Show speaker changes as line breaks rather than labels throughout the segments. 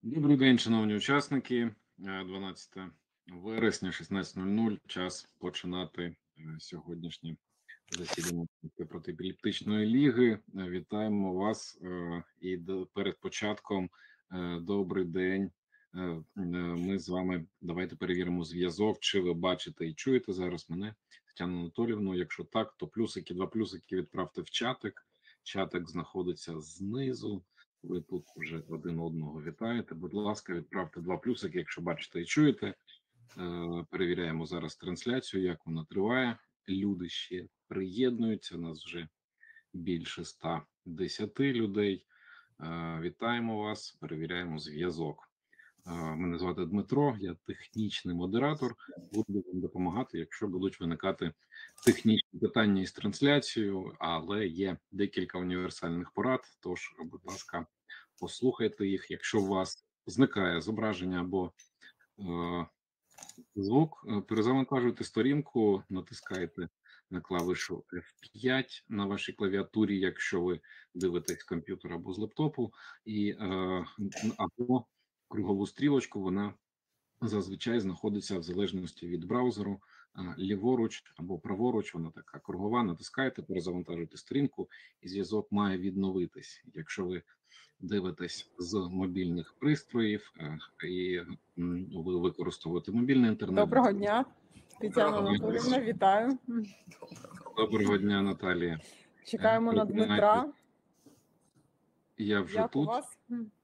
Добрий день, шановні учасники. 12 вересня, 16:00. Час починати сьогоднішнє засідання протиепілептичної ліги. Вітаємо вас і перед початком добрий день. Ми з вами давайте перевіримо зв'язок. Чи ви бачите і чуєте зараз мене, Тетяну Анатоліївну? Якщо так, то плюсики, 2 плюсики відправте в чатик. Чатик знаходиться знизу. Ви тут вже один одного вітаєте. Будь ласка, відправте 2 плюсики, якщо бачите і чуєте. Перевіряємо зараз трансляцію, як вона триває. Люди ще приєднуються. Нас вже більше 110 людей. Вітаємо вас, перевіряємо зв'язок. Мене звати Дмитро, я технічний модератор. Буду вам допомагати, якщо будуть виникати технічні питання із трансляцією, але є декілька універсальних порад. Тож, будь ласка, послухайте їх. Якщо у вас зникає зображення або звук, перезавантажуйте сторінку, натискайте на клавішу F5 на вашій клавіатурі, якщо ви дивитесь з комп'ютера або з лептопу, і або кругову стрілочку, вона зазвичай знаходиться в залежності від браузеру ліворуч або праворуч, вона така кругова, натискаєте, перезавантажуєте сторінку, і зв'язок має відновитись. Якщо ви дивитесь з мобільних пристроїв і ви використовуєте мобільний інтернет.
Доброго дня, Тетяна Анатоліївна, вітаю.
Доброго дня, Наталія.
Чекаємо на Дмитра.
Я вже
як
тут.
У вас?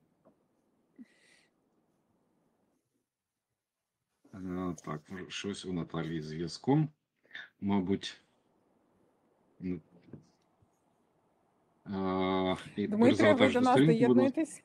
Так, щось у Наталії з зв'язком, мабуть.
Дмитре, ви до нас доєднуєтесь?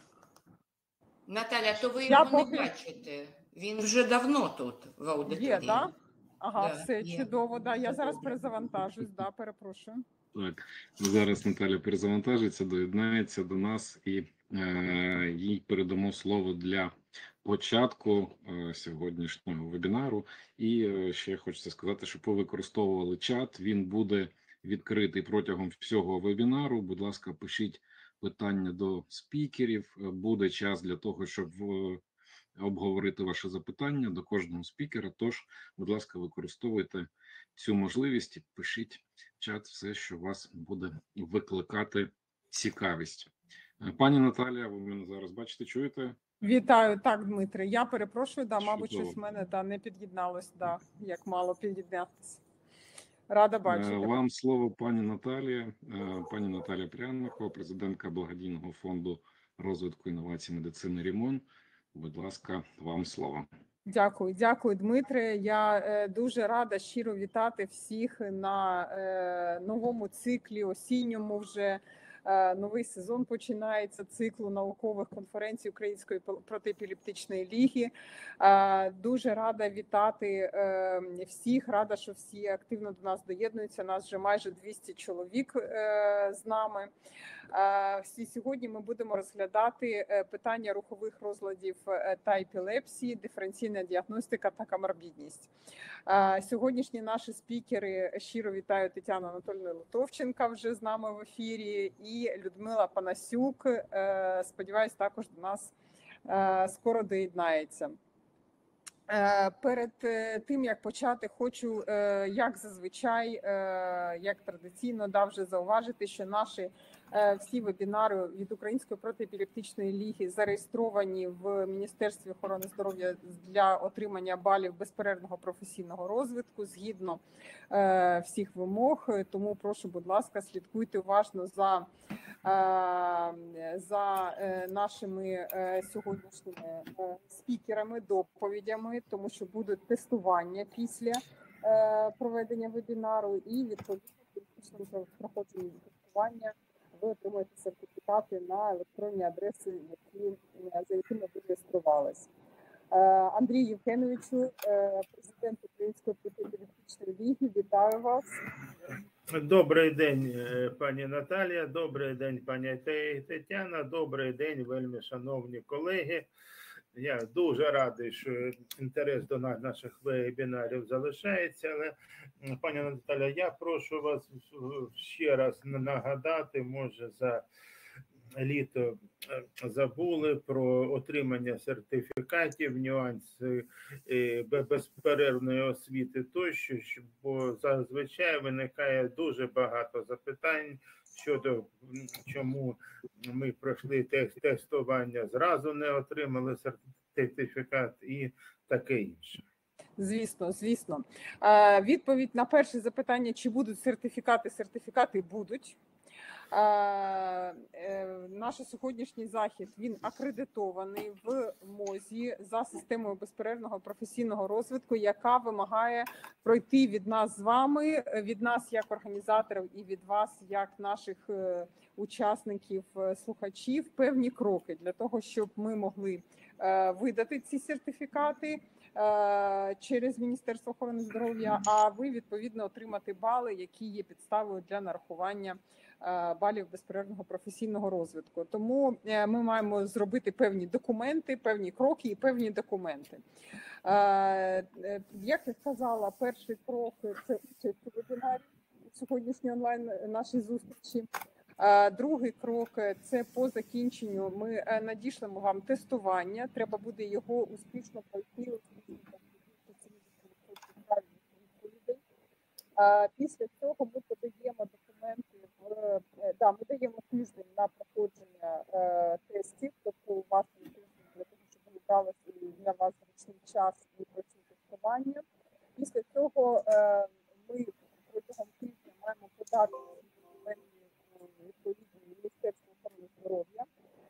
Наталя, то ви його не бачите. Він вже давно тут в аудиторії.
Є, так? Ага, да, все є. Чудово. Да. Я зараз перезавантажусь, да, перепрошую.
Так, зараз Наталя перезавантажиться, доєднається до нас і їй передамо слово для початку сьогоднішнього вебінару. І ще хочеться сказати, щоб ви використовували чат, він буде відкритий протягом всього вебінару. Будь ласка, пишіть питання до спікерів, буде час для того, щоб обговорити ваше запитання до кожного спікера. Тож, будь ласка, використовуйте цю можливість і пишіть в чат все, що вас буде викликати цікавість. Пані Наталія, ви мене зараз бачите, чуєте?
Вітаю, так, Дмитре. Я перепрошую, да, мабуть, щось в мене не під'єдналось, да, як мало під'єднатися. Рада бачити.
Вам слово, пані Наталія. Пані Наталія Пряникова, президентка благодійного фонду розвитку інновацій медицини «Рімон». Будь ласка, вам слово.
Дякую, Дмитре. Я дуже рада щиро вітати всіх на новому циклі, осінньому вже. Новий сезон починається циклу наукових конференцій Української протиепілептичної ліги. Дуже рада вітати всіх, рада, що всі активно до нас доєднуються. Нас вже майже 200 чоловік з нами. Сьогодні ми будемо розглядати питання рухових розладів та епілепсії, диференційна діагностика та коморбідність. Сьогоднішні наші спікери щиро вітаю Тетяну Анатоліївну Литовченка вже з нами в ефірі і Людмила Панасюк. Сподіваюсь, також до нас скоро доєднається. Перед тим, як почати, хочу, як зазвичай, як традиційно, вже зауважити, що наші всі вебінари від Української протиепілептичної ліги зареєстровані в Міністерстві охорони здоров'я для отримання балів безперервного професійного розвитку згідно всіх вимог. Тому прошу, будь ласка, слідкуйте уважно за нашими сьогоднішніми спікерами, доповідями, тому що будуть тестування після проведення вебінару і відповідно проходження тестування ви отримаєте сертифікати на електронні адреси, за якими ви реєструвалися. Андрій Євгеновичу, президент Української протиепілептичної ліги, вітаю вас.
Добрий день, пані Наталія, добрий день, пані Тетяна, добрий день, вельми шановні колеги. Я дуже радий, що інтерес до наших вебінарів залишається, але, пані Наталя, я прошу вас ще раз нагадати, може, за літо забули про отримання сертифікатів, нюанси безперервної освіти тощо, бо зазвичай виникає дуже багато запитань щодо чому ми пройшли тестування, зразу не отримали сертифікат і таке інше.
Звісно, звісно. Відповідь на перше запитання, чи будуть сертифікати? Сертифікати будуть. Наш сьогоднішній захід, він акредитований в МОЗі за системою безперервного професійного розвитку, яка вимагає пройти від нас з вами, від нас як організаторів і від вас як наших учасників, слухачів, певні кроки для того, щоб ми могли видати ці сертифікати через Міністерство охорони здоров'я, а ви відповідно отримати бали, які є підставою для нарахування балів безперервного професійного розвитку. Тому ми маємо зробити певні документи, певні кроки і певні документи. Як я сказала, перший крок – це участь у вебінарі сьогоднішній онлайн нашій зустрічі. Другий крок – це по закінченню ми надішлемо вам тестування. Треба буде його успішно пройти. Після цього ми подаємо документи ми даємо тиждень на проходження тестів, тобто у вас є тиждень для того, щоб ви брали для вас зручний час і пройшли тестування. Після цього ми протягом тижня маємо подати документи відповідно Міністерству охорони здоров'я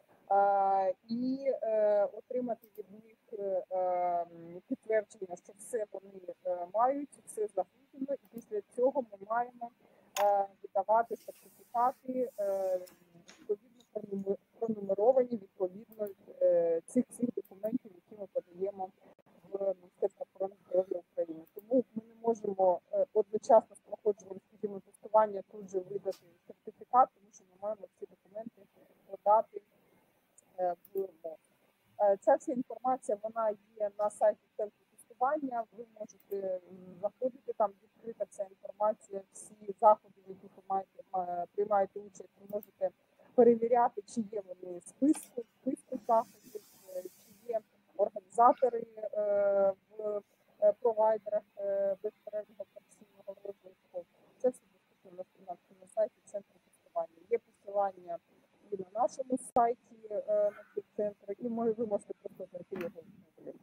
і отримати від них підтвердження, що все вони мають, все загружено, і після цього ми маємо видавати сертифікати, відповідно пронумеровані відповідно цих документів, які ми подаємо в Міністерство охорони здоров'я України. Тому ми не можемо одночасно з проходженням тестування тут же видати сертифікат, тому що ми маємо ці документи подати в МОЗ. Ця вся інформація, вона є на сайті центру тестування, ви можете заходити, там відкрита ця інформація, всі заходи, в яких ви приймаєте участь, ви можете перевіряти, чи є вони в списку заходів, чи є організатори в провайдерах безперервного професійного розвитку. Це все доступно на сайті центру тестування. Є посилання і на нашому сайті на цей центр, і ви можете просто знайти його в Google.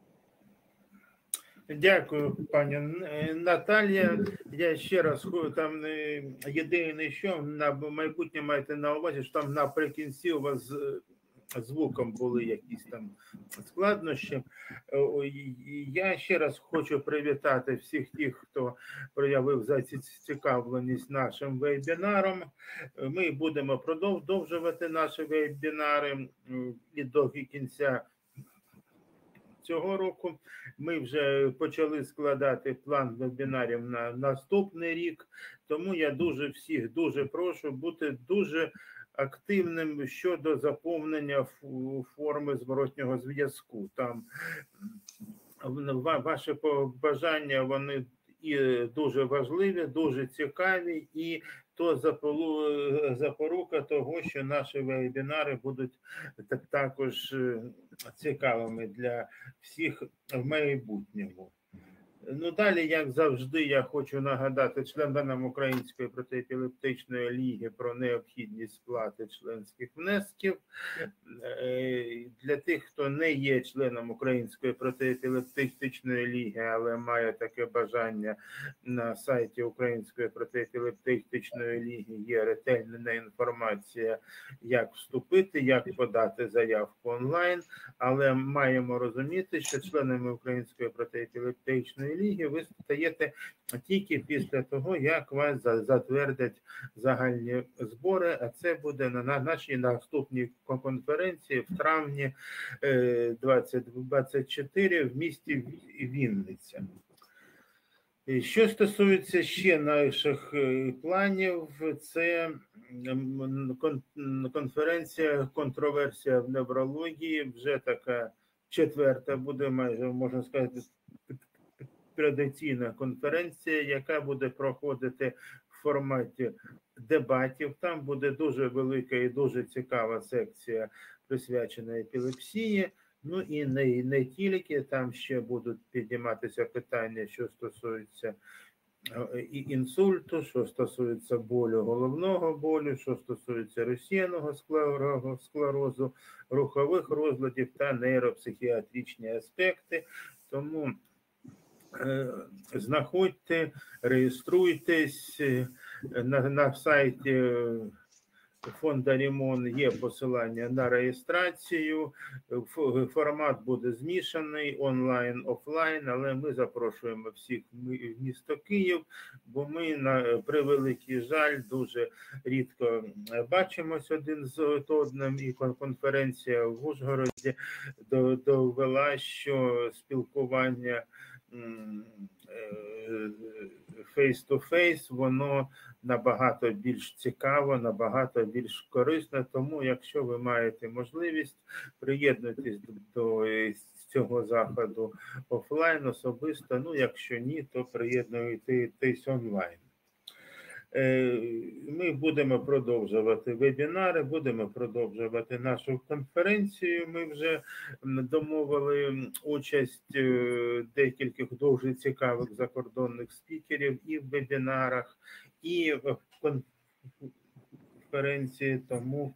Дякую, пані Наталія. Я ще раз там єдине, що на майбутнє маєте на увазі, що там наприкінці у вас звуком були якісь там складнощі. Я ще раз хочу привітати всіх тих, хто проявив зацікавленість нашим вебінаром. Ми будемо продовжувати наші вебінари і до кінця цього року. Ми вже почали складати план вебінарів на наступний рік, тому я всіх дуже прошу бути дуже активним щодо заповнення форми зворотнього зв'язку. Там ваші побажання, вони і дуже важливі, дуже цікаві, і то запорука того, що наші вебінари будуть також цікавими для всіх в майбутньому. Ну, далі, як завжди, я хочу нагадати членам Української протиепілептичної ліги про необхідність сплати членських внесків. Для тих, хто не є членом Української протиепілептичної ліги, але має таке бажання, на сайті Української протиепілептичної ліги є ретельна інформація, як вступити, як подати заявку онлайн, але маємо розуміти, що членами Української протиепілептичної ліги ви стаєте тільки після того, як вас затвердять загальні збори, а це буде на нашій наступній конференції в травні 2024 в місті Вінниця. Що стосується ще наших планів, це конференція «Контроверсія в неврології», вже така четверта буде, майже можна сказати, традиційна конференція, яка буде проходити в форматі дебатів. Там буде дуже велика і дуже цікава секція, присвячена епілепсії. Ну і не тільки, там ще будуть підніматися питання, що стосуються і інсульту, що стосується болю, головного болю, що стосується розсіяного склерозу, рухових розладів та нейропсихіатричні аспекти. Тому знаходьте, реєструйтесь на сайті фонду Рімон є посилання на реєстрацію, формат буде змішаний, онлайн, офлайн, але ми запрошуємо всіх в місто Київ, бо ми, на превеликий жаль, дуже рідко бачимось один з одним, і конференція в Ужгороді довела, що спілкування face-to-face, воно набагато більш цікаво, набагато більш корисно. Тому, якщо ви маєте можливість, приєднуйтесь до цього заходу офлайн особисто. Ну, якщо ні, то приєднуйтесь онлайн. Ми будемо продовжувати вебінари, будемо продовжувати нашу конференцію. Ми вже домовили участь декількох дуже цікавих закордонних спікерів і в вебінарах, і в конференції, тому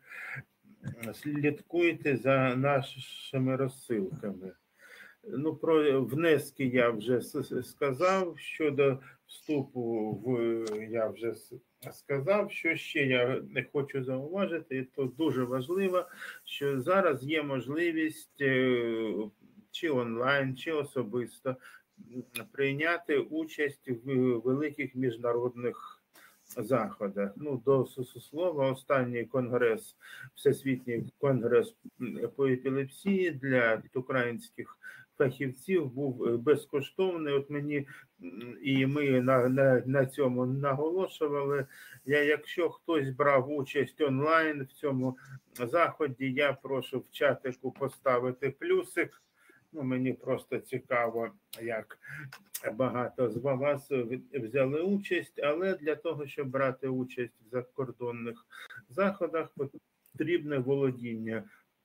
слідкуйте за нашими розсилками. Ну, про внески я вже сказав, щодо вступу я вже сказав, що ще я не хочу зауважити, і то дуже важливо, що зараз є можливість чи онлайн, чи особисто прийняти участь в великих міжнародних заходах. Ну, до слова, останній конгрес, Всесвітній конгрес по епілепсії для українських фахівців був безкоштовний. От мені, і ми на цьому наголошували. Якщо хтось брав участь онлайн в цьому заході, я прошу в чатику поставити плюсик. Ну, мені просто цікаво, як багато з вас взяли участь, але для того, щоб брати участь в закордонних заходах, потрібне володіння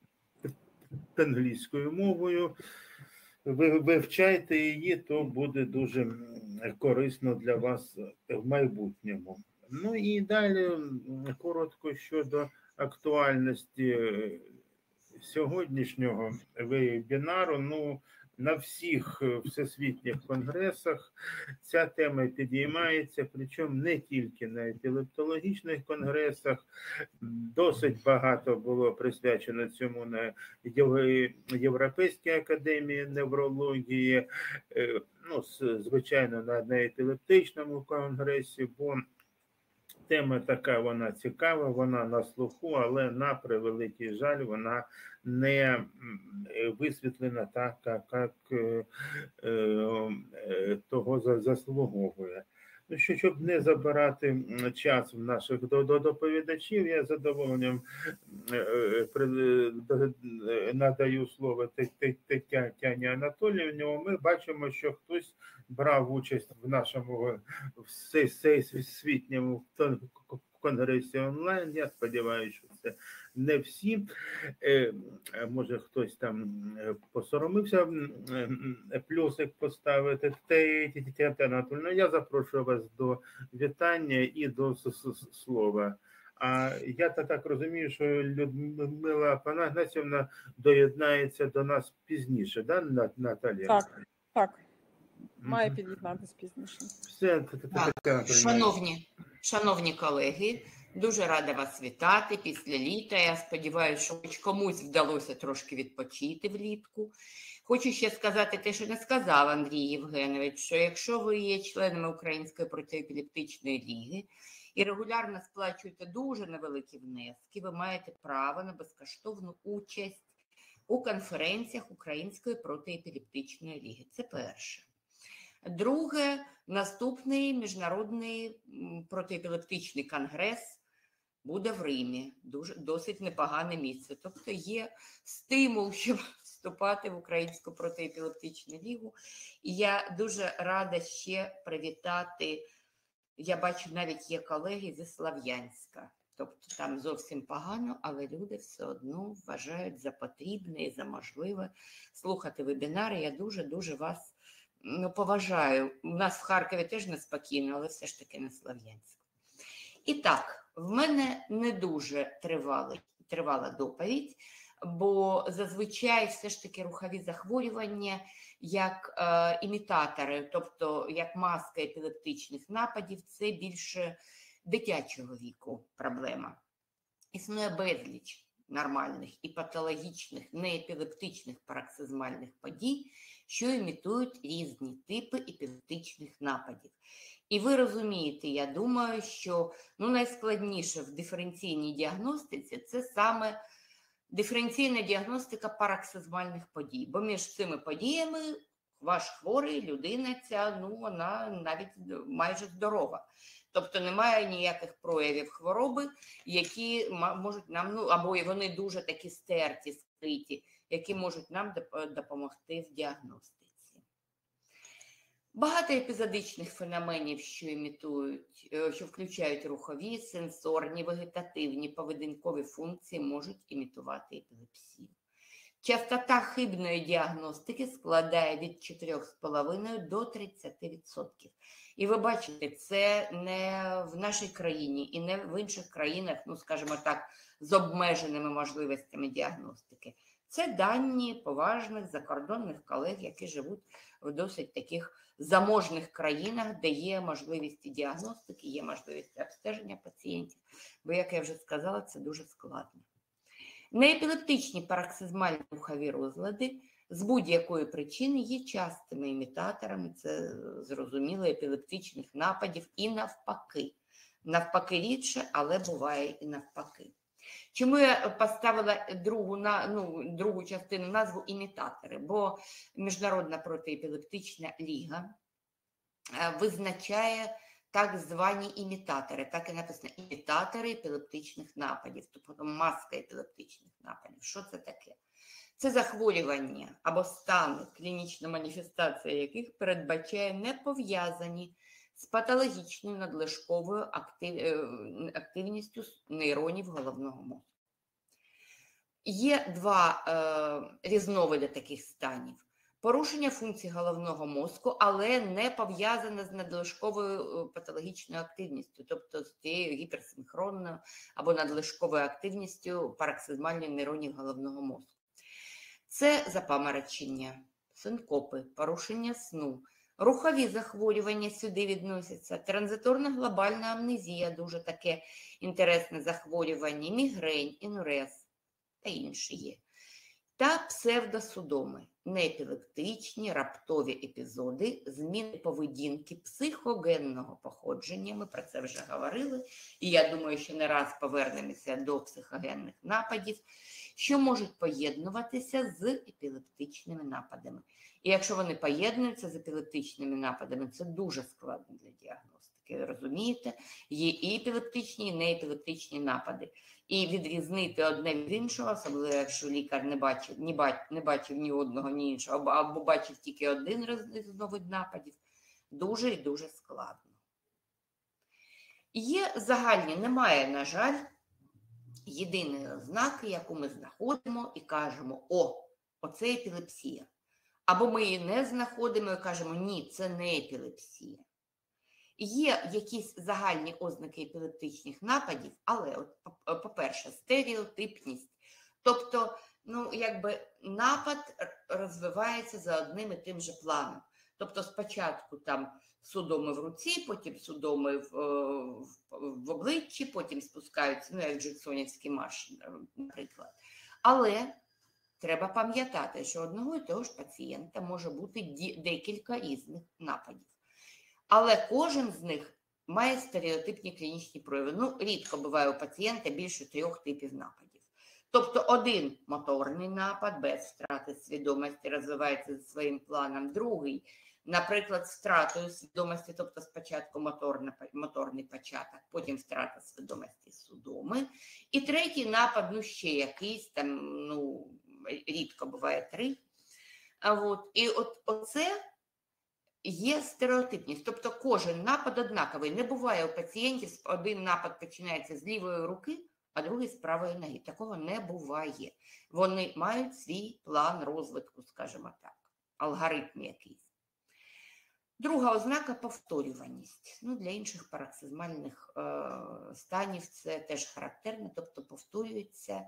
англійською мовою. Ви вивчайте її, то буде дуже корисно для вас в майбутньому. Ну і далі коротко щодо актуальності сьогоднішнього вебінару. Ну, на всіх всесвітніх конгресах ця тема підіймається, причому не тільки на епілептологічних конгресах. Досить багато було присвячено цьому на Європейській академії неврології, ну, звичайно, на епілептичному конгресі, бо тема така, вона цікава, вона на слуху, але на превеликий жаль, вона не висвітлена так, як того заслуговує. Ну, щоб не забирати час в наших доповідачів, я з задоволенням надаю слово Тетяні Анатоліївні. Ми бачимо, що хтось брав участь в нашому всесвітньому конгресі онлайн. Я сподіваюся, що це не всі. Може, хтось там посоромився плюсик поставити. Тетяна Анатоліївна, я запрошую вас до вітання і до слова. А я так розумію, що Людмила Панасівна доєднається до нас пізніше, да, Наталія?
Так. Має під'єднатися пізніше.
Все,
Шановні колеги, дуже рада вас вітати після літа. Я сподіваюся, що хоч комусь вдалося трошки відпочити влітку. Хочу ще сказати те, що не сказав Андрій Євгенович, що якщо ви є членами Української протиепілептичної ліги і регулярно сплачуєте дуже невеликі внески, ви маєте право на безкоштовну участь у конференціях Української протиепілептичної ліги. Це перше. Друге, наступний міжнародний протиепілептичний конгрес буде в Римі. Досить непогане місце. Тобто є стимул, щоб вступати в Українську протиепілептичну лігу. І я дуже рада ще привітати Я бачу, навіть є колеги зі Слов'янська. Тобто там зовсім погано, але люди все одно вважають за потрібне і за можливе слухати вебінари. Я дуже-дуже вас поважаю. У нас в Харкові теж неспокійно, але все ж таки не Слов'янськ. І так, в мене не дуже тривала доповідь, бо зазвичай все ж таки рухові захворювання як імітатори, тобто як маска епілептичних нападів, це більше дитячого віку проблема. Існує безліч нормальних і патологічних неепілептичних пароксизмальних подій, що імітують різні типи епілептичних нападів. І ви розумієте, я думаю, що найскладніше в диференційній діагностиці – це саме диференційна діагностика пароксизмальних подій. Бо між цими подіями ваш хворий, людина ця, вона навіть майже здорова. Тобто немає ніяких проявів хвороби, які можуть нам, або вони дуже такі стерті, скриті, які можуть нам допомогти в діагностиці. Багато епізодичних феноменів, що включають рухові, сенсорні, вегетативні, поведінкові функції, можуть імітувати епілепсію. Частота хибної діагностики складає від 4,5 до 30%. І ви бачите, це не в нашій країні і не в інших країнах, скажімо так, з обмеженими можливостями діагностики. Це дані поважних закордонних колег, які живуть в досить таких заможних країнах, де є можливість діагностики, є можливість обстеження пацієнтів. Бо, як я вже сказала, це дуже складно. Неепілептичні пароксизмальні рухові розлади з будь-якої причини є частими імітаторами, це зрозуміло, епілептичних нападів і навпаки. Навпаки рідше, але буває і навпаки. Чому я поставила другу частину назву імітатори? Бо Міжнародна протиепілептична ліга визначає так звані імітатори, так і написано імітатори епілептичних нападів, тобто маска епілептичних нападів. Що це таке? Це захворювання або стани, клінічна маніфестація яких передбачає не пов'язані з патологічною надлишковою активністю нейронів головного мозку. Є два різновиди таких станів. Порушення функцій головного мозку, але не пов'язане з надлишковою патологічною активністю, тобто з тією гіперсинхронною або надлишковою активністю пароксизмальних нейронів головного мозку. Це запаморочення, синкопи, порушення сну, рухові захворювання сюди відносяться, транзиторна глобальна амнезія, дуже таке інтересне захворювання, мігрень, енурез та інші є. Та псевдосудоми, неепілептичні раптові епізоди, зміни поведінки психогенного походження, ми про це вже говорили, і я думаю, що не раз повернемося до психогенних нападів, що можуть поєднуватися з епілептичними нападами. І якщо вони поєднуються з епілептичними нападами, це дуже складно для діагностики, розумієте? Є і епілептичні, і неепілептичні напади. І відрізнити одне від іншого, особливо якщо лікар не бачив ні одного, ні іншого, або бачив тільки один різновид нападів, дуже і дуже складно. Є загальні, немає, на жаль, єдиної ознаки, яку ми знаходимо і кажемо, оце епілепсія. Або ми її не знаходимо і кажемо, ні, це не епілепсія. Є якісь загальні ознаки епілептичних нападів, але, по-перше, стереотипність. Тобто, напад розвивається за одним і тим же планом. Тобто, спочатку там судоми в руці, потім судоми в обличчі, потім спускаються, як Джексонівський марш, наприклад. Але треба пам'ятати, що одного і того ж пацієнта може бути декілька різних нападів. Але кожен з них має стереотипні клінічні прояви. Рідко буває у пацієнта більше 3 типів нападів. Тобто один моторний напад без втрати свідомості розвивається за своїм планом. Другий, наприклад, з втратою свідомості, тобто спочатку моторний початок, потім втрата свідомості судоми. І третій напад, ще якийсь, там, рідко буває 3. І оце є стереотипність, тобто кожен напад однаковий. Не буває у пацієнтів, один напад починається з лівої руки, а другий з правої ноги. Такого не буває. Вони мають свій план розвитку, скажімо так, алгоритм якийсь. Друга ознака – повторюваність. Ну, для інших пароксизмальних станів це теж характерно, тобто повторюються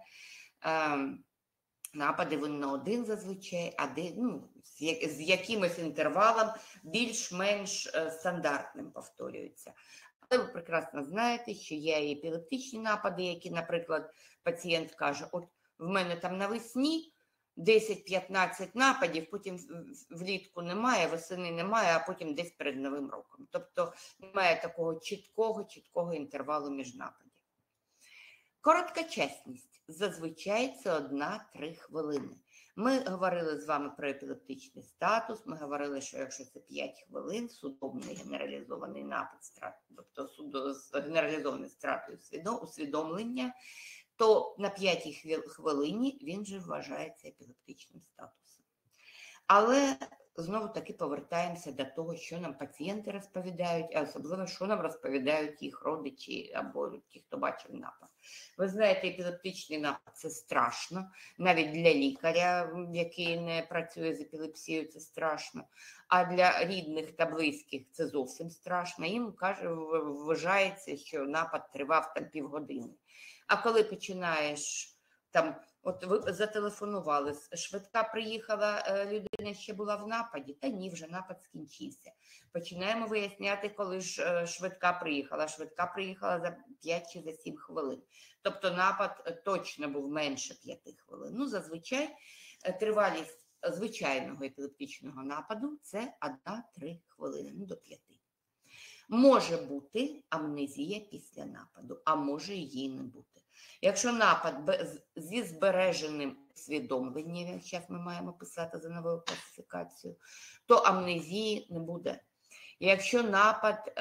напади вони на один зазвичай, а з якимось інтервалом більш-менш стандартним повторюються. Але ви прекрасно знаєте, що є і епілептичні напади, які, наприклад, пацієнт каже, от в мене там навесні 10-15 нападів, потім влітку немає, восени немає, а потім десь перед Новим роком. Тобто немає такого чіткого інтервалу між нападів. Короткочасність. Зазвичай це 1-3 хвилини. Ми говорили з вами про епілептичний статус, ми говорили, що якщо це 5 хвилин, судомний генералізований напад, тобто з генералізованою стратою усвідомлення, то на 5-й хвилині він же вважається епілептичним статусом. Але знову-таки повертаємося до того, що нам пацієнти розповідають, а особливо, що нам розповідають їх родичі або ті, хто бачив напад. Ви знаєте, епілептичний напад – це страшно. Навіть для лікаря, який не працює з епілепсією, це страшно. А для рідних та близьких це зовсім страшно. Їм вважається, що напад тривав там півгодини. А коли починаєш там, от ви зателефонували, швидка приїхала, людина ще була в нападі, та ні, вже напад скінчився. Починаємо виясняти, коли ж швидка приїхала. Швидка приїхала за 5 чи за 7 хвилин. Тобто напад точно був менше 5 хвилин. Ну, зазвичай тривалість звичайного епілептичного нападу – це 1-3 хвилини, ну, до 5. Може бути амнезія після нападу, а може її не бути. Якщо напад зі збереженим усвідомленням, зараз ми маємо писати за новою класифікацією, то амнезії не буде. Якщо напад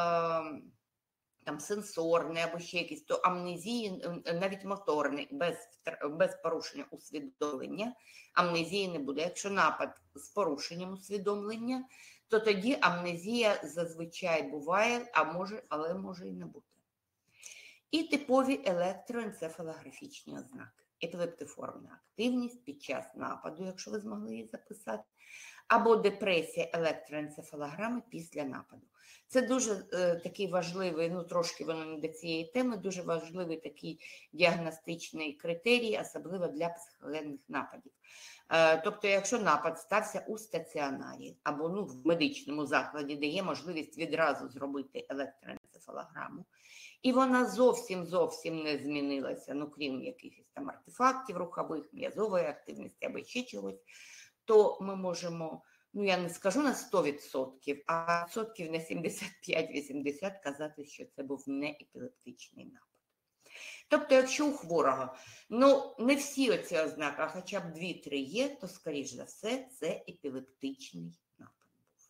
там сенсорний або ще якийсь, то амнезії, навіть моторний, без порушення усвідомлення, амнезії не буде. Якщо напад з порушенням усвідомлення, то тоді амнезія зазвичай буває, але може і не бути. І типові електроенцефалографічні ознаки. Епілептиформна активність під час нападу, якщо ви змогли її записати, або депресія електроенцефалограми після нападу. Це дуже такий важливий, ну трошки воно не до цієї теми, дуже важливий такий діагностичний критерій, особливо для психогенних нападів. Тобто, якщо напад стався у стаціонарі або в медичному закладі, де є можливість відразу зробити електроенцефалограму, і вона зовсім не змінилася, крім якихось там артефактів рухових, м'язової активності або ще чогось, то ми можемо, я не скажу на 100%, а відсотків на 75-80 казати, що це був не епілептичний напад. Тобто, якщо у хворого, не всі оці ознаки, а хоча б 2-3 є, то, скоріш за все, це епілептичний напад був.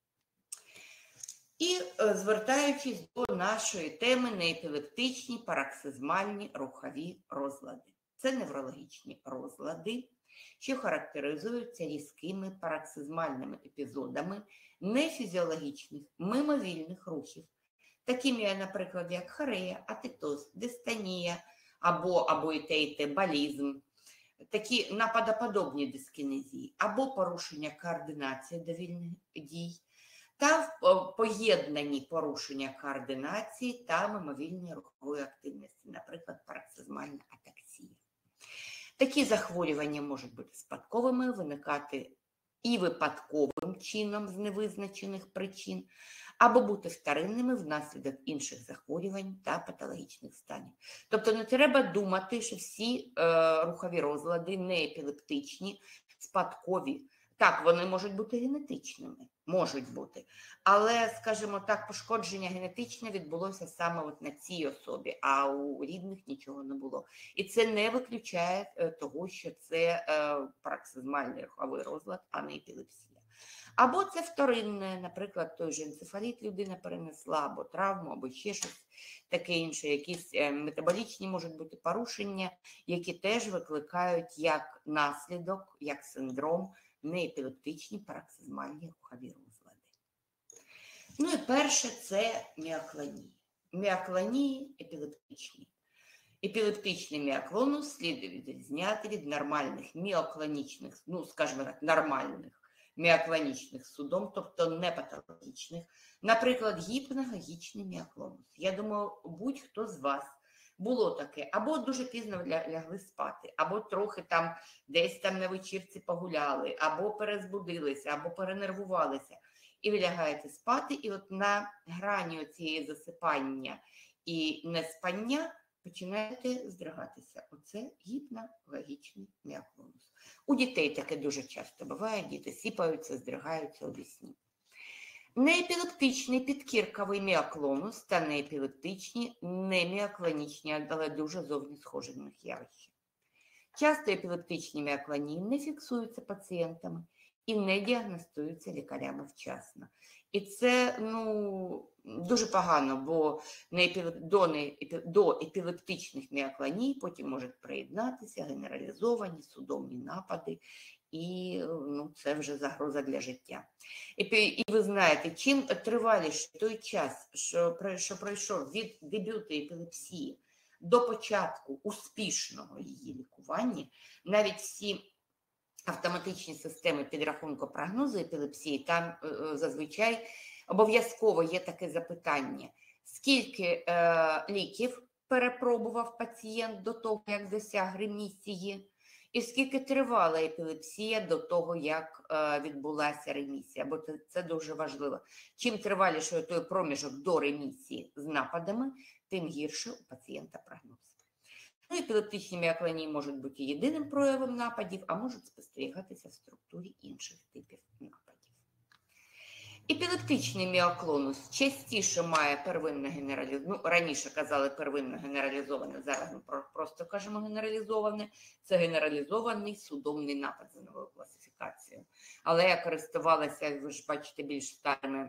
І звертаючись до нашої теми, неепілептичні пароксизмальні рухові розлади. Це неврологічні розлади, що характеризуються різкими пароксизмальними епізодами нефізіологічних, мимовільних рухів, такими, наприклад, як хорея, атитоз, дистонія, або і те, балізм, такі нападоподобні дискінезії, або порушення координації довільних дій, та в поєднанні порушення координації та мимовільної рухової активності, наприклад, пароксизмальна атаксія. Такі захворювання можуть бути спадковими, виникати і випадковим чином з невизначених причин, або бути вторинними внаслідок інших захворювань та патологічних станів. Тобто не треба думати, що всі рухові розлади не епілептичні, спадкові. Так, вони можуть бути генетичними, можуть бути. Але, скажімо так, пошкодження генетичне відбулося саме на цій особі, а у рідних нічого не було. І це не виключає того, що це пароксизмальний руховий розлад, а не епілепсія. Або це вторинне, наприклад, той же енцефаліт людина перенесла, або травму, або ще щось таке інше, якісь метаболічні можуть бути порушення, які теж викликають як наслідок, як синдром неепілептичні пароксизмальні рухові розлади. Ну і перше – це міоклонії. Міоклонії епілептичні. Епілептичний міоклонус слід відрізняти від нормальних міоклонічних, ну, скажімо так, нормальних міоклонічних судом, тобто не патологічних. Наприклад, гіпногогічний міоклонус. Я думаю, будь-хто з вас було таке, або дуже пізно лягли спати, або трохи там десь там на вечірці погуляли, або перезбудилися, або перенервувалися. І ви лягаєте спати, і от на грані цієї засипання і неспання починаєте здригатися. Оце гіпногогічний міоклонус. У дітей таке дуже часто буває, діти сіпаються, здригаються у сні. Неепілептичний підкірковий міоклонус та неепілептичні неміоклонічні, але дуже зовні схожі на них явища. Часто епілептичні міоклонії не фіксуються пацієнтами і не діагностуються лікарями вчасно. І це дуже погано, бо до епілептичних міоклоній потім можуть приєднатися генералізовані судомні напади, і це вже загроза для життя. І ви знаєте, чим триваліше той час, що пройшов від дебюту епілепсії до початку успішного її лікування, навіть всі автоматичні системи підрахунку прогнозу епілепсії, там зазвичай обов'язково є таке запитання, скільки ліків перепробував пацієнт до того, як досяг ремісії, і скільки тривала епілепсія до того, як відбулася ремісія, бо це дуже важливо. Чим триваліше той проміжок до ремісії з нападами, тим гірше у пацієнта прогноз. Епілептичні міоклонії можуть бути єдиним проявом нападів, а можуть спостерігатися в структурі інших типів нападів. Епілептичний міоклонус частіше має первинно генералізоване, раніше казали первинно генералізоване, зараз ми просто кажемо генералізоване, це генералізований судомний напад за новою класифікацією. Але я користувалася, ви ж бачите, більш старими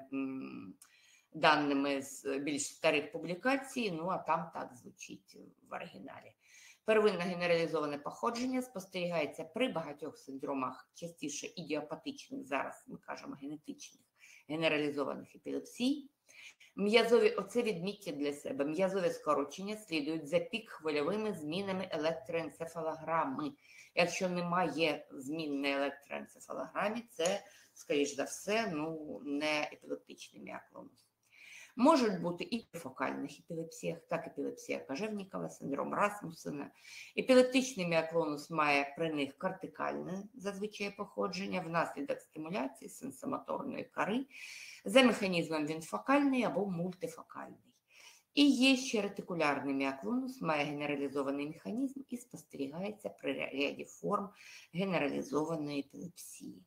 даними з більш старих публікацій, а там так звучить в оригіналі. Первинно генералізоване походження спостерігається при багатьох синдромах, частіше ідіопатичних, зараз ми кажемо генетичних, генералізованих епілепсій. Оце відмітьте для себе. М'язові скорочення слідують за пік-хвильовими змінами електроенцефалограми. Якщо немає змін на електроенцефалограмі, це, скоріш за все, не епілептичний міоклонус. Можуть бути і при фокальних епілепсіях, так епілепсія Кожевнікова, синдром Расмуссена. Епілептичний міоклонус має при них кортикальне зазвичай походження внаслідок стимуляції сенсомоторної кори. За механізмом він фокальний або мультифокальний. І є ще ретикулярний міоклонус, має генералізований механізм і спостерігається при ряді форм генералізованої епілепсії.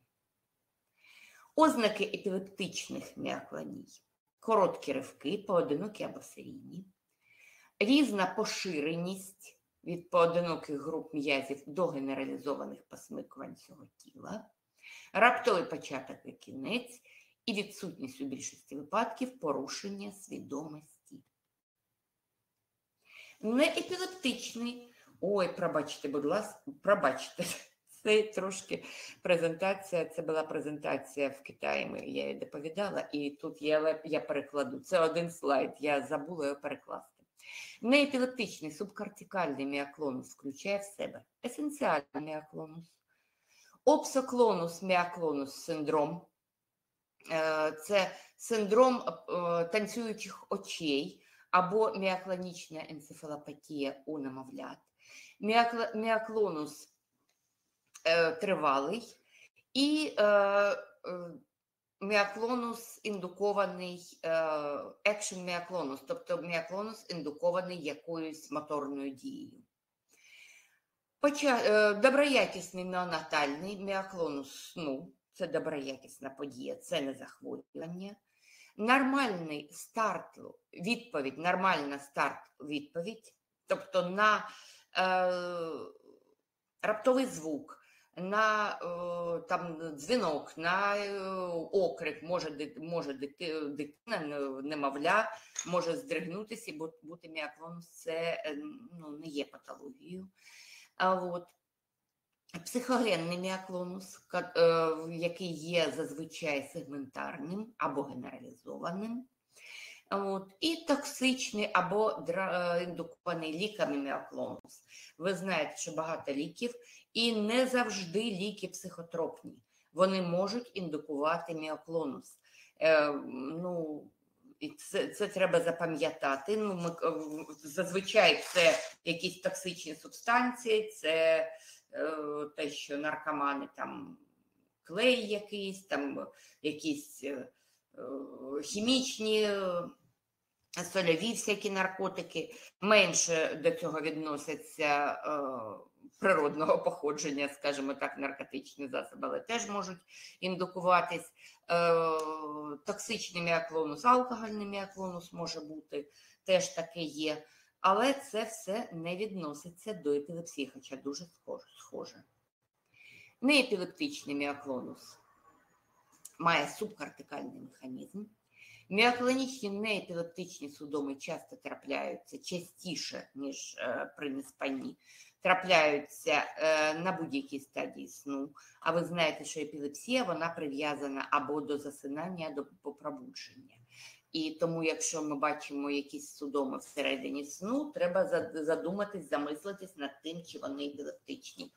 Ознаки епілептичних міоклоній. Короткі ривки, поодинокі або серійні, різна поширеність від поодиноких груп м'язів до генералізованих посмикувань цього тіла, раптовий початок і кінець і відсутність у більшості випадків порушення свідомості. Неепілептичний, пробачте, будь ласка, пробачте. Це трошки презентація, це була презентація в Китаї, я її доповідала, і тут я перекладу. Це один слайд, я забула його перекласти. Неепілептичний субкортикальний міоклонус включає в себе есенціальний міоклонус, опсоклонус міоклонус синдром, це синдром танцюючих очей або міоклонічна енцефалопатія у немовлят, міоклонус тривалий і міоклонус індукований, екшн міоклонус, тобто міоклонус індукований якоюсь моторною дією. Доброякісний неонатальний міоклонус сну, це доброякісна подія, це не захворювання. Нормальний нормальна старт-відповідь, тобто на раптовий звук, на дзвінок, на окрик може дитина, немовля, може здригнутися, бо бути міоклонус це не є патологією. Психогенний міоклонус, який є зазвичай сегментарним або генералізованим. І токсичний або індукований ліками міоклонус. Ви знаєте, що багато ліків, і не завжди ліки психотропні. Вони можуть індукувати міоклонус. І це треба запам'ятати. Зазвичай це якісь токсичні субстанції, це те, що наркомани там клей якийсь, там якісь хімічні, сольові всякі наркотики. Менше до цього відносяться природного походження, скажімо так, наркотичні засоби, але теж можуть індукуватись. Токсичний міоклонус, алкогольний міоклонус може бути, теж таке є. Але це все не відноситься до епілепсії, хоча дуже схоже. Неепілептичний міоклонус має субкортикальний механізм. Міоклонічні неепілептичні судоми часто трапляються частіше, ніж при неспанні, трапляються на будь-якій стадії сну. А ви знаєте, що епілепсія, вона прив'язана або до засинання, або до пробудження. І тому, якщо ми бачимо якісь судоми всередині сну, треба задуматись, замислитись над тим, чи вони епілептичні.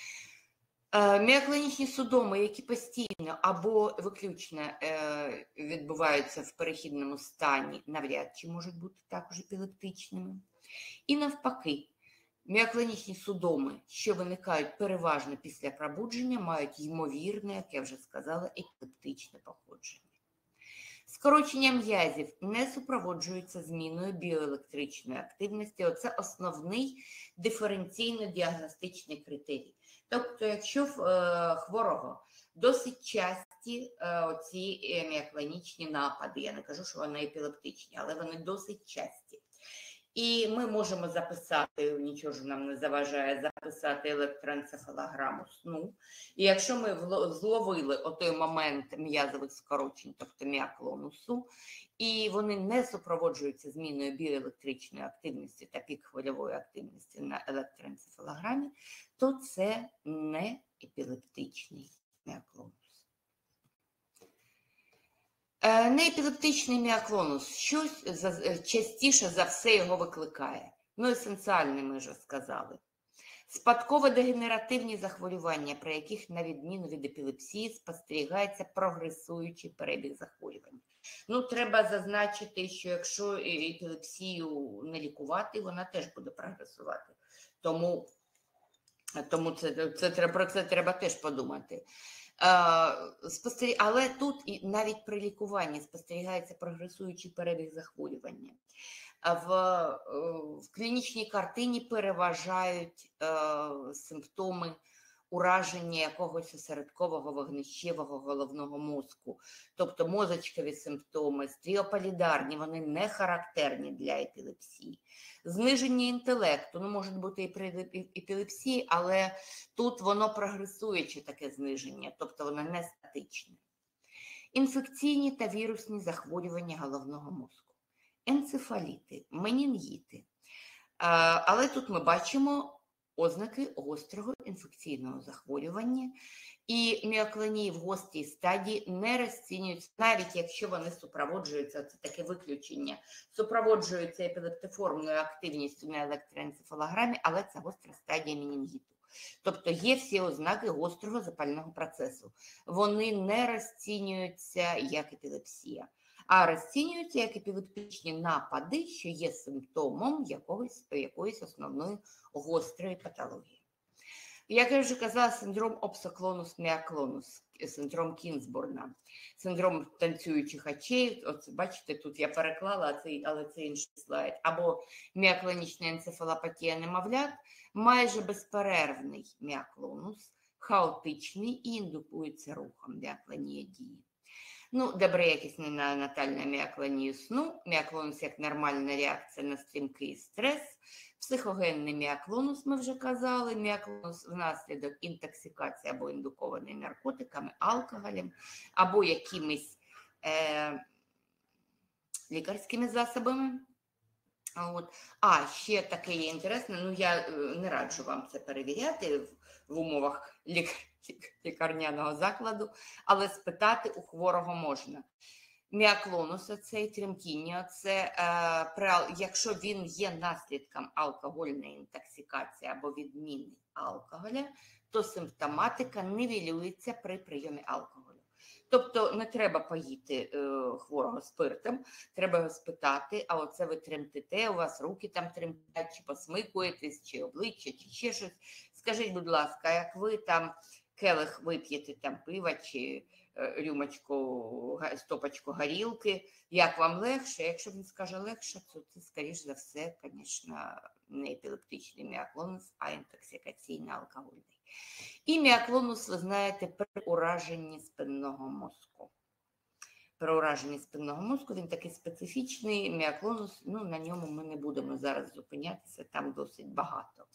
Міоклонічні судоми, які постійно або виключно відбуваються в перехідному стані, навряд чи можуть бути також епілептичними. І навпаки, міоклонічні судоми, що виникають переважно після пробудження, мають ймовірне, як я вже сказала, епілептичне походження. Скорочення м'язів не супроводжується зміною біоелектричної активності. Оце основний диференційно-діагностичний критерій. Тобто, якщо в хворого досить часті оці міоклонічні напади, я не кажу, що вони епілептичні, але вони досить часті. І ми можемо записати, нічого ж нам не заважає записати електроенцефалограму сну. І якщо ми зловили отой момент м'язових скорочень, тобто міоклонусу, і вони не супроводжуються зміною біоелектричної активності та пік-хвильової активності на електроенцефалограмі, то це не епілептичний міоклонус. Неепілептичний міоклонус, щось частіше за все його викликає. Есенціальне ми вже сказали. Спадково-дегенеративні захворювання, при яких, на відміну від епілепсії, спостерігається прогресуючий перебіг захворювання. Треба зазначити, що якщо епілепсію не лікувати, вона теж буде прогресувати. Тому про це треба теж подумати. Але тут навіть при лікуванні спостерігається прогресуючий перебіг захворювання. В клінічній картині переважають симптоми ураження якогось осередкового вогнищевого головного мозку. Тобто мозочкові симптоми, стріопалідарні, вони не характерні для епілепсії. Зниження інтелекту, може бути і при епілепсії, але тут воно прогресуюче таке зниження, тобто воно не статичне. Інфекційні та вірусні захворювання головного мозку. Енцефаліти, менінгіти. Але тут ми бачимо ознаки гострого інфекційного захворювання, і міоклонії в гострій стадії не розцінюються, навіть якщо вони супроводжуються, це таке виключення, супроводжуються епілептиформною активністю на електроенцефалограмі, але це гостра стадія менінгіту. Тобто є всі ознаки гострого запального процесу. Вони не розцінюються як епілепсія, а розцінюються як епілептичні напади, що є симптомом якоїсь основної гострої патології. Як я вже казала, синдром опсоклонус-міоклонус, синдром Кінзбурна, синдром танцюючих очей, бачите, тут я переклала, але це інший слайд, або міоклонічна енцефалопатія немовлят, майже безперервний міоклонус, хаотичний і індукується рухом, міоклонія дії. Доброякісна натальна міоклонія сну, міоклонус як нормальна реакція на стрімкий стрес, психогенний міоклонус, ми вже казали, міоклонус внаслідок інтоксикації або індукований наркотиками, алкоголем, або якимись лікарськими засобами. Ще таке є інтересне, я не раджу вам це перевіряти в умовах лікарняного закладу, але спитати у хворого можна. Міоклонус, оцей тремтіння, це якщо він є наслідком алкогольної інтоксикації або відміни алкоголя, то симптоматика нівелюється при прийомі алкоголю. Тобто не треба поїти хворого спиртом, треба його спитати, а оце ви тремтите, у вас руки там тремтять, чи посмикуєтесь, чи обличчя, чи ще щось. Скажіть, будь ласка, як ви там келих вип'єте там пива, чи рюмочку, стопочку горілки, як вам легше? Якщо він скаже легше, то це, скоріш за все, звісно, не епілептичний міоклонус, а інтоксикаційно-алкогольний. І міоклонус, ви знаєте, при ураженні спинного мозку. При ураженні спинного мозку він такий специфічний, міоклонус, ну, на ньому ми не будемо зараз зупинятися, там досить багато.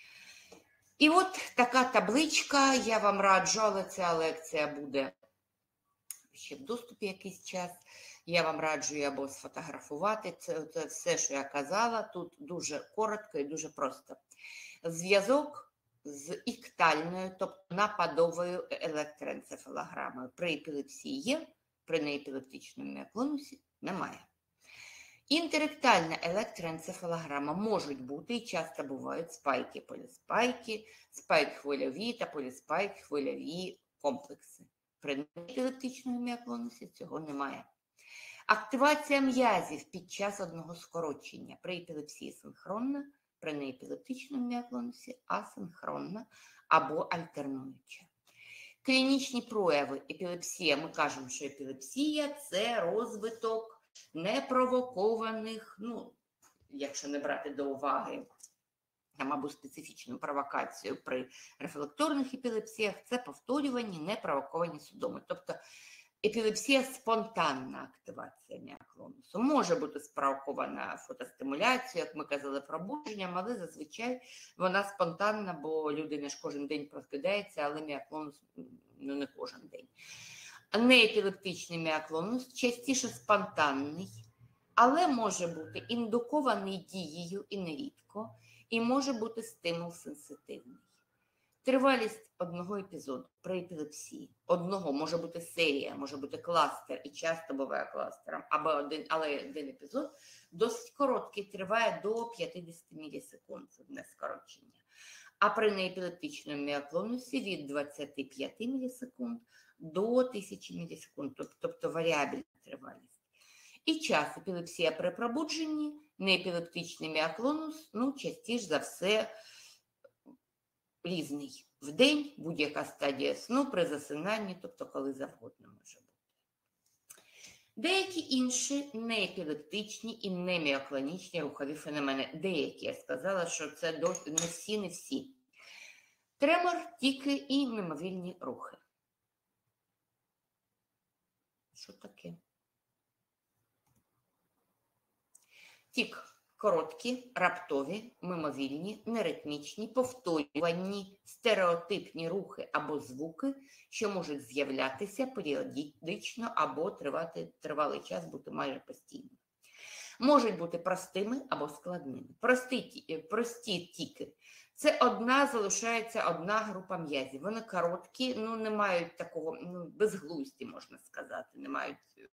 І от така табличка, я вам раджу, але ця лекція буде ще в доступі якийсь час. Я вам раджу її або сфотографувати. Це все, що я казала, тут дуже коротко і дуже просто. Зв'язок з іктальною, тобто нападовою електроенцефалограмою. При епілепсії є, при неепілептичному міоклонусі немає. Інтеректальна електроенцефалограма можуть бути і часто бувають спайки, поліспайки, спайк-хвильові та поліспайк-хвильові комплекси. При неепілептичному міоклонусі цього немає. Активація м'язів під час одного скорочення. При епілепсії синхронна, при неепілептичному міоклонусі асинхронна або альтернуюча. Клінічні прояви епілепсія. Ми кажемо, що епілепсія – це розвиток непровокованих, ну, якщо не брати до уваги там, або специфічну провокацію при рефлекторних епілепсіях, це повторювані непровоковані судоми. Тобто епілепсія – спонтанна активація міоклонусу. Може бути спровокована фотостимуляцією, як ми казали, пробудженням, але зазвичай вона спонтанна, бо людина ж кожен день прокидається, але міоклонус ну, не кожен день. Неепілептичний міоклонус частіше спонтанний, але може бути індукований дією і нерідко, і може бути стимул сенситивний. Тривалість одного епізоду при епілепсії, одного може бути серія, може бути кластер, і часто буває кластером, але один епізод досить короткий, триває до 50 мілісекунд, одне скорочення. А при неепілептичному міоклонусі від 25 мілісекунд до 1000 мілісекунд, тобто варіабельна тривалість. І час епілепсія при пробудженні, неепілептичний міоклонус, ну, частіше за все, різний. Вдень будь-яка стадія сну при засинанні, тобто коли завгодно може бути. Деякі інші неепілептичні і неміоклонічні рухові феномени. Деякі, я сказала, що це не всі. Тремор, тіки і мимовільні рухи. Що таке? Тік короткі, раптові, мимовільні, неритмічні, повторювані, стереотипні рухи або звуки, що можуть з'являтися періодично або тривати тривалий час, бути майже постійно. Можуть бути простими або складними. Прості тіки. Це залишається одна група м'язів. Вони короткі, ну не мають такого, ну безглузді, можна сказати, не мають,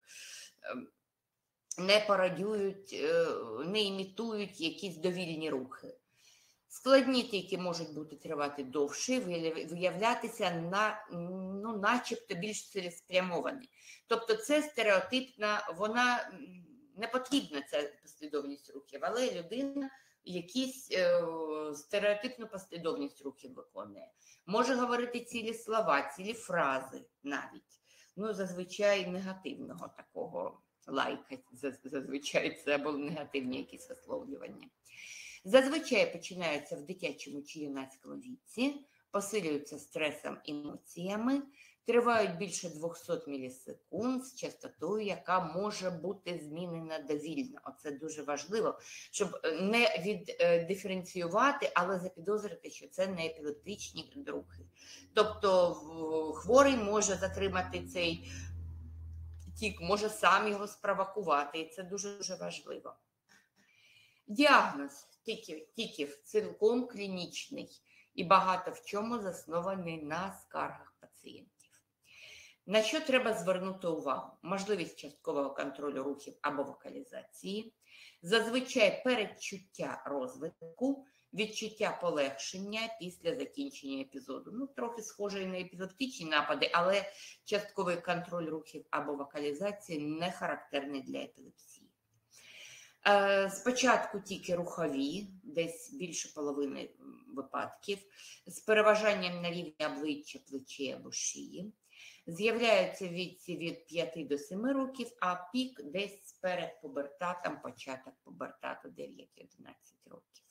не пародіюють, не імітують якісь довільні рухи. Складні тільки можуть бути тривати довше, виявлятися начебто більш цілеспрямовані. Тобто це стереотипна, вона не потрібна ця послідовність рухів, але людина якісь стереотипну послідовність рухів виконує. Може говорити цілі слова, цілі фрази навіть. Ну, зазвичай негативного такого лайка, зазвичай це або негативні якісь висловлювання. Зазвичай починаються в дитячому чи юнацькому віці, посилюються стресом і емоціями, тривають більше 200 мілісекунд з частотою, яка може бути змінена довільно. Оце дуже важливо, щоб не віддиференціювати, але запідозрити, що це не епілептичні рухи. Тобто хворий може затримати цей тік, може сам його спровокувати, і це дуже важливо. Діагноз тіків цілком клінічний. і багато в чому заснований на скаргах пацієнтів. На що треба звернути увагу? Можливість часткового контролю рухів або вокалізації, зазвичай передчуття розвитку, відчуття полегшення після закінчення епізоду. Ну, трохи схожий на епілептичні напади, але частковий контроль рухів або вокалізації не характерний для епілепсії. Спочатку тільки рухові, десь більше половини випадків, з переважанням на рівні обличчя, плечей або шиї. З'являються в віці від 5 до 7 років, а пік десь перед пубертатом, початок пубертату 9-11 років.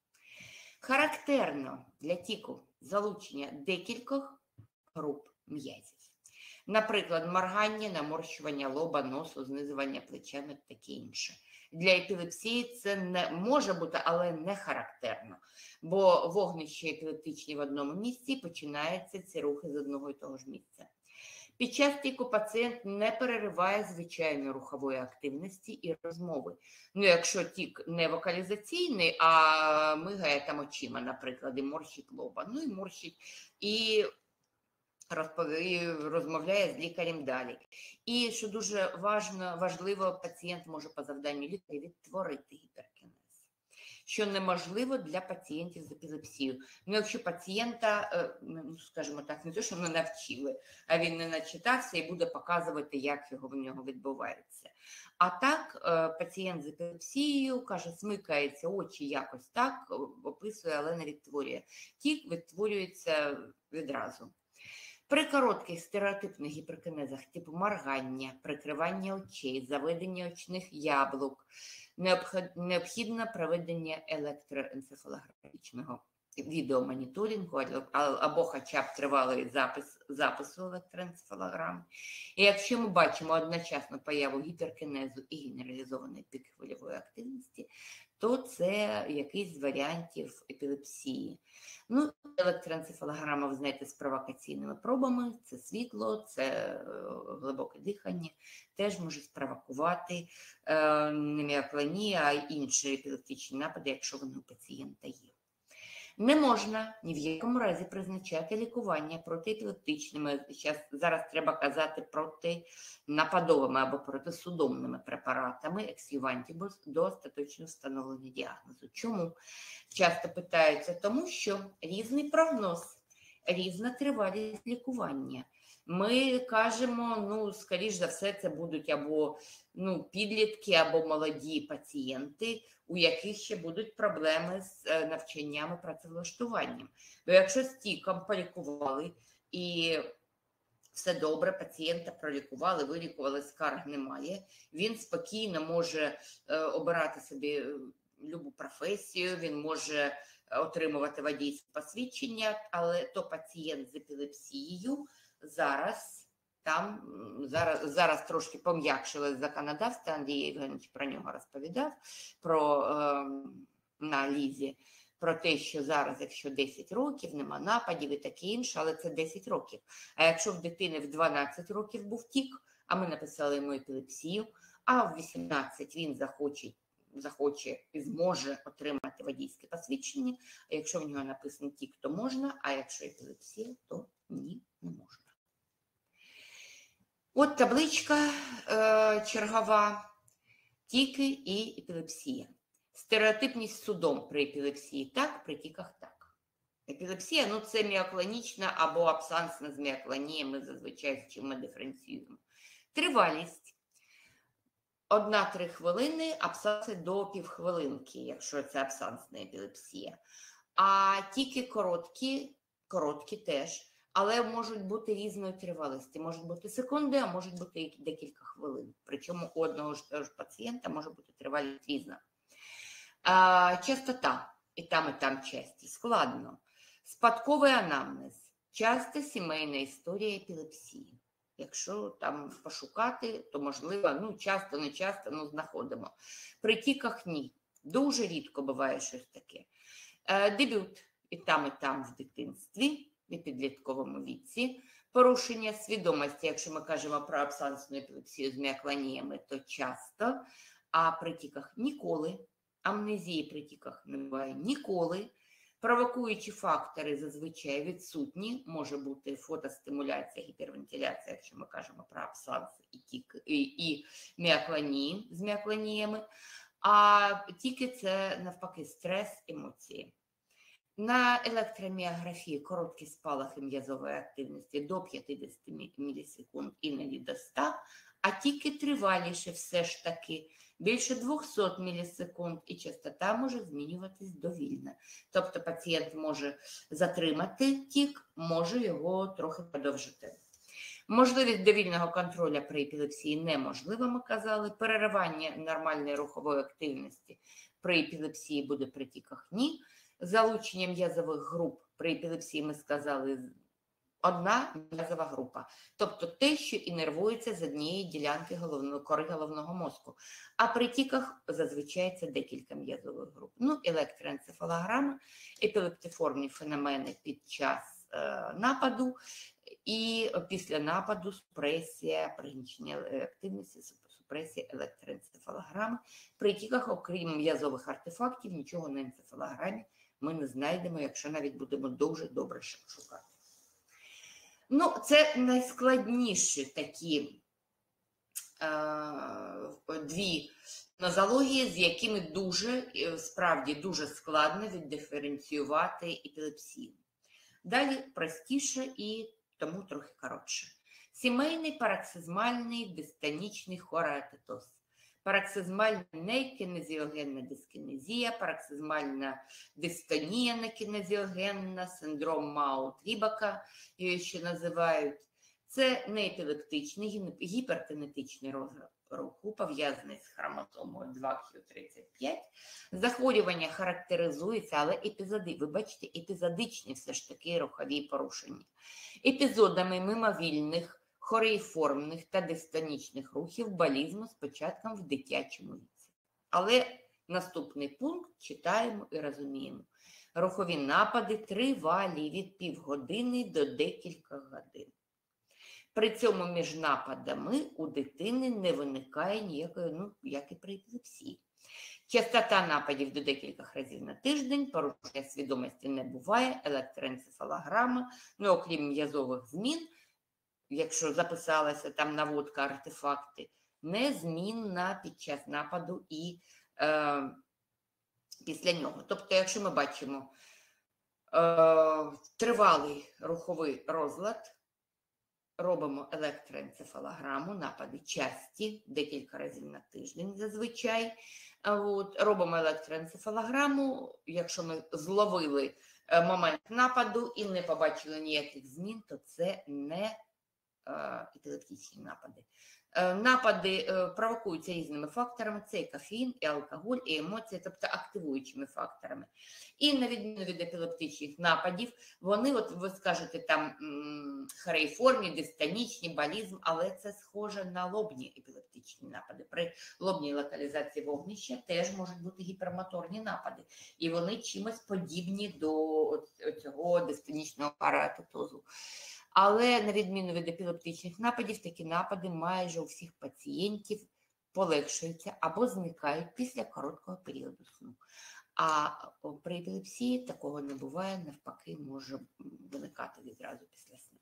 Характерно для тіку залучення декількох груп м'язів. Наприклад, моргання, наморщування лоба, носу, знизування плечами, таке інше. Для епілепсії це не може бути, але не характерно, бо вогнища епілептичні в одному місці, починаються ці рухи з одного і того ж місця. Під час тіку пацієнт не перериває звичайної рухової активності і розмови. Ну, якщо тік не вокалізаційний, а мигає там очима, наприклад, і морщить лоба, ну і морщить, і розмовляє з лікарем далі. І, що дуже важливо, пацієнт може по завданню лікаря відтворити гіперкінез, що неможливо для пацієнтів з епілепсією. Ну, якщо пацієнта, скажімо так, не те, що не навчили, а він не начитався і буде показувати, як в нього відбувається. А так, пацієнт з епілепсією, каже, смикається, очі якось так, описує, але не відтворює. Тік відтворюється відразу. При коротких стереотипних гіперкінезах типу моргання, прикривання очей, заведення очних яблук, необхідно проведення електроенцефалографічного відеомоніторингу або хоча б тривалий запису електроенцефалограми. І якщо ми бачимо одночасно появу гіперкінезу і генералізованої підхвильової активності, то це якийсь з варіантів епілепсії. Ну, електроенцефалограма, ви знаєте, з провокаційними пробами, це світло, це глибоке дихання, теж може спровокувати не міоклонію, а й інші епілептичні напади, якщо вони у пацієнта є. Не можна ні в якому разі призначати лікування протиепілептичними, зараз треба казати протинападовими або протисудомними препаратами, ексювантібус, до остаточного встановлення діагнозу. Чому? Часто питаються, тому що різний прогноз, різна тривалість лікування. Ми кажемо, ну, скоріш за все, це будуть або підлітки, або молоді пацієнти, у яких ще будуть проблеми з навчанням і працевлаштуванням. Бо якщо з тіком полікували і все добре, пацієнта пролікували, вилікували, скарг немає, він спокійно може обирати собі любу професію, він може отримувати водійське посвідчення, але то пацієнт з епілепсією зараз трошки пом'якшили законодавство, Андрій Євгенович про нього розповідав, на Лізі, про те, що зараз, якщо 10 років, нема нападів і таке інше, але це 10 років. А якщо в дитини в 12 років був тік, а ми написали йому епілепсію, а в 18 він захоче і зможе отримати водійське посвідчення, а якщо в нього написано тік, то можна, а якщо епілепсія, то ні, не можна. От табличка чергова, тіки і епілепсія. Стереотипність судом при епілепсії так, при тіках так. Епілепсія, це міоклонічна або абсансна з міоклонією, ми зазвичай з чим ми диференціюємо. Тривалість. 1-3 хвилини, абсанси до півхвилинки, якщо це абсансна епілепсія. А тільки короткі теж, але можуть бути різної тривалості. Можуть бути секунди, а можуть бути декілька хвилин. Причому у одного ж пацієнта може бути тривалість різна. Частота. І там часті. Складно. Спадковий анамнез. Часто сімейна історія епілепсії. Якщо там пошукати, то можливо, часто, не часто, знаходимо. При тіках ні. Дуже рідко буває щось таке. Дебют і там в дитинстві, і підлітковому віці. Порушення свідомості, якщо ми кажемо про абсансну епілепсію з міоклоніями, то часто, а при тіках ніколи. Амнезії при тіках не буває ніколи. Провокуючі фактори зазвичай відсутні, може бути фотостимуляція, гіпервентиляція, якщо ми кажемо про абсанс і міоклонії з міоклоніями, а тільки це навпаки стрес, емоції. На електроміографії короткі спалахи м'язової активності до 50 мілісекунд, іноді до 100, а тільки триваліше все ж таки більше 200 мілісекунд, і частота може змінюватись довільно. Тобто пацієнт може затримати тік, може його трохи подовжити. Можливість довільного контролю при епілепсії неможливо, ми казали. Переривання нормальної рухової активності при епілепсії буде при тіках ні. Залучення м'язових груп при епілепсії, ми сказали, одна м'язова група. Тобто те, що інервується з однієї ділянки кори головного мозку. А при тіках зазвичай це декілька м'язових груп. Ну, електроенцефалограма, епілептиформні феномени під час нападу і після нападу супресія, пригнічення активності, супресія електроенцефалограми. При тіках, окрім м'язових артефактів, нічого на енцефалограмі ми не знайдемо, якщо навіть будемо дуже добре шукати. Ну, це найскладніші такі дві нозології, з якими справді дуже складно віддиференціювати епілепсію. Далі простіше і тому трохи коротше. Сімейний параксизмальний дистонічний хореатетоз. Параксизмальна некінезіогенна дискінезія, параксизмальна дистонія некінезіогенна, синдром Мау-Трібака, її ще називають. Це неепілептичний, гіперкінетичний розрив руху, пов'язаний з хромосомою 2q35. Захворювання характеризується, але ви бачите, епізодичні все ж таки рухові порушення. Епізодами мимовільних, хореїформних та дистонічних рухів балізму з початком в дитячому віці. Але наступний пункт читаємо і розуміємо. Рухові напади тривалі від півгодини до декілька годин. При цьому між нападами у дитини не виникає ніякої, як і при епілепсії. Частота нападів до декількох разів на тиждень, порушення свідомості не буває, електроенцефалограма, окрім м'язових змін, якщо записалася там наводка, артефакти, незмінна під час нападу і після нього. Тобто, якщо ми бачимо тривалий руховий розлад, робимо електроенцефалограму, напади часті, декілька разів на тиждень зазвичай. Робимо електроенцефалограму, якщо ми зловили момент нападу і не побачили ніяких змін, то це не епілептичні напади. Напади провокуються різними факторами, це і кофеїн, і алкоголь, і емоції, тобто активуючими факторами. І на відміну від епілептичних нападів, вони, ви скажете, там хореїформні, дистонічні, балізм, але це схоже на лобні епілептичні напади. При лобній локалізації вогнища теж можуть бути гіпермоторні напади. І вони чимось подібні до цього дистонічного паратетозу. Але на відміну від епілептичних нападів, такі напади майже у всіх пацієнтів полегшуються або зникають після короткого періоду сну. А при епілепсії такого не буває, навпаки, може виникати відразу після сну.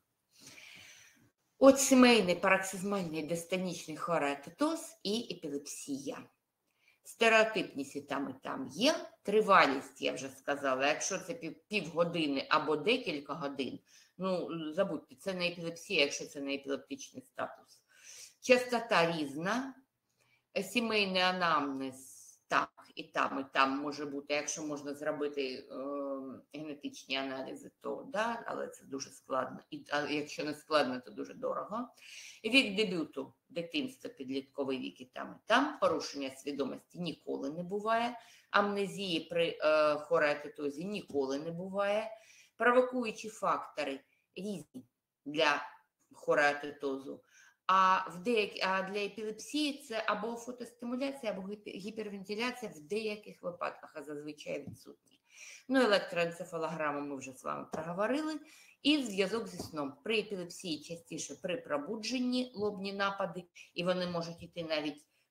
От сімейний параксизмальний дистонічний хореатетоз і епілепсія. Стереотипність і там є, тривалість, я вже сказала, якщо це півгодини або декілька годин, забудьте, це не епілепсія, якщо це не епілептичний статус. Частота різна, сімейний анамнез так, і там може бути, якщо можна зробити генетичні аналізи, то да, але це дуже складно, а якщо не складно, то дуже дорого. Вік дебюту, дитинство, підлітковий вік і там, порушення свідомості ніколи не буває, амнезії при хореатетозі ніколи не буває, провокуючі фактори різні для хореатетозу. А для епілепсії це або фотостимуляція, або гіпервентиляція в деяких випадках, а зазвичай відсутні. Електроенцефалограму ми вже з вами проговорили. І зв'язок зі сном. При епілепсії частіше при пробудженні лобні напади, і вони можуть йти навіть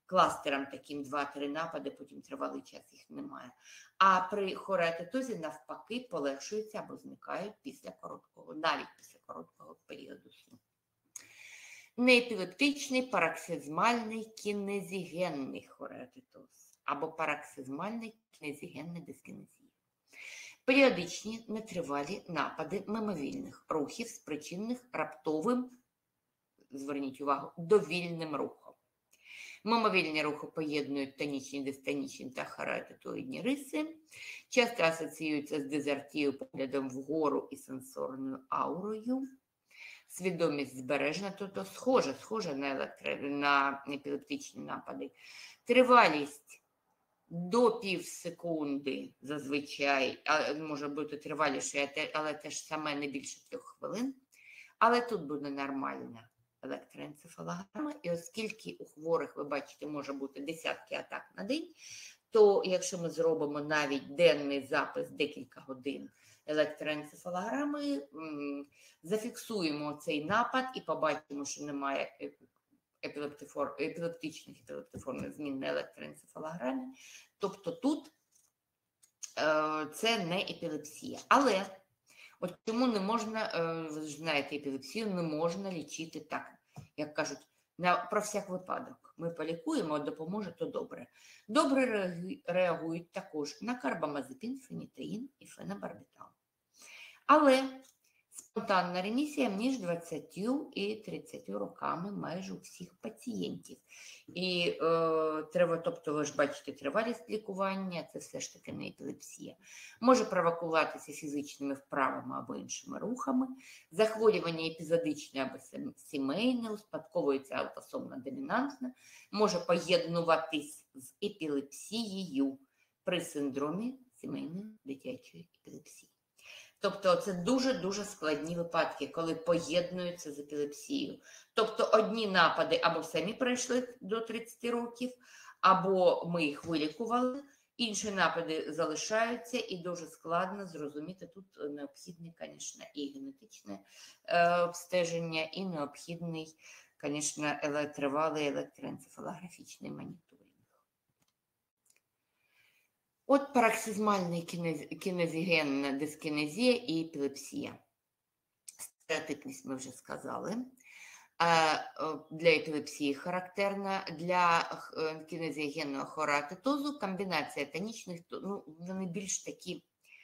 кластером таким 2-3 напади, потім тривалий час їх немає. А при хореатитозі навпаки полегшуються або зникають навіть після короткого періоду сну. Неепілептичний параксизмальний кінезігенний хореатитоз або параксизмальний кінезігенний дискінезія. Періодичні нетривалі напади мимовільних рухів, спричинених раптовим, зверніть увагу, довільним рухом. Мимовільні рухи поєднують тонічні, дистонічні та хореатитоїдні риси, часто асоціюються з дезертією, поглядом вгору і сенсорною аурою. Свідомість збережена, тобто схожа на епілептичні напади. Тривалість до півсекунди зазвичай, може бути триваліше, але теж саме не більше 3 хвилин. Але тут буде нормальна електроенцефалограма, і оскільки у хворих, ви бачите, може бути десятки атак на день, то якщо ми зробимо навіть денний запис декілька годин електроенцефалограми, зафіксуємо цей напад і побачимо, що немає епілептичних епілептиформних змін на електроенцефалограмі. Тобто тут це не епілепсія. Але от чому не можна, ви ж знаєте, епілепсію не можна лічити так, як кажуть, про всяк випадок. Ми полікуємо, допоможе, то добре. Добре реагують також на карбамазепін, фенітеїн і фенобарбітал. Але спонтанна ремісія між 20 і 30 роками майже у всіх пацієнтів. І тобто ви ж бачите тривалість лікування, це все ж таки не епілепсія. Може провокуватися фізичними вправами або іншими рухами. Захворювання епізодичне або сімейне, успадковується аутосомно домінантне, може поєднуватись з епілепсією при синдромі сімейної дитячої епілепсії. Тобто це дуже-дуже складні випадки, коли поєднуються з епілепсією. Тобто одні напади або самі пройшли до 30 років, або ми їх вилікували, інші напади залишаються, і дуже складно зрозуміти, тут необхідне, звісно, і генетичне обстеження, і необхідний, звісно, тривалий електроенцефалографічний моніторинг. От параксизмальна кінезігенна дискінезія і епілепсія. Стереотипність ми вже сказали. Для епілепсії характерна, для кінезігенного хореатитозу комбінація тонічних, вони більш такі,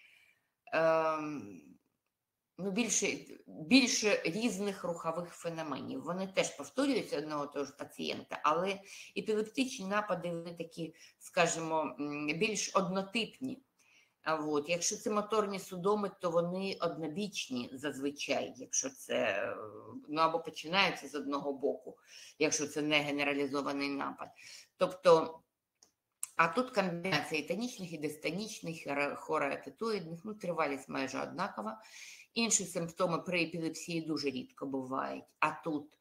більше різних рухових феноменів. Вони теж повторюються одного того ж пацієнта, але епілептичні напади, вони такі, скажімо, більш однотипні. Якщо це моторні судоми, то вони однобічні зазвичай, якщо це, або починаються з одного боку, якщо це не генералізований напад. Тобто, а тут комбінація і тонічних, і дистонічних, хореатитоїдних, тривалість майже однакова. Інші симптоми при епілепсії дуже рідко бувають, а тут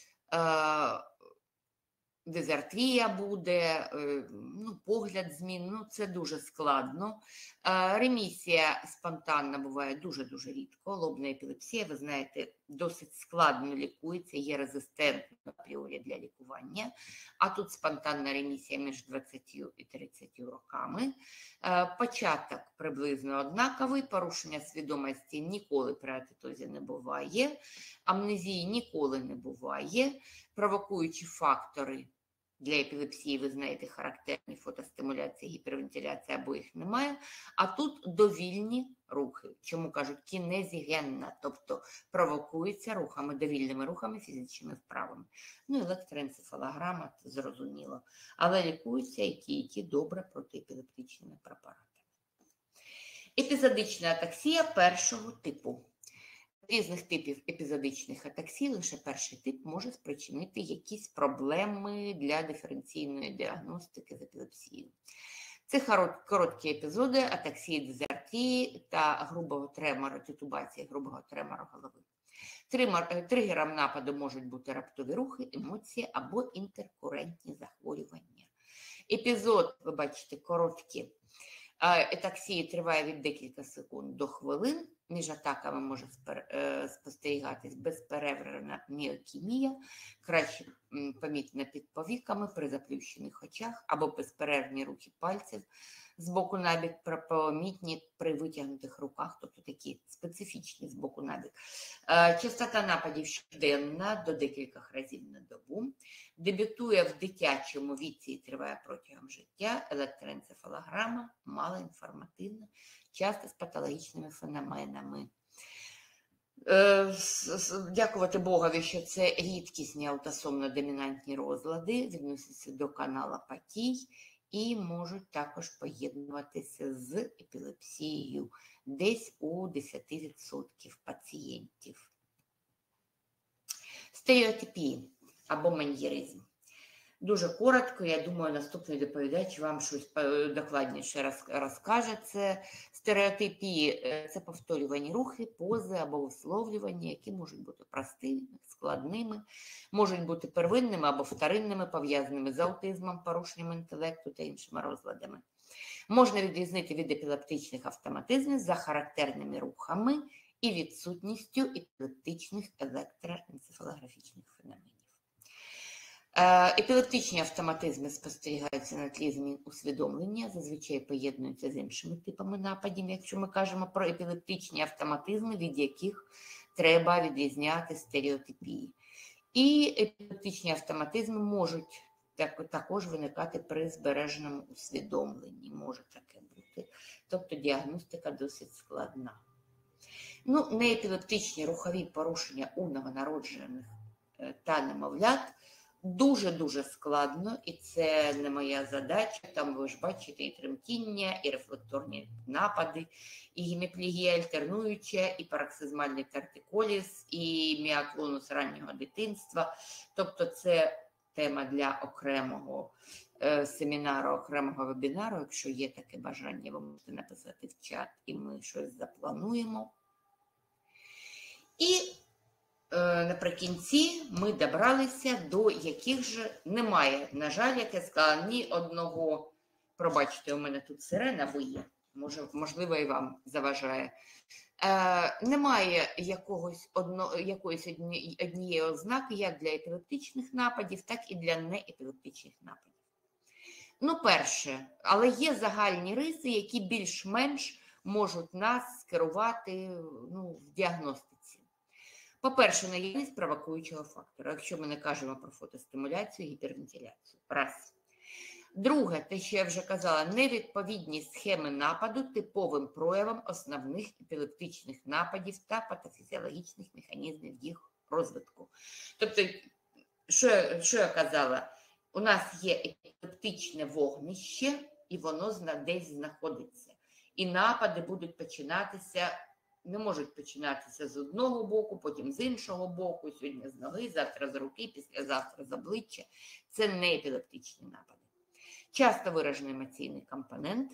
дезартрія буде, погляд змін, це дуже складно. Ремісія спонтанна буває дуже-дуже рідко. Лобна епілепсія, ви знаєте, досить складно лікується, є резистентна апріорі для лікування. А тут спонтанна ремісія між 20 і 30 роками. Початок приблизно однаковий, порушення свідомості ніколи при атитозі не буває, амнезії ніколи не буває, провокуючі фактори для епілепсії, ви знаєте, характерні фотостимуляція, гіпервентиляція, або їх немає. А тут довільні рухи, чому кажуть кінезігенна, тобто провокується рухами, довільними рухами, фізичними вправами. Електроенцефалограма, це зрозуміло. Але лікуються і ті добре протиепілептичними препаратами. Епізодична атаксія першого типу. Різних типів епізодичних атаксій лише перший тип може спричинити якісь проблеми для диференційної діагностики з епілепсією. Це короткі епізоди атаксії дезартії та грубого тремору, титубації грубого тремору голови. Тригером нападу можуть бути раптові рухи, емоції або інтеркурентні захворювання. Епізод, ви бачите, короткі, Етаксія триває від декілька секунд до хвилин. Між атаками може спостерігатись безперервна міокімія, краще помітна під повіками при заплющених очах або безперервні рухи пальців з боку на бік, помітні при витягнутих руках, тобто такі специфічні з боку на бік. Частота нападів щоденна до декількох разів на добу. Дебютує в дитячому віці і триває протягом життя. Електроенцефалограма малоінформативна, часто з патологічними феноменами. Дякувати Богові, що це рідкісні аутосомно-домінантні розлади, відносяться до каналопатій і можуть також поєднуватися з епілепсією десь у 10% пацієнтів. Стереотипії або маньєризм. Дуже коротко, я думаю, наступний доповідач вам щось докладніше розкаже. Це стереотипії, це повторювані рухи, пози або висловлювання, які можуть бути простими, складними, можуть бути первинними або вторинними, пов'язаними з аутизмом, порушенням інтелекту та іншими розладами. Можна відрізнити від епілептичних автоматизмів за характерними рухами і відсутністю епілептичних електроенцефалографічних феноменів. Епілептичні автоматизми спостерігаються на тлі змін усвідомлення, зазвичай поєднуються з іншими типами нападів, якщо ми кажемо про епілептичні автоматизми, від яких треба відрізняти стереотипії. І епілептичні автоматизми можуть також виникати при збереженому усвідомленні, може таке бути. Тобто діагностика досить складна. Неепілептичні рухові порушення у новонароджених та немовлят дуже-дуже складно, і це не моя задача. Там ви ж бачите і тремтіння, і рефлекторні напади, і геміплегія альтернуюча, і пароксизмальний тартиколіз, і міоклонус раннього дитинства. Тобто це тема для окремого семінару, окремого вебінару. Якщо є таке бажання, ви можете написати в чат, і ми щось заплануємо. І наприкінці ми добралися до яких же немає, на жаль, як я сказала, ні одного, пробачте, у мене тут сирена виє, можливо, і вам заважає. Немає якоїсь однієї ознаки, як для епілептичних нападів, так і для неепілептичних нападів. Перше, але є загальні риси, які більш-менш можуть нас скерувати в діагностиці. По-перше, наявність провокуючого фактора, якщо ми не кажемо про фотостимуляцію, гіпервентиляцію. Раз. Друге, те, що я вже казала, невідповідність схеми нападу типовим проявам основних епілептичних нападів та патофізіологічних механізмів їх розвитку. Тобто, що я казала, у нас є епілептичне вогнище, і воно десь знаходиться. І напади будуть починатися, не можуть починатися з одного боку, потім з іншого боку, сьогодні з ноги, завтра з руки, післязавтра з обличчя. Це не епілептичні напади. Часто виражений емоційний компонент,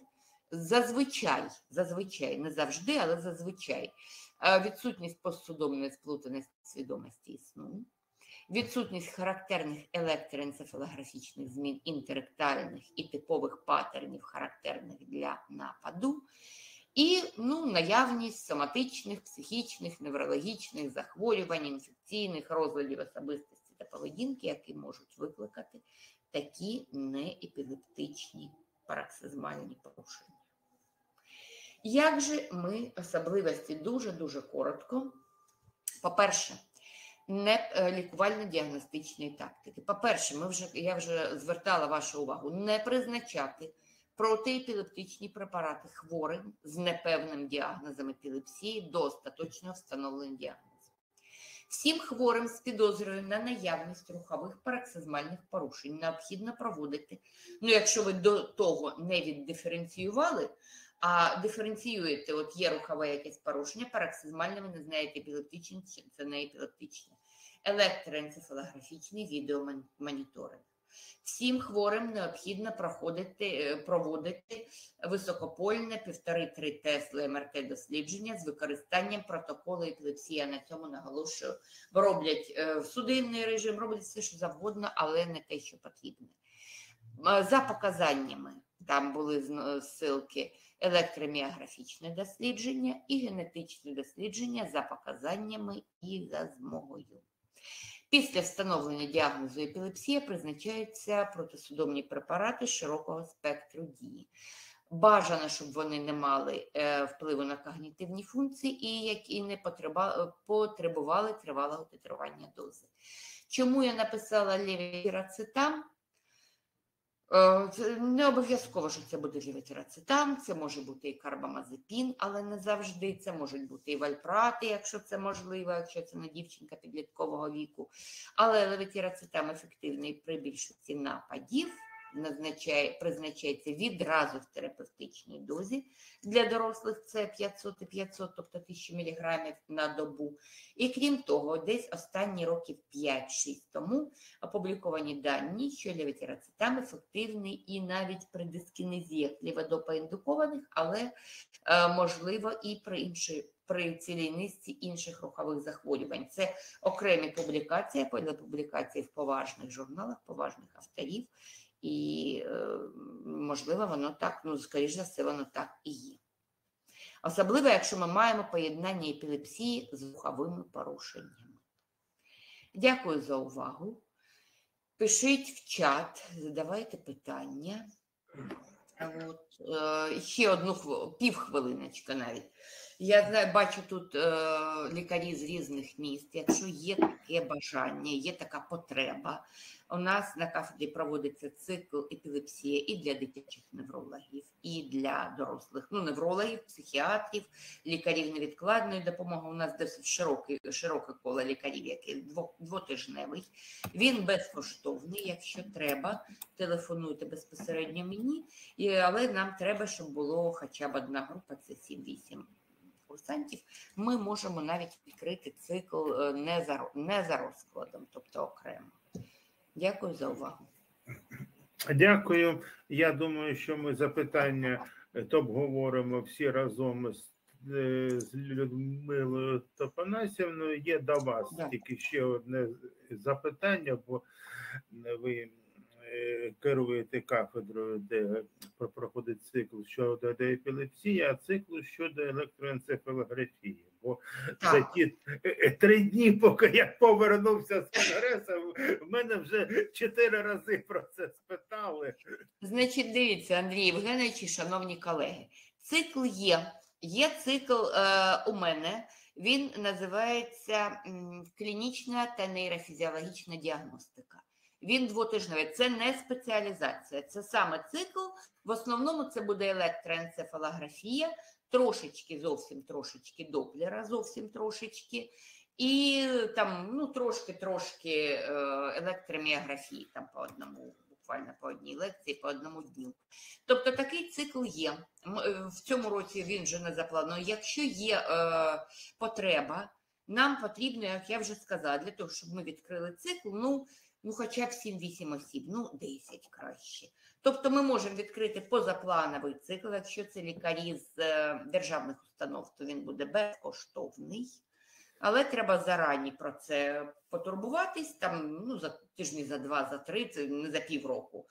зазвичай, не завжди, але зазвичай, відсутність постсудомної сплутаності свідомості і сну, відсутність характерних електроенцефалографічних змін інтеректальних і типових паттернів, характерних для нападу, і наявність соматичних, психічних, неврологічних захворювань, інфекційних розладів особистості та поведінки, які можуть викликати такі неепілептичні пароксизмальні порушення. Як же ми особливості дуже-дуже коротко? По-перше, лікувально-діагностичної тактики. По-перше, я вже звертала вашу увагу, не призначати протиепілептичні препарати хворим з непевним діагнозом епілепсії до остаточного встановлення діагнозу. Всім хворим з підозрою на наявність рухових пароксизмальних порушень необхідно проводити, якщо ви до того не віддиференціювали, а диференціюєте, є рухове якесь порушення, пароксизмальне, ви не знаєте, епілептичне чи це не епілептичне, електроенцефалографічний відеомоніторинг. Всім хворим необхідно проводити високопольне 1,5-3 Тесли МРТ-дослідження з використанням протоколу епілепсії. Я на цьому наголошую, бо роблять судинний режим, роблять все, що завгодно, але не те, що потрібно. За показаннями, там були ссылки, електроміографічне дослідження і генетичне дослідження за показаннями і за змогою. Після встановлення діагнозу епілепсія призначаються протисудомні препарати широкого спектру дії. Бажано, щоб вони не мали впливу на когнітивні функції і які не потребували тривалого титрування дози. Чому я написала левотирацетам? Не обов'язково, що це буде левотирацетам, це може бути і карбамазепін, але не завжди. Це можуть бути і вальпрати, якщо це можливо, якщо це не дівчинка підліткового віку. Але левотирацетам ефективний при більшості нападів, призначається відразу в терапевтичній дозі. Для дорослих це 500 і 500, тобто 1000 мг на добу. І крім того, десь останні років 5-6 тому опубліковані дані, що левотирацетам ефективний і навіть при дискінезіях ліводопоіндукованих, але можливо і при цілій низці інших рухових захворювань. Це окремі публікації, публікації в поважних журналах, поважних авторів. І, можливо, воно так, скоріш за все, воно так і є. Особливо, якщо ми маємо поєднання епілепсії з руховими порушеннями. Дякую за увагу. Пишіть в чат, задавайте питання. Ще одну півхвилиночку навіть. Я бачу тут лікарі з різних міст. Якщо є таке бажання, є така потреба, у нас на кафедрі проводиться цикл епілепсія і для дитячих неврологів, і для дорослих неврологів, психіатрів, лікарів невідкладної допомоги. У нас досить широке коло лікарів, який двотижневий. Він безкоштовний, якщо треба, телефонуйте безпосередньо мені, але нам треба, щоб було хоча б одна група, це 7-8 курсантів. Ми можемо навіть відкрити цикл не за розкладом, тобто окремо. Дякую за увагу.
Дякую. Я думаю, що ми запитання обговоримо всі разом з Людмилою Топанасівною. Є до вас тільки ще одне запитання, бо ви керуєте кафедрою, де проходить цикл щодо епілепсії, а циклу щодо електроенцефалографії. Бо за ті 3 дні, поки я повернувся з конгресу, в мене вже 4 рази про це спитали.
Значить, дивіться, Андрій Євгенович і шановні колеги, цикл є. Є цикл у мене, він називається клінічна та нейрофізіологічна діагностика. Він двотижневий, це не спеціалізація, це саме цикл. В основному це буде електроенцефалографія, трошечки, зовсім трошечки доплера, зовсім трошечки, і там, трошки електроміографії, там по одному, буквально по одній лекції, по одному дню. Тобто такий цикл є. В цьому році він вже не запланований. Якщо є потреба, нам потрібно, як я вже сказала, для того, щоб ми відкрили цикл, хоча б 7-8 осіб, 10 краще. Тобто ми можемо відкрити позаплановий цикл, якщо це лікарі з державних установ, то він буде безкоштовний. Але треба зарані про це потурбуватись, за тижні, за 2, за 3, це не за півроку.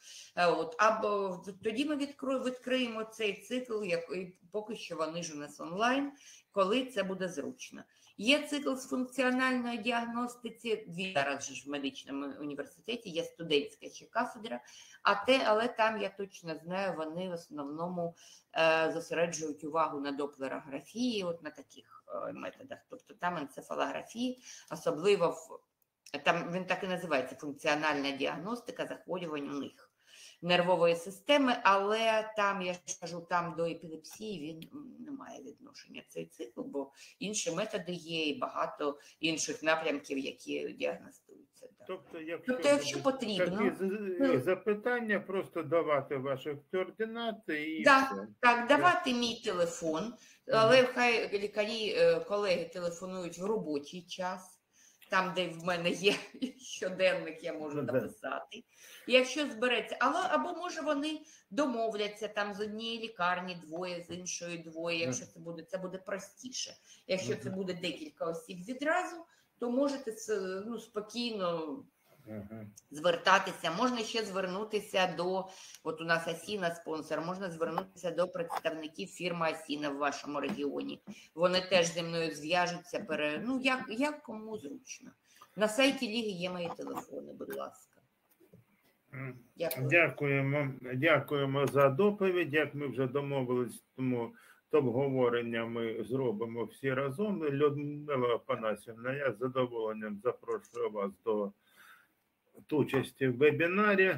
Або тоді ми відкриємо цей цикл, поки що вони ж у нас онлайн, коли це буде зручно. Є цикл з функціональної діагностиці, зараз же в медичному університеті, є студентська ще кафедра, але там, я точно знаю, вони в основному зосереджують увагу на доплерографії, на таких методах. Тобто там енцефалографії, особливо там він так і називається, функціональна діагностика захворювань у них нервової системи, але там, я ж кажу, там до епілепсії він не має відношення, цей цикл, бо інші методи є і багато інших напрямків, які діагностуються.
Тобто,
якщо потрібно.
Такі запитання, просто давати ваші координати і
Так, давати мій телефон, але хай лікарі, колеги телефонують в робочий час. Там, де в мене є щоденник, я можу написати. Якщо збереться, або може вони домовляться там з однієї лікарні 2, з іншої 2, якщо це буде простіше. Якщо це буде декілька осіб відразу, то можете спокійно звертатися. Можна ще звернутися до, от у нас Асіна спонсор, можна звернутися до представників фірми Асіна в вашому регіоні. Вони теж зі мною зв'яжуться, ну, як кому зручно. На сайті Ліги є мої телефони, будь ласка.
Дякую. Дякуємо за доповідь. Як ми вже домовились, тому обговорення ми зробимо всі разом. Людмила Панасівна, я з задоволенням запрошую вас до участі в вебінарі.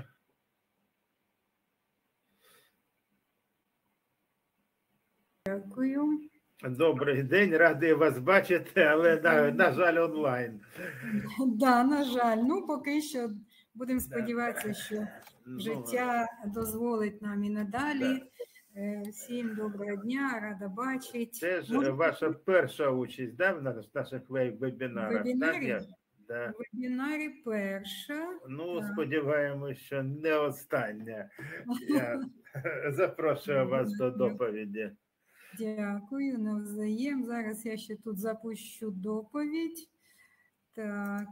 Дякую.
Добрий день, радий вас бачити, але, на жаль, онлайн.
Да, на жаль. Ну, поки що будемо сподіватися, що життя дозволить нам і надалі. Всім доброго дня, рада бачити.
Це ж ваша перша участь, да, в наших вебінарах?
Вебінарі?
Да.
В вебінарі перша.
Ну,
так.
Сподіваємось, що не остання. Я запрошую вас до доповіді.
Дякую, навзаєм. Зараз я ще тут запущу доповідь. Так.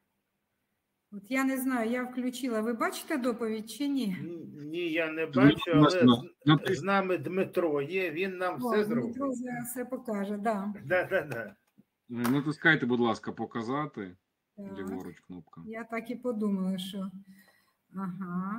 От я не знаю, я включила. Ви бачите доповідь чи ні?
Ні, я не бачу, але з нами Дмитро є, він нам все зробить.
Дмитро зараз все покаже, да.
Да.
Натискайте, будь ласка, показати.
Так.
Ліворуч кнопка.
Я так і подумала, що. Ага.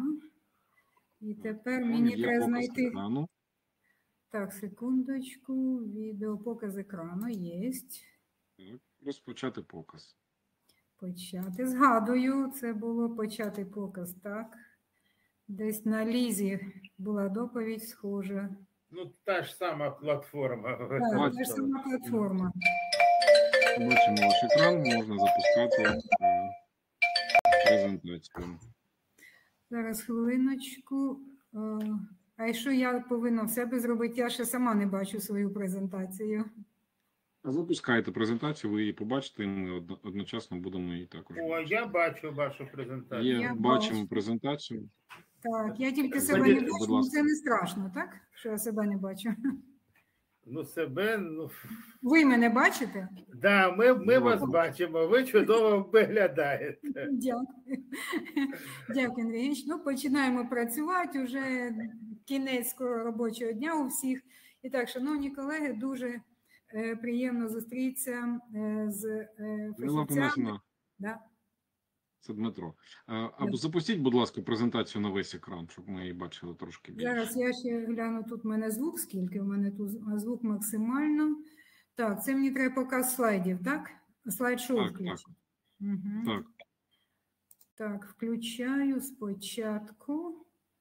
І тепер мені
Є
треба
показ
знайти.
екрану.
Так, секундочку. Відеопоказ екрану є.
Так, розпочати показ.
Почати. Згадую, це було почати показ, так? Десь на Лізі була доповідь схожа.
Ну, та ж сама платформа.
Так, та ж сама платформа.
Бачимо ваш екран, можна запускати презентацію.
Зараз хвилиночку. А що я повинна в себе зробити? Я ще сама не бачу свою презентацію.
Запускайте презентацію, ви її побачите, і ми одночасно будемо її також.
О, я бачу вашу презентацію.
Я
Бачимо
бачу.
презентацію.
Так, я тільки себе
Зайдіть,
не
будь
бачу,
ласка.
це не страшно, так? Що я себе не бачу.
Ну, себе, ну...
Ви мене бачите?
Да, ми вас бачимо, ви чудово виглядаєте.
Дякую. Дякую, Андрій Ігорович. Ну, починаємо працювати, вже кінець скоро робочого дня у всіх. І так, шановні колеги, дуже приємно зустрітися з фахівцями. Да.
Це Дмитро. Або запустіть, будь ласка, презентацію на весь екран, щоб ми її бачили трошки більше.
Зараз я ще гляну, тут в мене звук, скільки в мене тут звук максимально. Так, це мені треба показ слайдів, так? Слайд-шоу включити. Угу.
Так.
Так, включаю спочатку.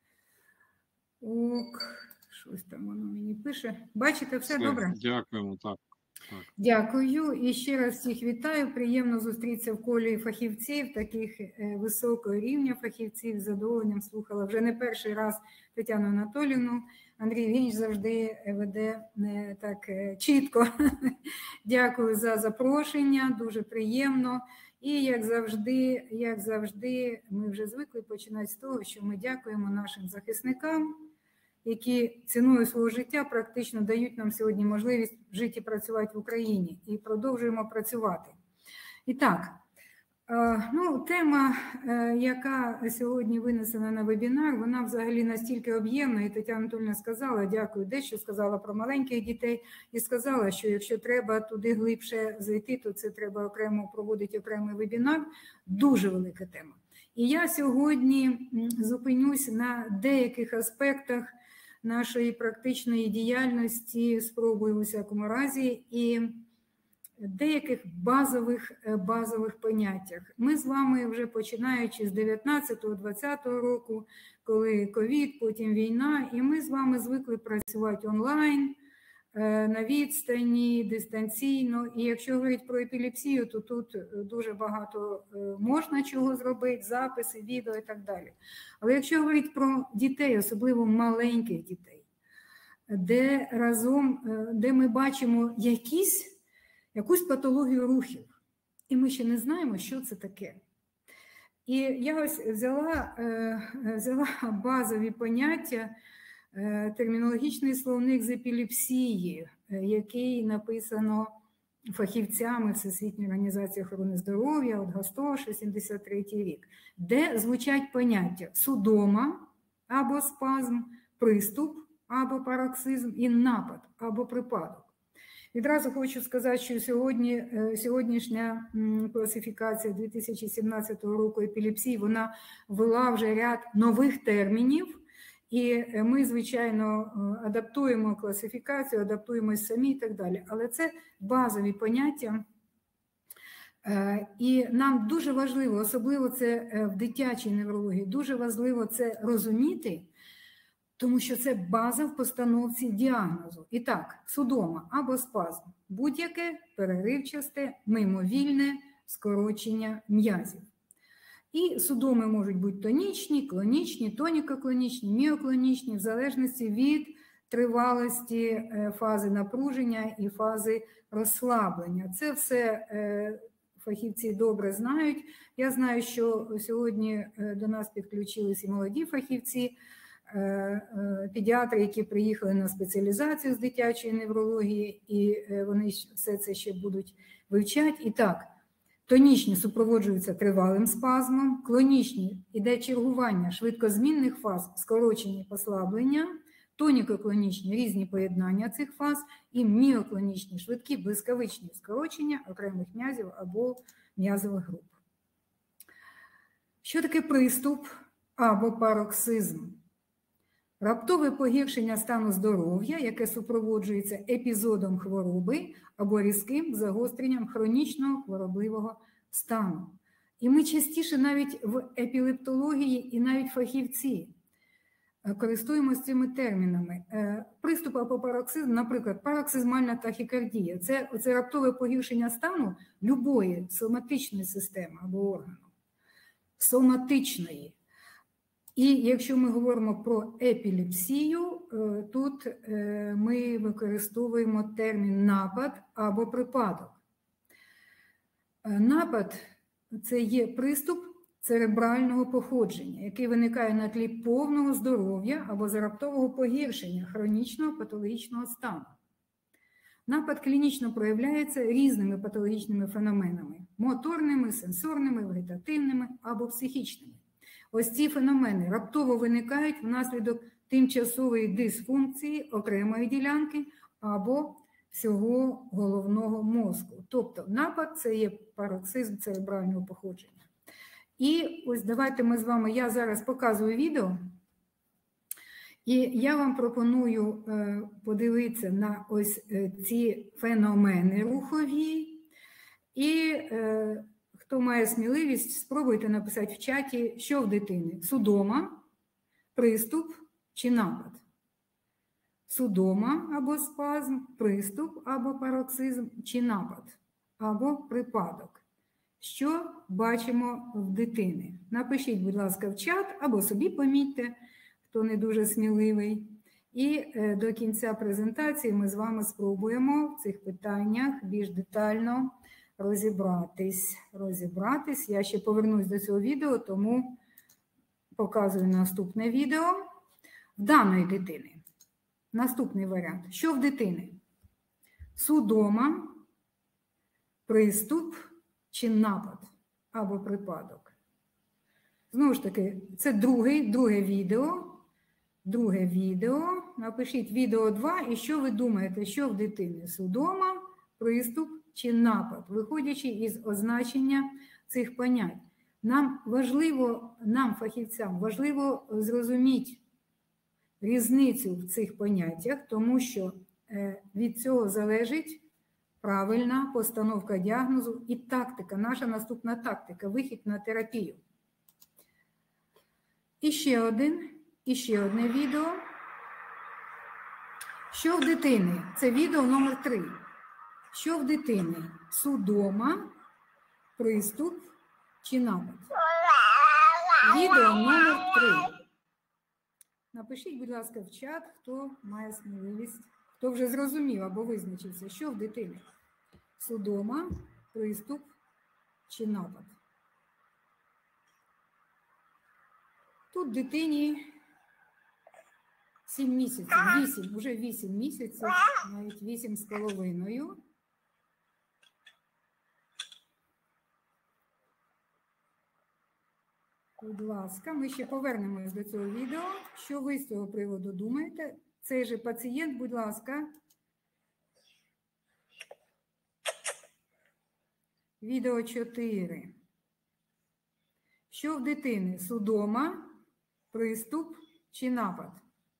Ок, щось там воно мені пише. Бачите, все добре?
Дякуємо, так.
Дякую. І ще раз всіх вітаю. Приємно зустрітися в колі фахівців, таких високого рівня фахівців. З задоволенням слухала вже не перший раз Тетяну Анатоліївну. Андрій Євгенович завжди веде так чітко. Дякую за запрошення, дуже приємно. І як завжди, ми вже звикли починати з того, що ми дякуємо нашим захисникам, які ціною свого життя практично дають нам сьогодні можливість жити і працювати в Україні. І продовжуємо працювати. І так, тема, яка сьогодні винесена на вебінар, вона взагалі настільки об'ємна, і Тетяна Анатоліївна сказала, дякую, дещо сказала про маленьких дітей, і сказала, що якщо треба туди глибше зайти, то це треба окремо проводити окремий вебінар. Дуже велика тема. І я сьогодні зупинюсь на деяких аспектах нашої практичної діяльності, спробую в усякому разі, і деяких базових поняттях. Ми з вами вже починаючи з 19-20 року, коли ковід, потім війна, і ми з вами звикли працювати онлайн, на відстані, дистанційно. І якщо говорити про епілепсію, то тут дуже багато можна чого зробити, записи, відео і так далі. Але якщо говорити про дітей, особливо маленьких дітей, де ми бачимо якусь патологію рухів, і ми ще не знаємо, що це таке. І я ось взяла базові поняття, термінологічний словник з епілепсії, який написано фахівцями Всесвітньої організації охорони здоров'я, от ГАСТО, 73-й рік, де звучать поняття судома або спазм, приступ або пароксизм і напад або припадок. Відразу хочу сказати, що сьогоднішня класифікація 2017 року епілепсії, вона ввела вже ряд нових термінів, і ми, звичайно, адаптуємо класифікацію, адаптуємось самі і так далі. Але це базові поняття, і нам дуже важливо, особливо це в дитячій неврології, дуже важливо це розуміти, тому що це база в постановці діагнозу. І так, судома або спазм – будь-яке переривчасте, мимовільне скорочення м'язів. І судоми можуть бути тонічні, клонічні, тонікоклонічні, міоклонічні, в залежності від тривалості фази напруження і фази розслаблення. Це все фахівці добре знають. Я знаю, що сьогодні до нас підключились і молоді фахівці, педіатри, які приїхали на спеціалізацію з дитячої неврології, і вони все це ще будуть вивчати. І так, тонічні супроводжуються тривалим спазмом, клонічні – іде чергування швидкозмінних фаз, скорочення і послаблення, тонікоклонічні – різні поєднання цих фаз, і міоклонічні – швидкі блискавичні скорочення окремих м'язів або м'язових груп. Що таке приступ або пароксизм? Раптове погіршення стану здоров'я, яке супроводжується епізодом хвороби або різким загостренням хронічного хворобливого стану. І ми частіше навіть в епілептології і навіть фахівці користуємося цими термінами. Приступ або пароксизм, наприклад, пароксизмальна тахікардія – це раптове погіршення стану любої соматичної системи або органу. Соматичної. І якщо ми говоримо про епілепсію, тут ми використовуємо термін напад або припадок. Напад – це є приступ церебрального походження, який виникає на тлі повного здоров'я або за раптового погіршення хронічного патологічного стану. Напад клінічно проявляється різними патологічними феноменами – моторними, сенсорними, вегетативними або психічними. Ось ці феномени раптово виникають внаслідок тимчасової дисфункції окремої ділянки або всього головного мозку. Тобто напад – це є пароксизм церебрального походження. І ось давайте ми з вами, я зараз показую відео, і я вам пропоную подивитися на ось ці феномени рухові. І хто має сміливість, спробуйте написати в чаті, що в дитини. Судома, приступ чи напад. Судома або спазм, приступ або пароксизм чи напад, або припадок. Що бачимо в дитини? Напишіть, будь ласка, в чат, або собі помітьте, хто не дуже сміливий. І до кінця презентації ми з вами спробуємо в цих питаннях більш детально розібратись. Я ще повернусь до цього відео, тому показую наступне відео. В даної дитини. Наступний варіант. Що в дитини? Судома, приступ чи напад або припадок. Знову ж таки, це друге відео. Напишіть відео 2 і що ви думаєте, що в дитини? Судома, приступ чи напад, виходячи із означення цих понять. Нам, фахівцям, важливо зрозуміти різницю в цих поняттях, тому що від цього залежить правильна постановка діагнозу і тактика, наша наступна тактика, вихід на терапію. І ще одне відео. Що в дитини? Це відео номер 3. Що в дитини? Судома, приступ чи напад? Відео номер 3. Напишіть, будь ласка, в чат, хто має сміливість, хто вже зрозумів або визначився, що в дитини? Судома, приступ чи напад? Тут дитині 7 місяців, вже 8 місяців, навіть 8,5. Будь ласка, ми ще повернемось до цього відео. Що ви з цього приводу думаєте? Цей же пацієнт, будь ласка. Відео 4. Що в дитини? Судома, приступ чи напад?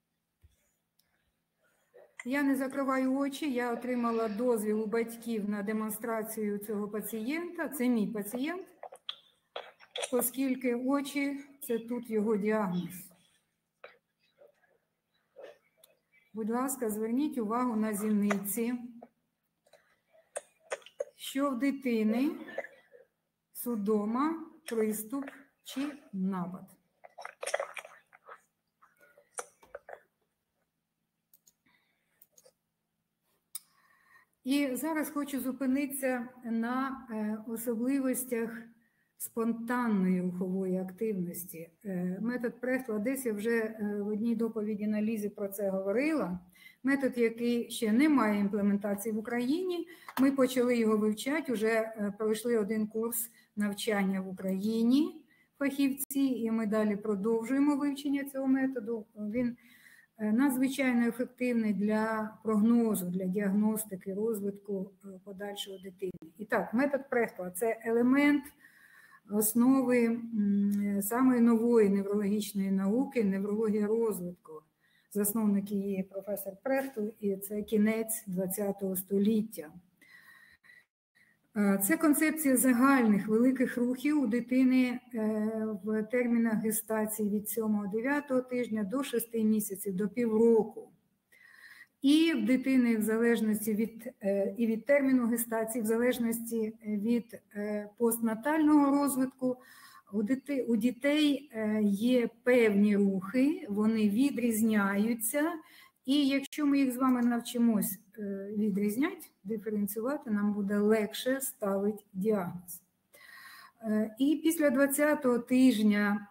Я не закриваю очі, я отримала дозвіл у батьків на демонстрацію цього пацієнта. Це мій пацієнт, оскільки очі – це тут його діагноз. Будь ласка, зверніть увагу на зіниці. Що в дитини? Судома, приступ чи напад? І зараз хочу зупинитися на особливостях спонтанної рухової активності. Метод Прехтла, десь я вже в одній доповіді на Лізі про це говорила. Метод, який ще не має імплементації в Україні. Ми почали його вивчати, вже пройшли один курс навчання в Україні фахівці, і ми далі продовжуємо вивчення цього методу. Він надзвичайно ефективний для прогнозу, для діагностики, розвитку подальшого дитини. І так, метод Прехтла – це елемент основи самої нової неврологічної науки, неврологія розвитку. Засновник її професор Прехтл, і це кінець ХХ століття. Це концепція загальних великих рухів у дитини в термінах гестації від 7-9 тижня до 6 місяців, до півроку. І в дитини в залежності від терміну гестації, в залежності від постнатального розвитку, у дітей є певні рухи, вони відрізняються, і якщо ми їх з вами навчимось відрізняти, диференціювати, нам буде легше ставити діагноз. І після 20-го тижня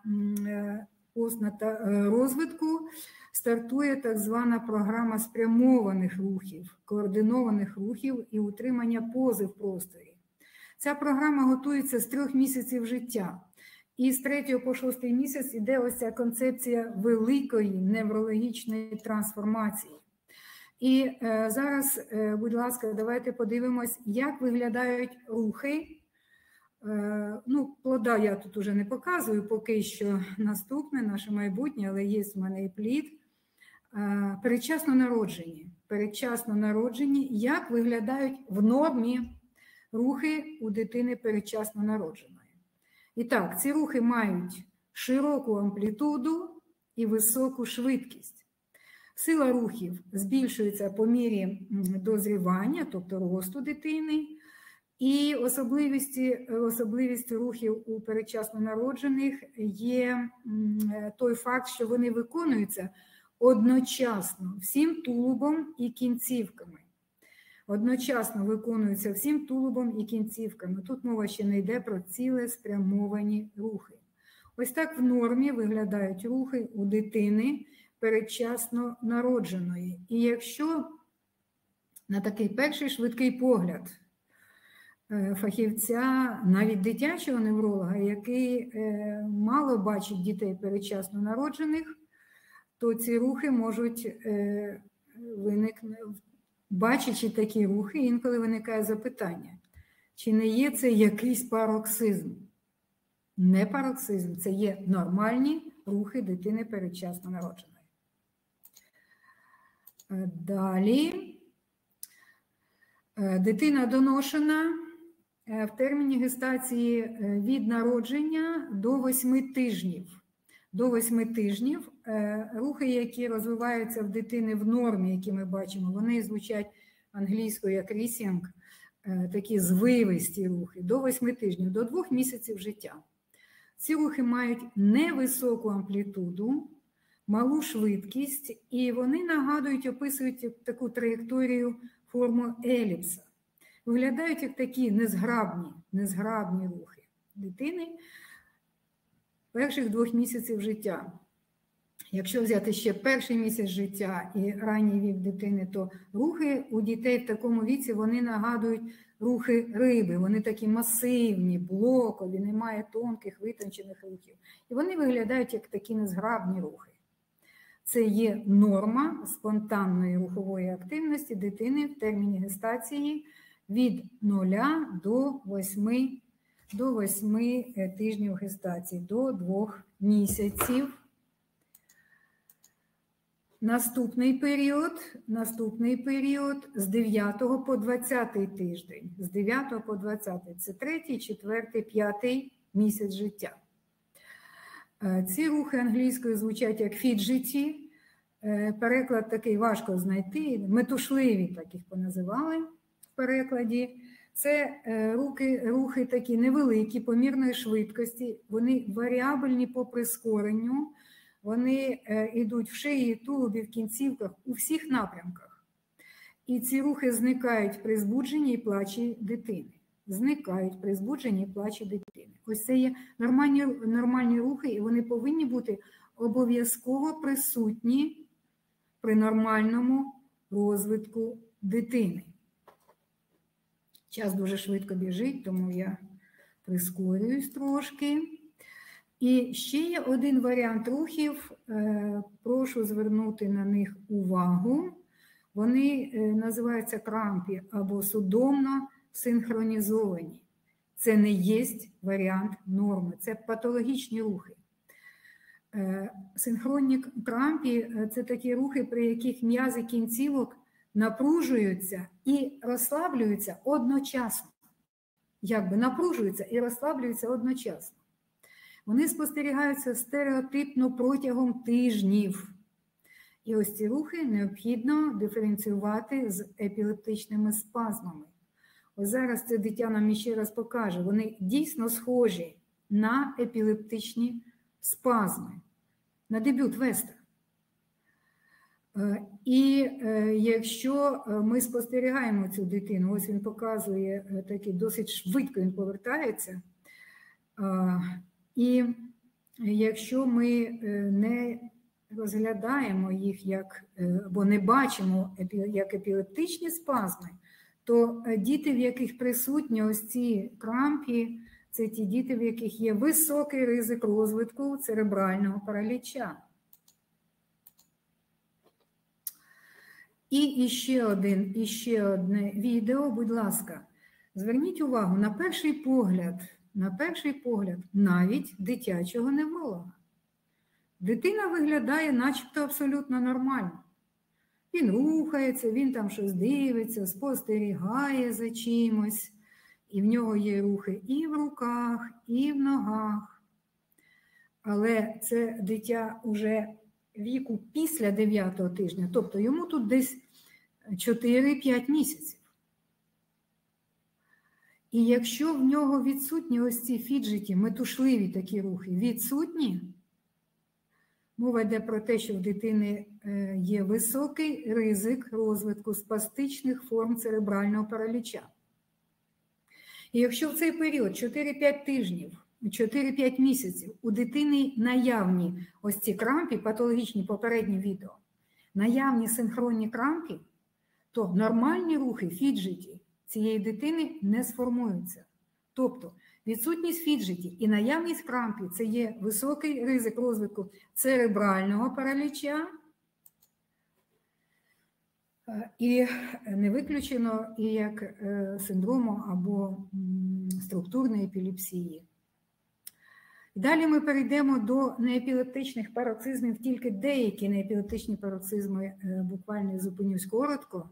розвитку стартує так звана програма спрямованих рухів, координованих рухів і утримання пози в просторі. Ця програма готується з 3 місяців життя. І з 3 по 6 місяць іде ось ця концепція великої неврологічної трансформації. І зараз, будь ласка, давайте подивимось, як виглядають рухи. Ну, плода я тут уже не показую, поки що наступне, наше майбутнє, але є в мене і плід. Передчасно народжені. Передчасно народжені, як виглядають в нормі рухи у дитини передчасно народженої. І так, ці рухи мають широку амплітуду і високу швидкість. Сила рухів збільшується по мірі дозрівання, тобто росту дитини, і особливістю рухів у передчасно народжених є той факт, що вони виконуються одночасно всім тулубом і кінцівками. Одночасно виконуються всім тулубом і кінцівками. Тут мова ще не йде про цілеспрямовані рухи. Ось так в нормі виглядають рухи у дитини передчасно народженої. І якщо на такий перший швидкий погляд фахівця, навіть дитячого невролога, який мало бачить дітей передчасно народжених, то ці рухи можуть виникнути. Бачачи такі рухи, інколи виникає запитання, чи не є це якийсь пароксизм? Не пароксизм, це є нормальні рухи дитини передчасно народженої. Далі. Дитина доношена в терміні гестації від народження до 8 тижнів. До 8 тижнів рухи, які розвиваються в дитини в нормі, які ми бачимо, вони звучать англійською як рісінг, такі звивисті рухи, до 8 тижнів, до 2 місяців життя. Ці рухи мають невисоку амплітуду, малу швидкість, і вони нагадують, описують таку траєкторію форму еліпса. Виглядають як такі незграбні рухи дитини перших 2 місяців життя. Якщо взяти ще перший місяць життя і ранній вік дитини, то рухи у дітей в такому віці, вони нагадують рухи риби. Вони такі масивні, блокові, немає тонких, витончених рухів. І вони виглядають як такі незграбні рухи. Це є норма спонтанної рухової активності дитини в терміні гестації від 0 до 8 тижнів гестації, до 2 місяців. Наступний період з 9 по 20 тиждень. З 9 по 20 – це 3, 4, 5 місяць життя. Ці рухи англійською звучать як фіджеті. Переклад такий важко знайти. Метушливі, так їх поназивали в перекладі. Це рухи такі невеликі, помірної швидкості. Вони варіабельні по прискоренню. Вони йдуть в шиї, тулубі, в кінцівках, у всіх напрямках. І ці рухи зникають при збудженні і плачі дитини. Зникають при збудженні і плачі дитини. Ось це є нормальні рухи, і вони повинні бути обов'язково присутні при нормальному розвитку дитини. Час дуже швидко біжить, тому я прискорююсь трошки. І ще є один варіант рухів, прошу звернути на них увагу. Вони називаються крампі або судомно синхронізовані. Це не є варіант норми, це патологічні рухи. Синхронні крампі – це такі рухи, при яких м'язи кінцівок напружуються і розслаблюються одночасно. Якби напружуються і розслаблюються одночасно. Вони спостерігаються стереотипно протягом тижнів. І ось ці рухи необхідно диференціювати з епілептичними спазмами. Ось зараз це дитя нам ще раз покаже. Вони дійсно схожі на епілептичні спазми, на дебют Веста. І якщо ми спостерігаємо цю дитину, ось він показує, такий досить швидко він повертається, і якщо ми не розглядаємо їх або не бачимо як епілептичні спазми, то діти, в яких присутні ось ці крампі, це ті діти, в яких є високий ризик розвитку церебрального параліча. І ще одне відео, будь ласка, зверніть увагу, на перший погляд, навіть дитячого невролога. Дитина виглядає начебто абсолютно нормально. Він рухається, він там щось дивиться, спостерігає за чимось. І в нього є рухи і в руках, і в ногах. Але це дитя уже віку після 9-го тижня, тобто йому тут десь 4-5 місяців. І якщо в нього відсутні ось ці фіджеті, метушливі такі рухи, відсутні, мова йде про те, що в дитини є високий ризик розвитку спастичних форм церебрального параліча. І якщо в цей період 4-5 тижнів, 4-5 місяців у дитини наявні ось ці крампі, патологічні попередні відео, наявні синхронні крампі, то нормальні рухи фіджеті цієї дитини не сформуються. Тобто відсутність фіджеті і наявність крампів – це є високий ризик розвитку церебрального параліча, і не виключено і як синдрому або структурної епілепсії. Далі ми перейдемо до неепілептичних пароксизмів, тільки деякі неепілептичні пароксизми, буквально зупинюсь коротко.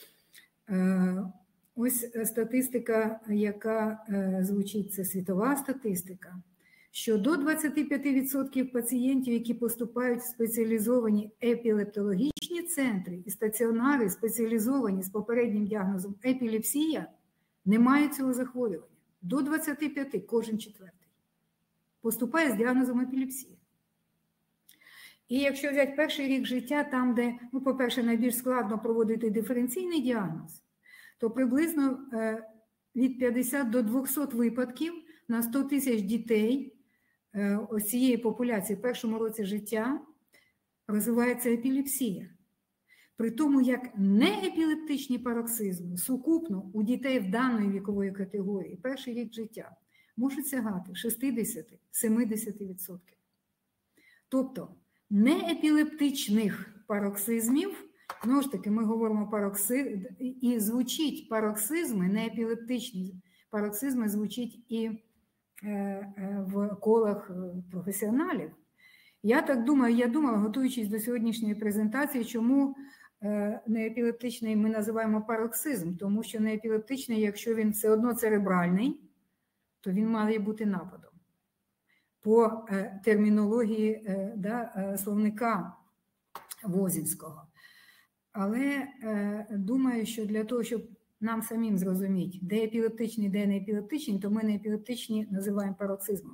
Ось статистика, яка звучить, це світова статистика, що до 25% пацієнтів, які поступають в спеціалізовані епілептологічні центри і стаціонари, спеціалізовані з попереднім діагнозом епілепсія, не мають цього захворювання. До 25, кожен четвертий поступає з діагнозом епілепсія. І якщо взяти перший рік життя, там, де, по-перше, найбільш складно проводити диференційний діагноз, то приблизно від 50 до 200 випадків на 100 тисяч дітей ось цієї популяції в першому році життя розвивається епілепсія. При тому, як неепілептичні пароксизми сукупно у дітей в даної вікової категорії перший рік життя можуть сягати 60-70%. Тобто неепілептичних пароксизмів, знову ж таки, ми говоримо і звучить пароксизми, неепілептичні пароксизми звучить і в колах професіоналів. Я так думаю, я думала, готуючись до сьогоднішньої презентації, чому неепілептичний ми називаємо пароксизм, тому що неепілептичний, якщо він все одно церебральний, то він має бути нападом. По термінології словника Возінського. Але думаю, що для того, щоб нам самим зрозуміти, де епілептичний, де не епілептичний, то ми неепілептичні називаємо пароксизмами.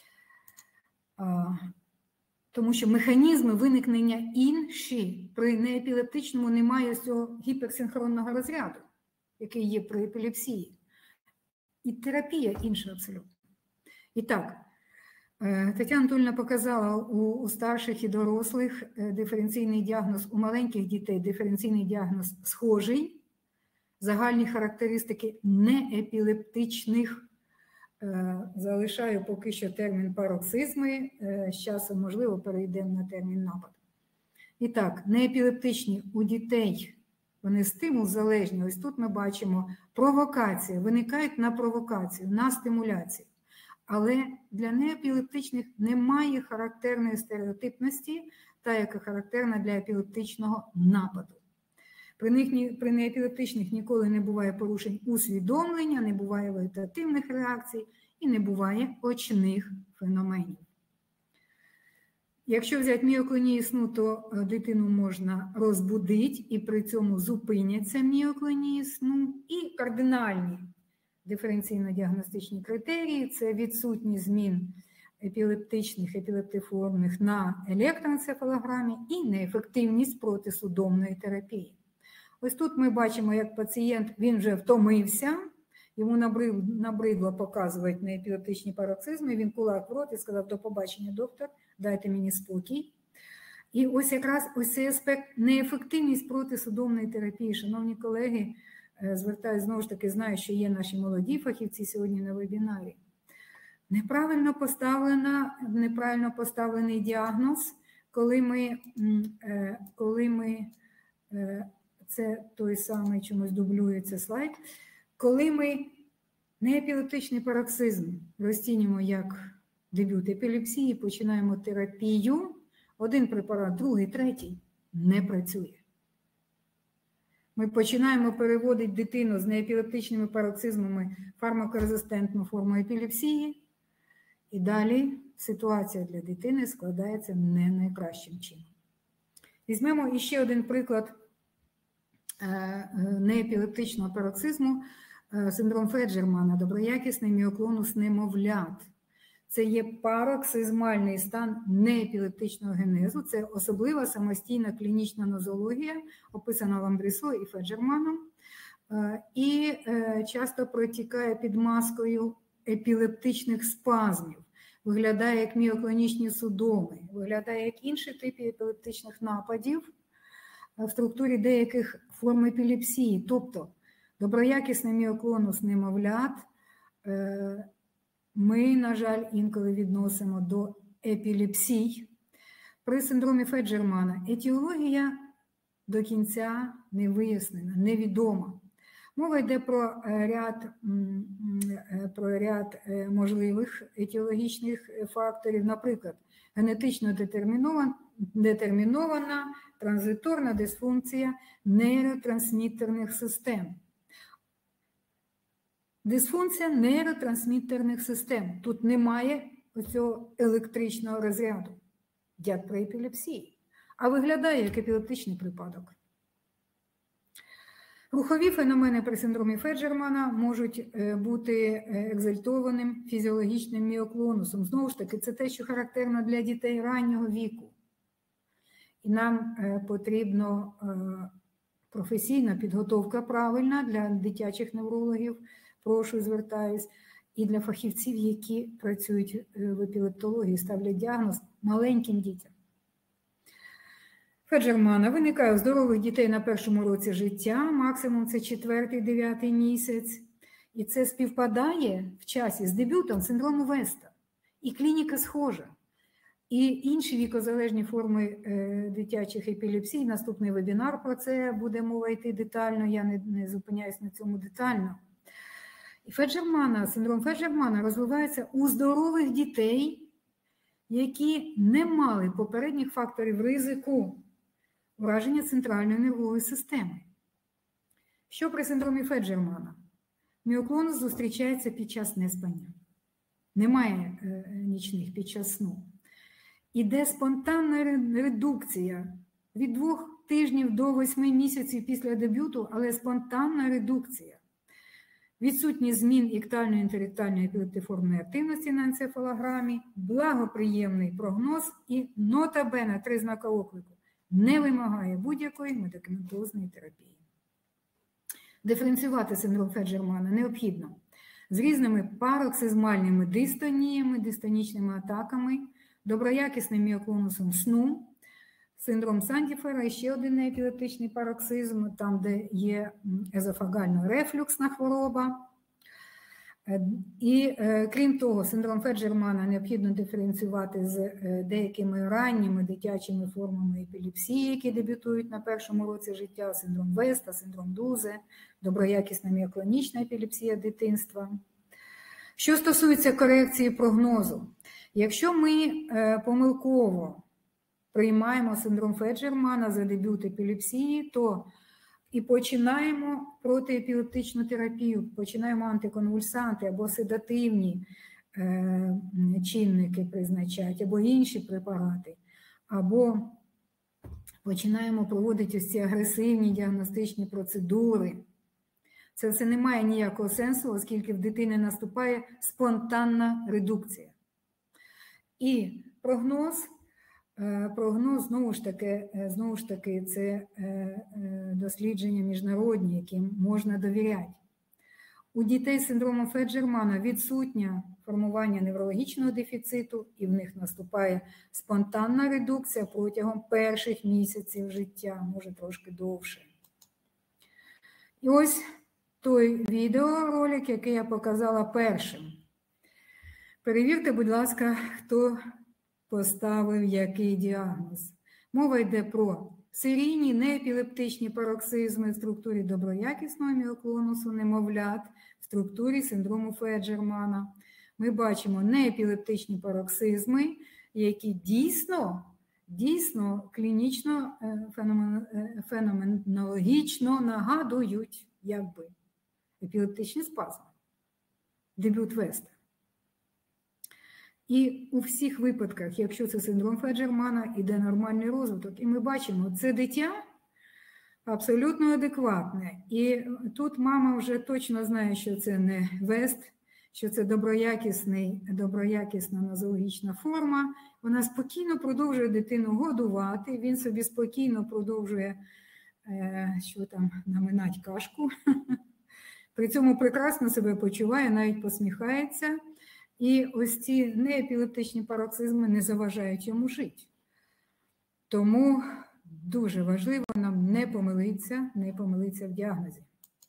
Тому що механізми виникнення інші. При неепілептичному немає цього гіперсинхронного розряду, який є при епілепсії. І терапія інша абсолютно. І так, Тетяна Анатоліївна показала у старших і дорослих диференційний діагноз, у маленьких дітей диференційний діагноз схожий, загальні характеристики неепілептичних. Залишаю поки що термін пароксизми, з часом, можливо, перейдемо на термін напад. І так, неепілептичні у дітей, вони стимул залежні. Ось тут ми бачимо провокації, виникають на провокацію, на стимуляцію. Але для неепілептичних немає характерної стереотипності, та яка характерна для епілептичного нападу. При неепілептичних ніколи не буває порушень усвідомлення, не буває вегетативних реакцій і не буває очних феноменів. Якщо взяти міоклонію сну, то дитину можна розбудити і при цьому зупиняться міоклонії сну. І кардинальні диференційно-діагностичні критерії – це відсутність змін епілептичних, епілептиформних на електроенцефалограмі і неефективність протисудомної терапії. Ось тут ми бачимо, як пацієнт, він вже втомився, йому набридло показувати неепілептичні пароксизми, він кулак в рот і сказав: до побачення, доктор, дайте мені спокій. І ось якраз ось цей аспект неефективність протисудомної терапії. Шановні колеги, звертаюсь знову ж таки, знаю, що є наші молоді фахівці сьогодні на вебінарі. Неправильно поставлений діагноз, коли ми це той самий, чомусь дублюється слайд, коли ми неепілептичний пароксизм розцінюємо як дебют епілепсії, починаємо терапію, один препарат, другий, третій не працює. Ми починаємо переводити дитину з неепілептичними пароксизмами в фармакорезистентну форму епілепсії, і далі ситуація для дитини складається не найкращим чином. Візьмемо іще один приклад неепілептичного пароксизму, синдром Феджермана, доброякісний міоклонус немовлят. Це є пароксизмальний стан неепілептичного генезу, це особлива самостійна клінічна нозологія, описана Ламбрісо і Феджерманом, і часто протікає під маскою епілептичних спазмів, виглядає як міоклонічні судоми, виглядає як інші типи епілептичних нападів в структурі деяких форм епілепсії. Тобто доброякісний міоклонус немовлят ми, на жаль, інколи відносимо до епілепсій. При синдромі Феджермана етіологія до кінця не вияснена, невідома. Мова йде про ряд можливих етіологічних факторів, наприклад, генетично детермінована транзиторна дисфункція нейротрансмітерних систем. Дисфункція нейротрансмітерних систем. Тут немає оцього електричного розряду, як при епілепсії, а виглядає як епілептичний припадок. Рухові феномени при синдромі Феджермана можуть бути екзальтованим фізіологічним міоклонусом. Знову ж таки, це те, що характерно для дітей раннього віку. І нам потрібна професійна підготовка правильна для дитячих неврологів, прошу, звертаюсь, і для фахівців, які працюють в епілептології, ставлять діагноз маленьким дітям. Феджермана виникає у здорових дітей на першому році життя, максимум це 4-9 місяць. І це співпадає в часі з дебютом синдрому Веста. І клініка схожа. І інші вікозалежні форми дитячих епілепсій. Наступний вебінар про це буде мова йти детально, я не зупиняюсь на цьому детально. І синдром Феджермана розвивається у здорових дітей, які не мали попередніх факторів ризику ураження центральної нервової системи. Що при синдромі Феджермана? Міоклонус зустрічається під час неспання. Немає нічних під час сну. Іде спонтанна редукція від 2 тижнів до 8 місяців після дебюту, але спонтанна редукція. Відсутність змін іктальної, інтеріктальної епілептиформної активності на енцефалограмі, благоприємний прогноз і нота бene, 3 знака оклику, не вимагає будь-якої медикаментозної терапії. Диференціювати синдром Феджермана необхідно з різними пароксизмальними дистоніями, дистонічними атаками, доброякісним міоклонусом сну, синдром Сандіфера і ще один епілептичний пароксизм, там, де є езофагально-рефлюксна хвороба. І крім того, синдром Феджермана необхідно диференціювати з деякими ранніми дитячими формами епілепсії, які дебютують на першому році життя, синдром Веста, синдром Дузе, доброякісна міоклонічна епілепсія дитинства. Що стосується корекції прогнозу, якщо ми помилково приймаємо синдром Феджермана за дебют епілепсії, то і починаємо протиепілептичну терапію, починаємо антиконвульсанти або седативні чинники призначати, або інші препарати, або починаємо проводити ось ці агресивні діагностичні процедури. Це все не має ніякого сенсу, оскільки в дитини наступає спонтанна редукція. І прогноз знову ж таки, це дослідження міжнародні, яким можна довіряти. У дітей з синдромом Феджермана відсутнє формування неврологічного дефіциту, і в них наступає спонтанна редукція протягом перших місяців життя, може трошки довше. І ось той відеоролик, який я показала першим. Перевірте, будь ласка, хто поставив який діагноз. Мова йде про серійні неепілептичні пароксизми в структурі доброякісного міоклонусу немовлят, в структурі синдрому Феджермана. Ми бачимо неепілептичні пароксизми, які дійсно клінічно, феноменологічно нагадують епілептичні спазми, дебют Веста. І у всіх випадках, якщо це синдром Феджермана, іде нормальний розвиток. І ми бачимо, це дитя абсолютно адекватне. І тут мама вже точно знає, що це не Вест, що це доброякісна нозологічна форма. Вона спокійно продовжує дитину годувати, він собі спокійно продовжує наминати кашку. При цьому прекрасно себе почуває, навіть посміхається. І ось ці неепілептичні пароксизми не заважають йому жити. Тому дуже важливо нам не помилитися в діагнозі.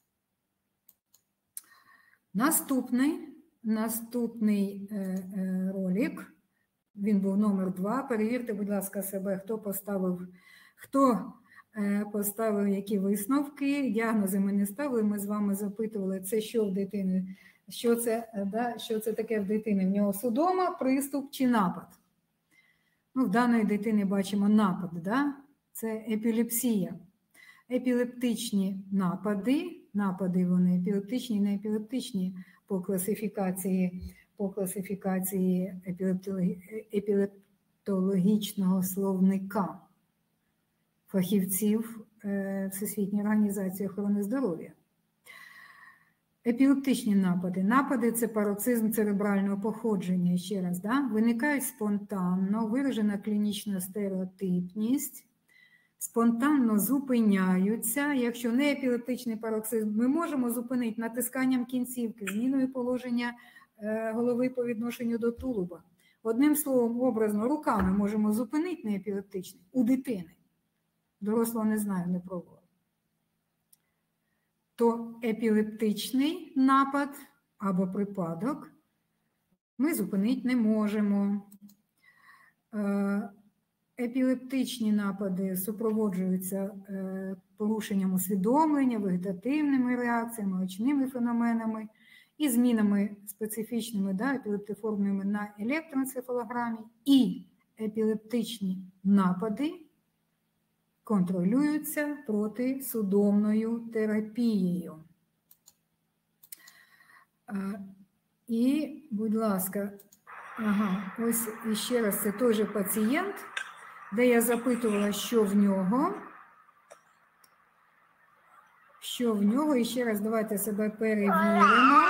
Наступний ролик, він був номер 2. Перевірте, будь ласка, себе, хто поставив які висновки. Діагнози ми не ставили, ми з вами запитували, це що в дитини. Що це таке в дитини? В нього судома, приступ чи напад? В даної дитини бачимо напад, це епілепсія. Епілептичні напади вони епілептичні, не епілептичні по класифікації епілептологічного словника фахівців Всесвітньої організації охорони здоров'я. Епілептичні напади – це пароксизм церебрального походження, ще раз, виникають спонтанно, виражена клінічна стереотипність, спонтанно зупиняються. Якщо не епілептичний пароксизм, ми можемо зупинити натисканням кінцівки, зміною положення голови по відношенню до тулуба. Одним словом, образно, руками можемо зупинити неепілептичний у дитини. Дорослого не знаю, не пробувала. То епілептичний напад або припадок ми зупинити не можемо. Епілептичні напади супроводжуються порушенням усвідомлення, вегетативними реакціями, очними феноменами і змінами специфічними, епілептиформними на електроенцефалограмі. І епілептичні напади контролюються протисудомною терапією. І, будь ласка, ось іще раз, це той же пацієнт, де я запитувала, що в нього, і ще раз давайте себе перевіримо.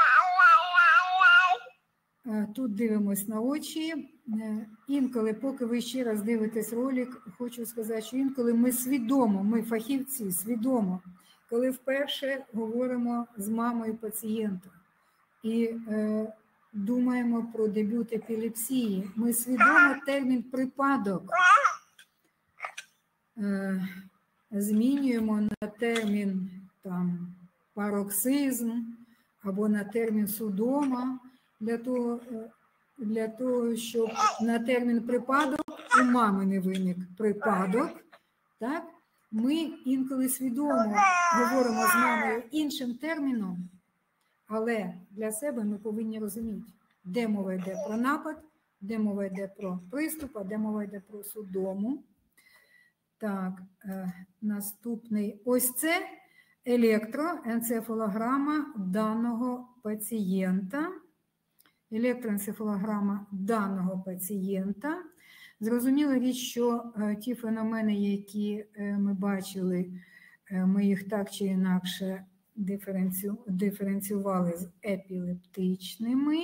Тут дивимось на очі. Інколи, поки ви ще раз дивитесь ролик, хочу сказати, що інколи ми свідомо, ми фахівці свідомо, коли вперше говоримо з мамою пацієнта і думаємо про дебют епілепсії, ми свідомо термін «припадок» змінюємо на термін пароксизм або на термін судома, для того, щоб на термін «припадок» у мами не виник припадок, так? Ми інколи свідомо говоримо з мамою іншим терміном, але для себе ми повинні розуміти, де мова йде про напад, де мова йде про приступ, а де мова йде про судому. Так, наступний. Ось це електроенцефалограма даного пацієнта. Електроенцефалограма даного пацієнта. Зрозуміла річ, що ті феномени, які ми бачили, ми їх так чи інакше диференціювали з епілептичними.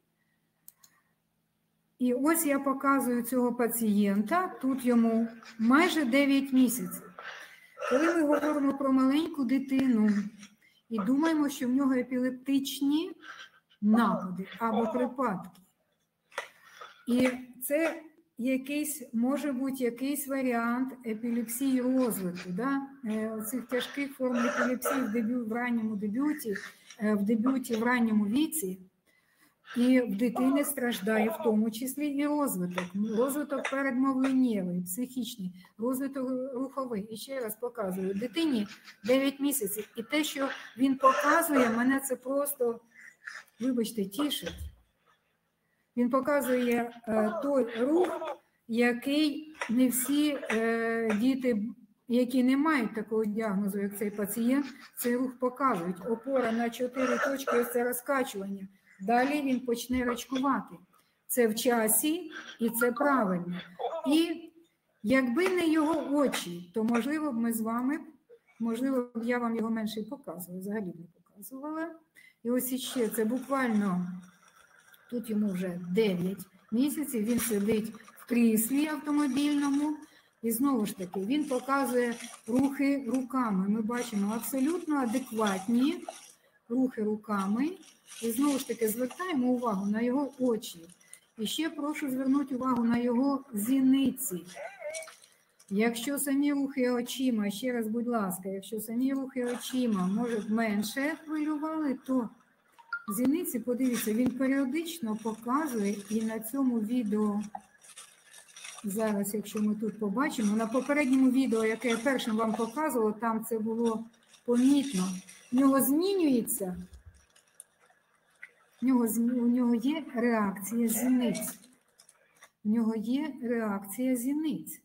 І ось я показую цього пацієнта, тут йому майже 9 місяців. Коли ми говоримо про маленьку дитину і думаємо, що в нього епілептичні напади або припадки, і це може бути якийсь варіант епілепсії розвитку, цих тяжких форм епілепсії в ранньому дебюті, в ранньому віці, і в дитини страждає в тому числі і розвиток передмовленнєвий, психічний, розвиток руховий. І ще раз показую, дитині 9 місяців, і те, що він показує, мене це просто, вибачте, тішить. Він показує той рух, який не всі діти, які не мають такого діагнозу, як цей пацієнт, цей рух показують. Опора на 4 точки, ось це розкачування. Далі він почне рачкувати. Це в часі і це правильно. І якби не його очі, то, можливо, б ми з вами, можливо, я вам його менше і показувала, взагалі не показувала. І ось іще, це буквально, тут йому вже 9 місяців, він сидить в кріслі автомобільному, і знову ж таки, він показує рухи руками. Ми бачимо абсолютно адекватні рухи руками. І знову ж таки, звертаємо увагу на його очі. І ще прошу звернути увагу на його зіниці. Якщо самі рухи очима, ще раз, будь ласка, якщо самі рухи очима, може, менше хвилювали, то зіниці, подивіться, він періодично показує, і на цьому відео, зараз, якщо ми тут побачимо, на попередньому відео, яке я першим вам показувала, там це було помітно. В нього змінюється, у нього є реакція зіниць. У нього є реакція зіниць.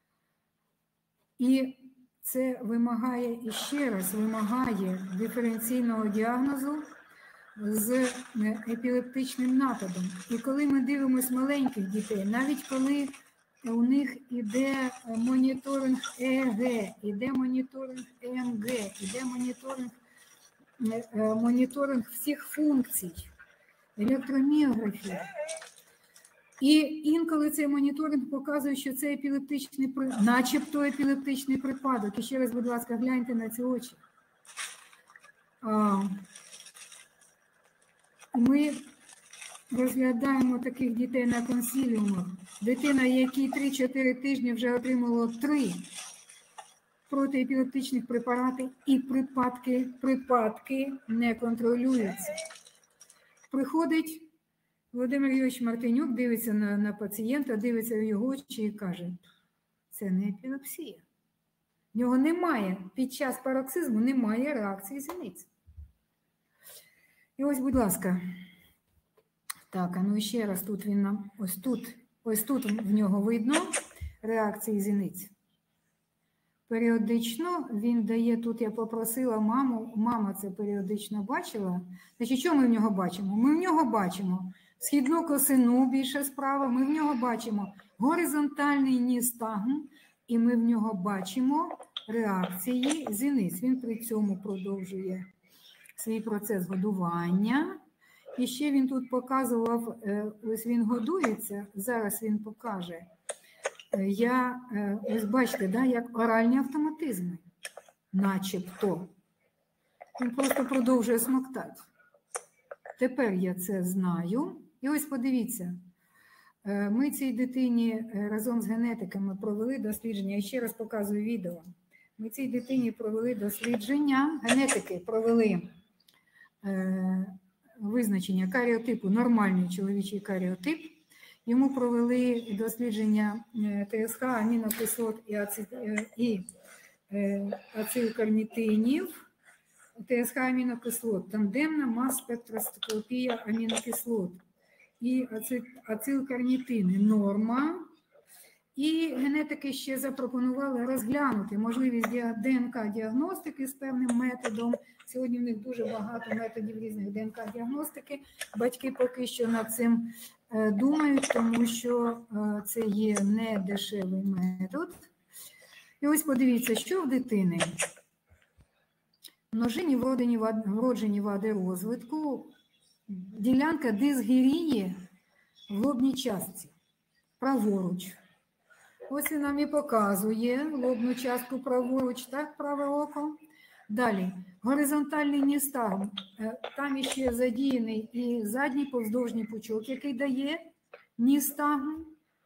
І це вимагає, і ще раз вимагає диференційного діагнозу з епілептичним нападом. І коли ми дивимося маленьких дітей, навіть коли у них іде моніторинг ЕЕГ, іде моніторинг ЕМГ, іде моніторинг всіх функцій, електроміографія. І інколи цей моніторинг показує, що це епілептичний, начебто епілептичний припадок. І ще раз, будь ласка, гляньте на ці очі. Ми розглядаємо таких дітей на консиліумах. Дитина, якій 3-4 тижні вже отримало 3 протиепілептичних препаратів, і припадки не контролюються. Приходить Володимир Юрійович Мартинюк, дивиться на пацієнта, дивиться в його очі і каже, це не епілепсія. В нього немає, під час пароксизму немає реакції зіниць. І ось, будь ласка, так, а ну ще раз, тут він нам, ось тут в нього видно реакції зіниць. Періодично він дає, тут я попросила маму, мама це періодично бачила. Значить, що ми в нього бачимо? Ми в нього бачимо східну косину, більше справа, ми в нього бачимо горизонтальний ністагм, і ми в нього бачимо реакції зіниць. Він при цьому продовжує свій процес годування. І ще він тут показував, ось він годується, зараз він покаже. Ось бачите, да, як оральні автоматизми, начебто. Він просто продовжує смоктати. Тепер я це знаю. І ось подивіться, ми цій дитині разом з генетиками провели дослідження. Я ще раз показую відео. Ми цій дитині провели дослідження, генетики провели визначення каріотипу, нормальний чоловічий каріотип. Йому провели дослідження ТСХ, амінокислот і ацилкарнітинів. ТСХ амінокислот, тандемна мас-спектроскопія амінокислот і ацилкарнітини норма. І генетики ще запропонували розглянути можливість ДНК-діагностики з певним методом. Сьогодні в них дуже багато методів різних ДНК-діагностики. Батьки поки що над цим думають, тому що це є не дешевий метод. І ось подивіться, що в дитини. Множинні вроджені вади розвитку, ділянка дисгерії в лобній частці, праворуч. Ось він нам і показує лобну частку праворуч, так, праве око. Далі, горизонтальний ністагм, там іще задіяний і задній повздовжній пучок, який дає ністагм.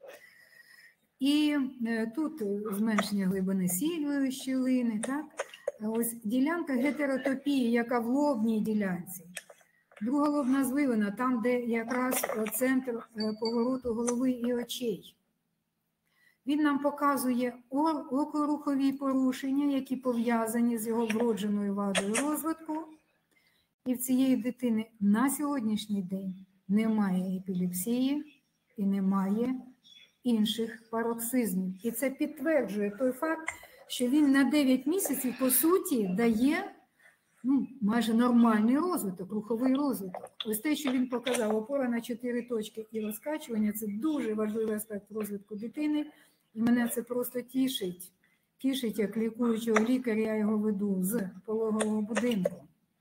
І тут зменшення глибини сільової щілини, так. Ось ділянка гетеротопії, яка в лобній ділянці. Друга лобна звивина, там, де якраз центр повороту голови і очей. Він нам показує окорухові порушення, які пов'язані з його вродженою вадою розвитку. І в цієї дитини на сьогоднішній день немає епілепсії і немає інших пароксизмів. І це підтверджує той факт, що він на 9 місяців, по суті, дає майже нормальний розвиток, руховий розвиток. Ось те, що він показав, опора на 4 точки і розкачування – це дуже важливий аспект розвитку дитини. І мене це просто тішить. Тішить, як лікуючого лікаря, я його веду з пологового будинку.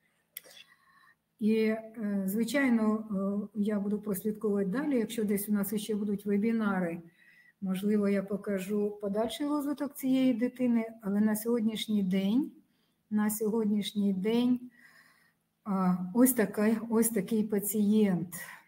І, звичайно, я буду прослідковувати далі, якщо десь у нас ще будуть вебінари, можливо, я покажу подальший розвиток цієї дитини, але на сьогоднішній день ось такий пацієнт.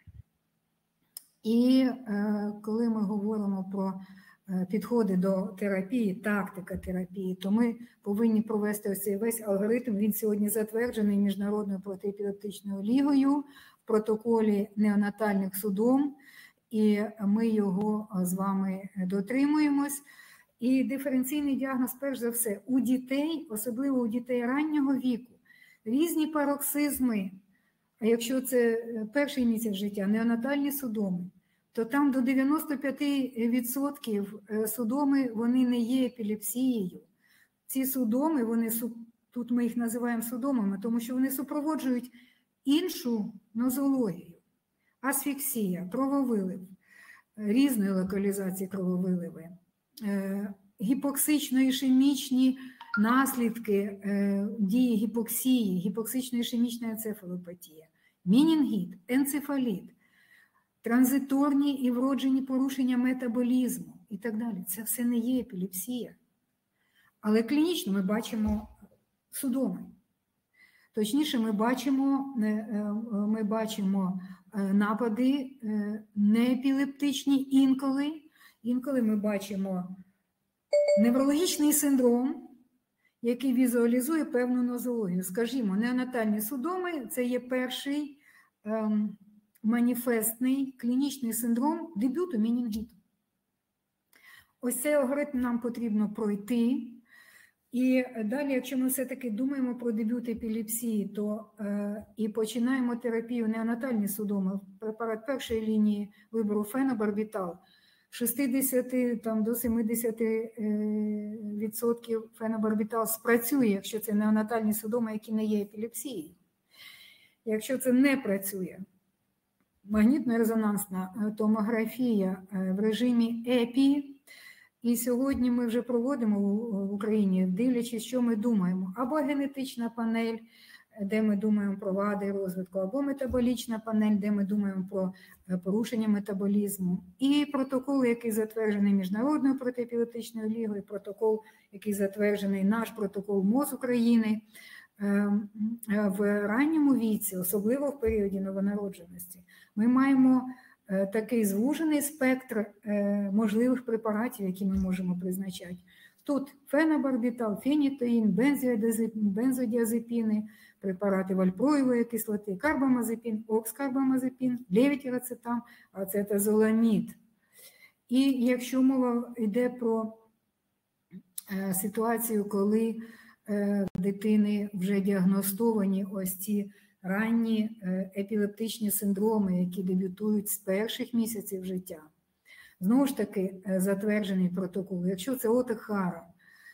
І коли ми говоримо про підходи до терапії, тактика терапії, то ми повинні провести ось цей весь алгоритм. Він сьогодні затверджений Міжнародною протиепілептичною лігою в протоколі неонатальних судом, і ми його з вами дотримуємось. І диференційний діагноз, перш за все, у дітей, особливо у дітей раннього віку, різні пароксизми, а якщо це перший місяць життя, неонатальні судоми, то там до 95% судоми, вони не є епілепсією. Ці судоми, тут ми їх називаємо судомами, тому що вони супроводжують іншу нозологію. Асфіксія, крововилив, різної локалізації крововиливи, гіпоксично-ішемічні наслідки дії гіпоксії, гіпоксично-ішемічна енцефалопатія, мінінгіт, енцефаліт, транзиторні і вроджені порушення метаболізму і так далі. Це все не є епілепсія. Але клінічно ми бачимо судоми. Точніше, ми бачимо напади неепілептичні інколи. Інколи ми бачимо неврологічний синдром, який візуалізує певну нозологію. Скажімо, неонатальні судоми – це є перший маніфестний клінічний синдром дебюту менінгіту. Ось цей алгоритм нам потрібно пройти. І далі, якщо ми все-таки думаємо про дебют епілепсії, то і починаємо терапію неонатальні судоми, препарат першої лінії вибору фенобарбітал, 60 до 70% фенобарбітал спрацює, якщо це неонатальні судоми, які не є епілепсією. Якщо це не працює, магнітно-резонансна томографія в режимі ЕПІ. І сьогодні ми вже проводимо в Україні, дивлячись, що ми думаємо. Або генетична панель, де ми думаємо про вади розвитку, або метаболічна панель, де ми думаємо про порушення метаболізму. І протокол, який затверджений Міжнародною протиепілептичною лігою, протокол, який затверджений наш протокол МОЗ України, в ранньому віці, особливо в періоді новонародженості, ми маємо такий звужений спектр можливих препаратів, які ми можемо призначати. Тут фенобарбітал, фенітоїн, бензодіазепіни, препарати вальпроєвої кислоти, карбамазепін, окскарбамазепін, левітірацетам, ацетазоламід. І якщо мова йде про ситуацію, коли в дитини вже діагностовані ось ці ранні епілептичні синдроми, які дебютують з перших місяців життя. Знову ж таки, затверджений протокол. Якщо це отихара,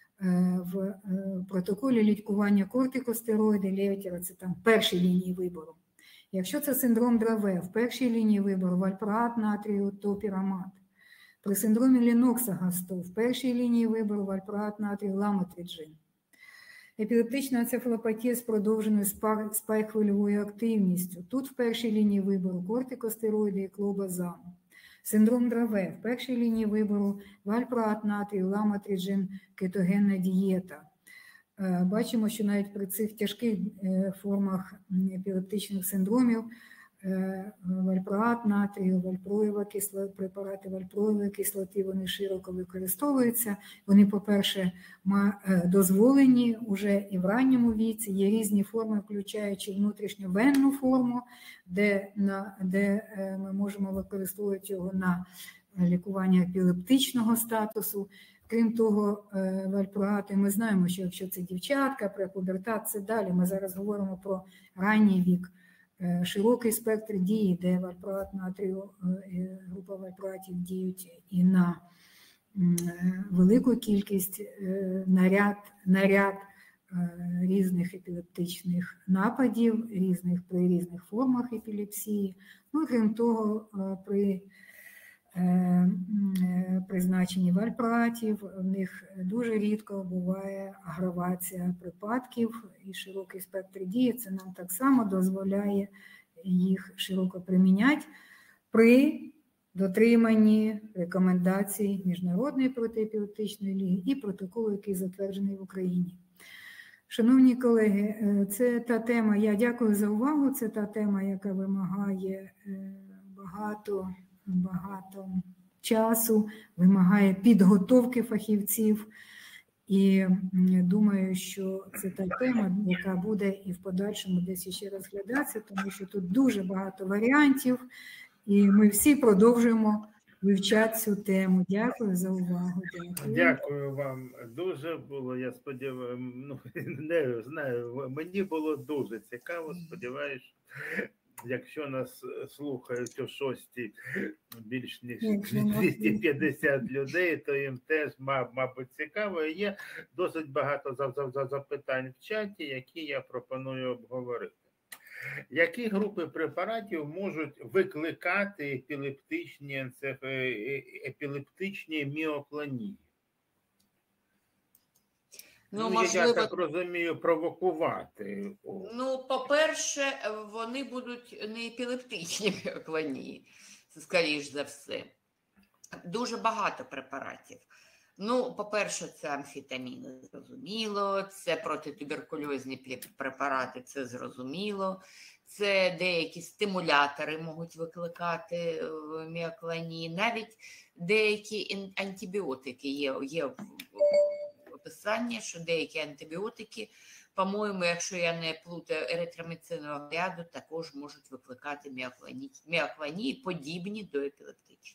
в протоколі лікування кортикостероїди, левітірацетам в першій лінії вибору. Якщо це синдром Драве, в першій лінії вибору вальпроат натрію, топірамат. При синдромі Ленокса-Гастов в першій лінії вибору вальпроат натрію, ламотриджин. Епілептична енцефалопатія з продовженою спайк-хвильовою активністю. Тут в першій лінії вибору кортикостероїди і клобазам. Синдром Драве в першій лінії вибору вальпроат натрію, ламотриджин, кетогенна дієта. Бачимо, що навіть при цих тяжких формах епілептичних синдромів вальпроат натрію, вальпроєва кислота, препарати вальпроєвої кислоти, вони широко використовуються. Вони, по-перше, дозволені вже і в ранньому віці. Є різні форми, включаючи внутрішньовенну форму, де ми можемо використовувати його на лікування епілептичного статусу. Крім того, вальпроати, ми знаємо, що якщо це дівчатка, препубертат, це далі. Ми зараз говоримо про ранній вік. Широкий спектр дії, де вальпроат натрію, група вальпроатів діють і на велику кількість, наряд різних епілептичних нападів, при різних формах епілепсії. Ну, крім того, при призначенні вальпроатів в них дуже рідко буває агравація припадків і широкий спектр дії. Це нам так само дозволяє їх широко приміняти при дотриманні рекомендацій Міжнародної протиепілептичної ліги і протоколу, який затверджений в Україні. Шановні колеги, це та тема, я дякую за увагу, це та тема, яка вимагає багато часу, вимагає підготовки фахівців. І думаю, що це та тема, яка буде і в подальшому десь ще розглядатися, тому що тут дуже багато варіантів, і ми всі продовжуємо вивчати цю тему. Дякую за увагу.
Дякую вам. Дуже було, я сподіваюся, не знаю, мені було дуже цікаво, сподіваюся, якщо нас слухають о 6-й більш ніж 250 людей, то їм теж, мабуть, цікаво. І є досить багато запитань в чаті, які я пропоную обговорити. Які групи препаратів можуть викликати епілептичні міоклонії?
Можливо,
я так розумію, провокувати.
По-перше, вони будуть не епілептичні міоклонії, скоріш за все. Дуже багато препаратів. По-перше, це амфетаміни, зрозуміло, це протитуберкульозні препарати, це зрозуміло, це деякі стимулятори можуть викликати міоклонії, навіть деякі антибіотики є описання, що деякі антибіотики, по-моєму, якщо я не плутаю еритроміцинового ряду, також можуть викликати міоклонії, подібні до епілептичних.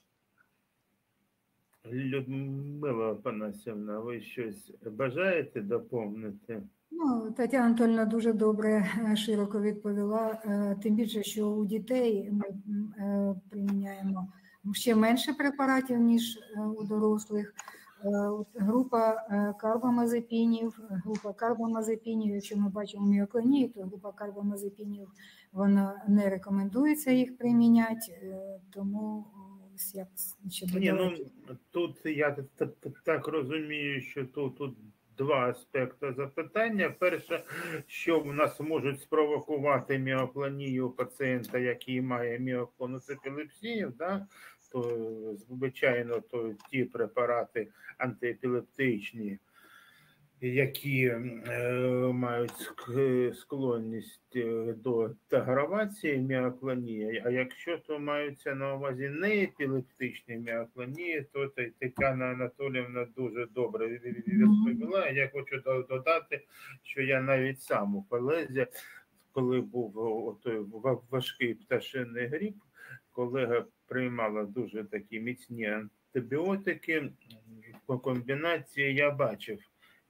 Людмила Панасівна, ви щось бажаєте доповнити?
Ну, Тетяна Анатольовна дуже добре, широко відповіла. Тим більше, що у дітей ми приміняємо ще менше препаратів, ніж у дорослих. Група карбамазепінів, якщо ми бачимо міоклонію, то група карбамазепінів, вона не рекомендується їх приміняти, тому я ще додала.
Тут я так розумію, що тут два аспекти запитання. Перше, що в нас можуть спровокувати міоклонію у пацієнта, який має міоклонус епілепсію, да? То, звичайно, то ті препарати антиепілептичні, які мають склонність до агравації міоклонії, а якщо то маються на увазі не епілептичні міоклонії, то Тетяна Анатоліївна дуже добре відповіла. Я хочу додати, що я навіть сам у Полезі, коли був той важкий пташиний грип, колега приймала дуже такі міцні антибіотики. По комбінації я бачив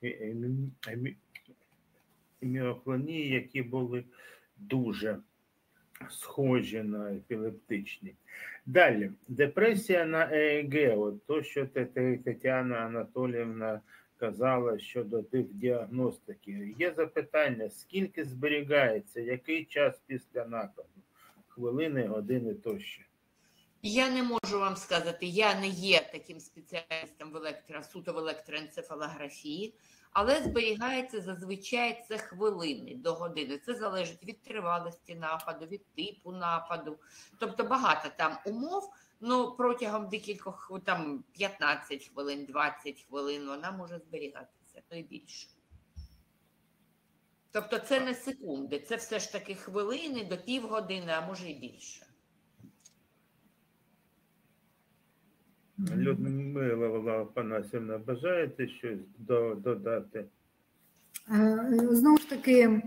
міоклонії, які були дуже схожі на епілептичні. Далі, депресія на ЕЕГ, от то, що Тетяна Анатоліївна казала щодо тих діагностики. Є запитання, скільки зберігається, який час після нападу? Хвилини, години тощо.
Я не можу вам сказати, я не є таким спеціалістом суто в електроенцефалографії, але зберігається зазвичай це хвилини до години. Це залежить від тривалості нападу, від типу нападу. Тобто багато там умов, але протягом декількох, там 15 хвилин, 20 хвилин вона може зберігатися, то й більше. Тобто це не секунди, це все ж таки хвилини до півгодини, а може й більше.
Людмила Панасівна, бажаєте щось додати?
Знову ж таки,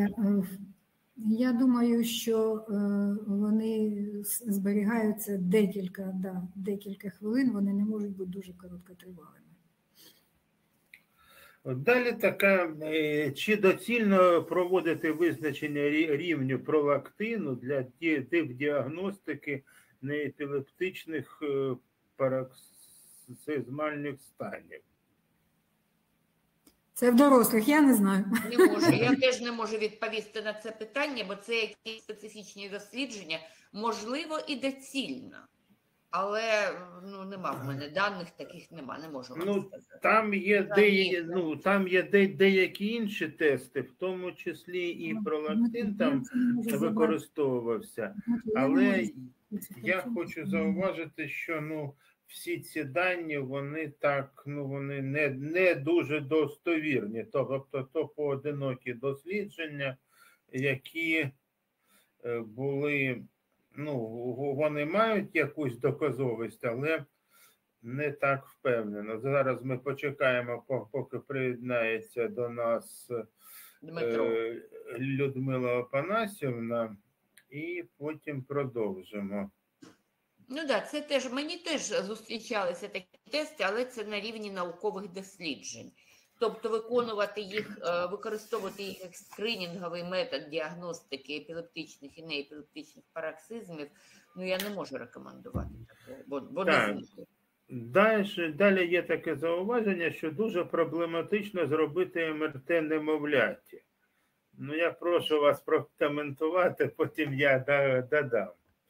я думаю, що вони зберігаються декілька хвилин, вони не можуть бути дуже короткотривалими.
Далі така, чи доцільно проводити визначення рівню пролактину для тих діагностики неепілептичних пароксизмальних станів?
Це в дорослих, я не знаю.
Не можу. Я теж не можу відповісти на це питання, бо це якісь специфічні дослідження, можливо, і доцільно. Але нема в мене даних, таких нема, не можу вам сказати.
Там є деякі інші тести, в тому числі і пролактин там використовувався. Але я хочу зауважити, що всі ці дані, вони вони не дуже достовірні. Тобто то поодинокі дослідження, які були, вони мають якусь доказовість, але не так впевнено. Зараз ми почекаємо, поки приєднається до нас Людмила Панасівна, і потім продовжимо.
Це теж, мені теж зустрічалися такі тести, але це на рівні наукових досліджень. Тобто використовувати їх як скринінговий метод діагностики епілептичних і неепілептичних пароксизмів, я не можу рекомендувати такого, бо не знаю.
Далі є таке зауваження, що дуже проблематично зробити МРТ немовляті. Я прошу вас прокоментувати, потім я додам.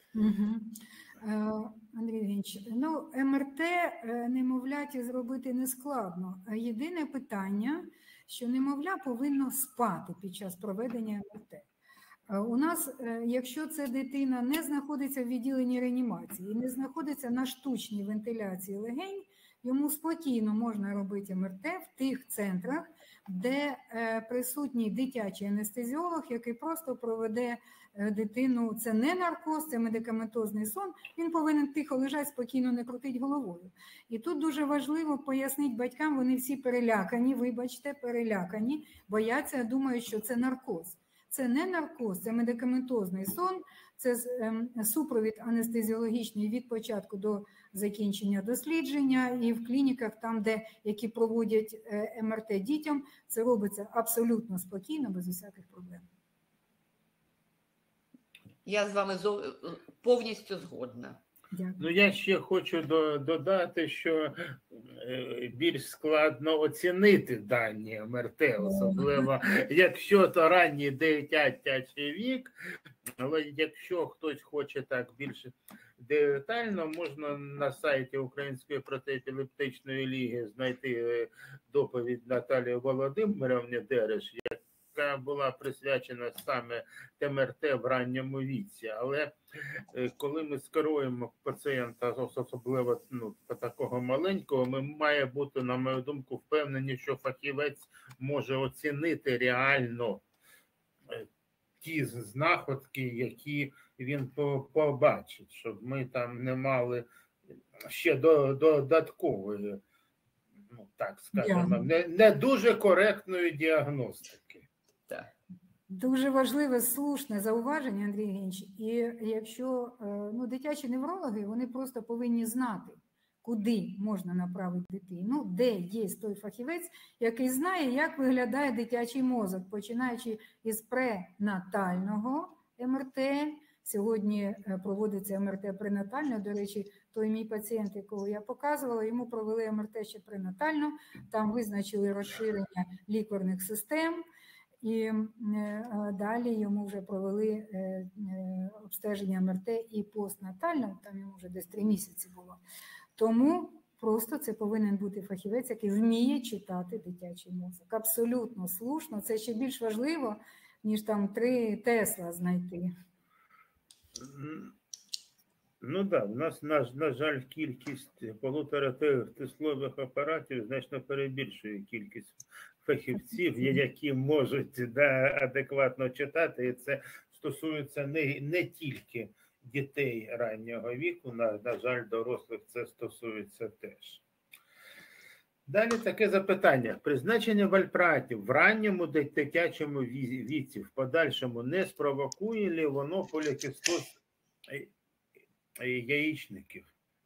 Андрій Євгенович, МРТ немовляті зробити не складно. Єдине питання, що немовля повинно спати під час проведення МРТ. У нас, якщо ця дитина не знаходиться в відділенні реанімації і не знаходиться на штучній вентиляції легень, йому спокійно можна робити МРТ в тих центрах, де присутній дитячий анестезіолог, який просто проведе дитину. Це не наркоз, це медикаментозний сон. Він повинен тихо лежати, спокійно не крутити головою. І тут дуже важливо пояснити батькам, вони всі перелякані, вибачте, перелякані, бояться, думають, що це наркоз. Це не наркоз, це медикаментозний сон, це супровід анестезіологічний від початку до закінчення дослідження, і в клініках, там, які проводять МРТ дітям, це робиться абсолютно спокійно, без усяких проблем.
Я з вами повністю згодна.
Дякую.
Ну, я ще хочу додати, що більш складно оцінити дані МРТ, особливо якщо то ранній дитячий вік, але якщо хтось хоче так більш детально, можна на сайті Української протиепілептичної ліги знайти доповідь Наталії Володимирівни Дереш, яка була присвячена саме МРТ в ранньому віці. Але коли ми скеруємо пацієнта, особливо такого маленького, ми має бути, на мою думку, впевнені, що фахівець може оцінити реально ті знаходки, які він побачить, щоб ми там не мали ще додаткової, так скажемо, не дуже коректної діагностики.
Так.
Дуже важливе, слушне зауваження, Андрій Євгенович. І якщо дитячі неврологи, вони просто повинні знати, куди можна направити дитину, де є той фахівець, який знає, як виглядає дитячий мозок, починаючи із пренатального МРТ. Сьогодні проводиться МРТ пренатально. До речі, той мій пацієнт, якого я показувала, йому провели МРТ ще пренатально, там визначили розширення лікварних систем, і далі йому вже провели обстеження МРТ і постнатально, там йому вже десь 3 місяці було. Тому просто це повинен бути фахівець, який вміє читати дитячий мозок. Абсолютно слушно, це ще більш важливо, ніж там 3 Тесла знайти.
Ну так, у нас, на жаль, кількість полуторатеслових апаратів значно перебільшує кількість фахівців, які можуть адекватно читати, і це стосується не тільки дітей раннього віку, на жаль, дорослих це стосується теж. Далі таке запитання. Призначення вальпратів в ранньому дитячому віці в подальшому не спровокує ли воно полікістоз яєчників?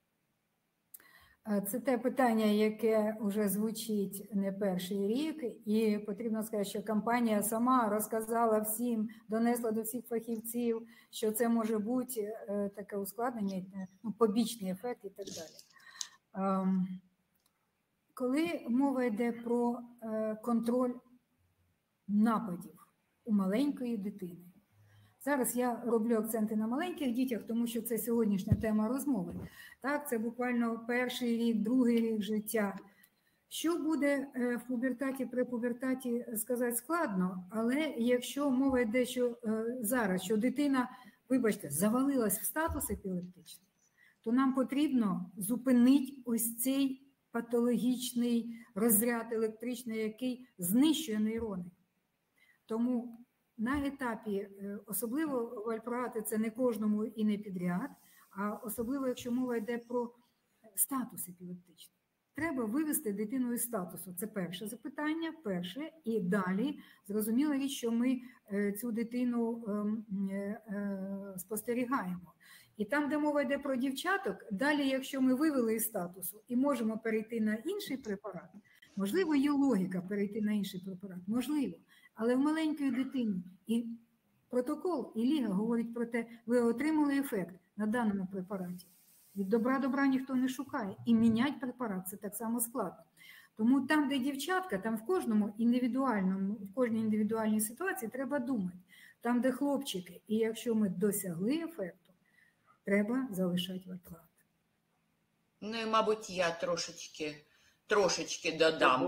Це те питання, яке вже звучить не перший рік, і потрібно сказати, що компанія сама розказала всім, донесла до всіх фахівців, що це може бути таке ускладнення, побічний ефект і так далі. Коли мова йде про контроль нападів у маленької дитини, зараз я роблю акценти на маленьких дітях, тому що це сьогоднішня тема розмови. Так, це буквально перший рік, другий рік життя. Що буде в пубертаті, при пубертаті, сказати складно, але якщо мова йде, що зараз, що дитина, вибачте, завалилась в статус епілептичний, то нам потрібно зупинити ось цей патологічний розряд електричний, який знищує нейрони. Тому на етапі, особливо вальпроати, це не кожному і не підряд, а особливо, якщо мова йде про статус епілептичний. Треба вивести дитину із статусу. Це перше запитання, перше. І далі зрозуміла річ, що ми цю дитину спостерігаємо. І там, де мова йде про дівчаток, далі, якщо ми вивели із статусу і можемо перейти на інший препарат, можливо, є логіка перейти на інший препарат, можливо. Але в маленької дитині і протокол, і ліга говорить про те, ви отримали ефект на даному препараті. Від добра ніхто не шукає. І міняти препарат – це так само складно. Тому там, де дівчатка, там в кожному індивідуальному, в кожній індивідуальній ситуації треба думати. Там, де хлопчики, і якщо ми досягли ефекту, треба залишати вальпроат.
Ну і, мабуть, я трошечки додам.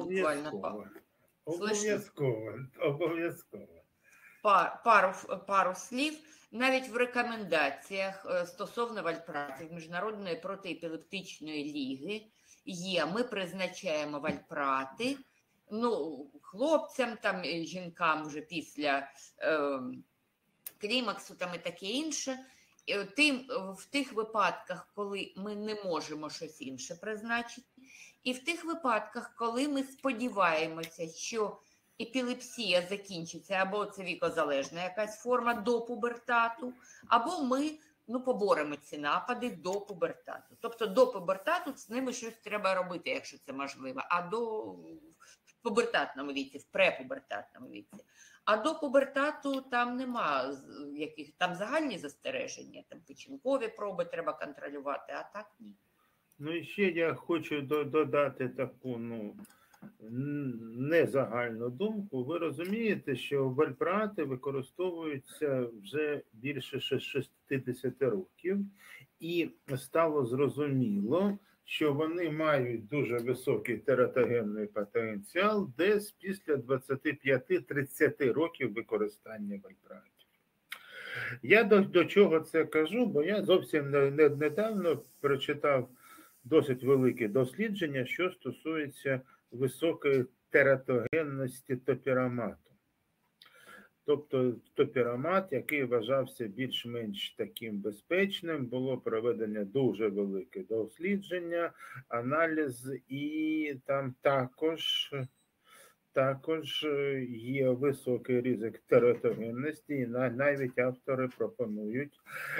Обов'язково.
Пару слів. Навіть в рекомендаціях стосовно вальпратів Міжнародної протиепілептичної ліги є, ми призначаємо вальпрати, ну, хлопцям, там, жінкам вже після клімаксу там і таке інше. В тих випадках, коли ми не можемо щось інше призначити, і в тих випадках, коли ми сподіваємося, що епілепсія закінчиться, або це вікозалежна якась форма до пубертату, або ми поборемо ці напади до пубертату. Тобто до пубертату з ними щось треба робити, якщо це можливо, а в пубертатному віці, в препубертатному віці. А до пубертату там нема яких, там загальні застереження, там печінкові проби треба контролювати, а так ні.
Ну і ще я хочу додати таку, незагальну думку. Ви розумієте, що вальпрати використовуються вже більше 60 років, і стало зрозуміло, що вони мають дуже високий тератогенний потенціал десь після 25-30 років використання вальпратів. Я до чого це кажу, бо я зовсім недавно прочитав досить велике дослідження, що стосується високої тератогенності топірамату. Тобто топірамат, який вважався більш-менш таким безпечним, було проведено дуже велике дослідження, аналіз, і там також є високий ризик тератогенності, і навіть автори пропонують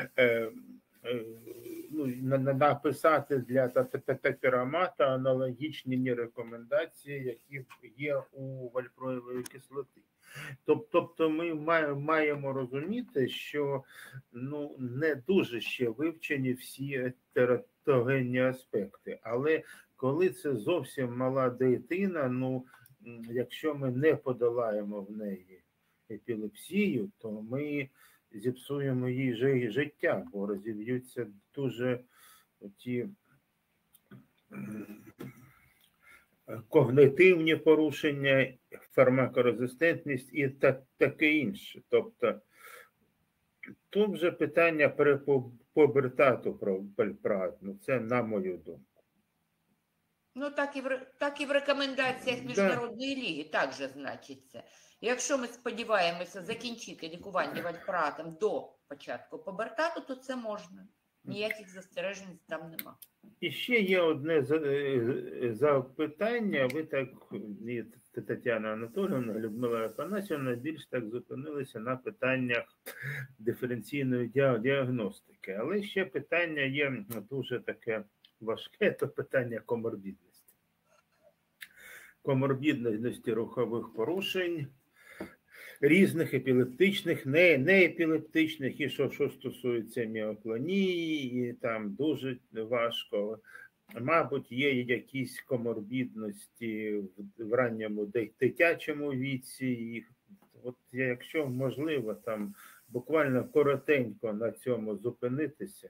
написати для топірамата аналогічні рекомендації, які є у вальпроєвої кислоти. Тобто ми маємо розуміти, що не дуже ще вивчені всі тератогенні аспекти, але коли це зовсім мала дитина, якщо ми не подолаємо в неї епілепсію, то ми зіпсуємо їй життя, бо розів'ються дуже ті когнитивні порушення, фармакорезистентність і таке інше. Тобто тут вже питання препубертату про вальпрат, це на мою думку.
Так і в рекомендаціях Міжнародної ліги також значиться. Якщо ми сподіваємося закінчити лікування вальпратом до початку пубертату, то це можна. Ніяких застережень там нема.
І ще є одне запитання. Ви так, Тетяна Анатоліївна, Людмила Афанасьівна, більш так зупинилися на питаннях диференційної діагностики. Але ще питання є дуже таке важке, то питання коморбідності. Коморбідності рухових порушень, різних епілептичних, неепілептичних, і що стосується міоклонії, і там дуже важко. Мабуть, є якісь коморбідності в ранньому дитячому віці. І от якщо можливо, там буквально коротенько на цьому зупинитися.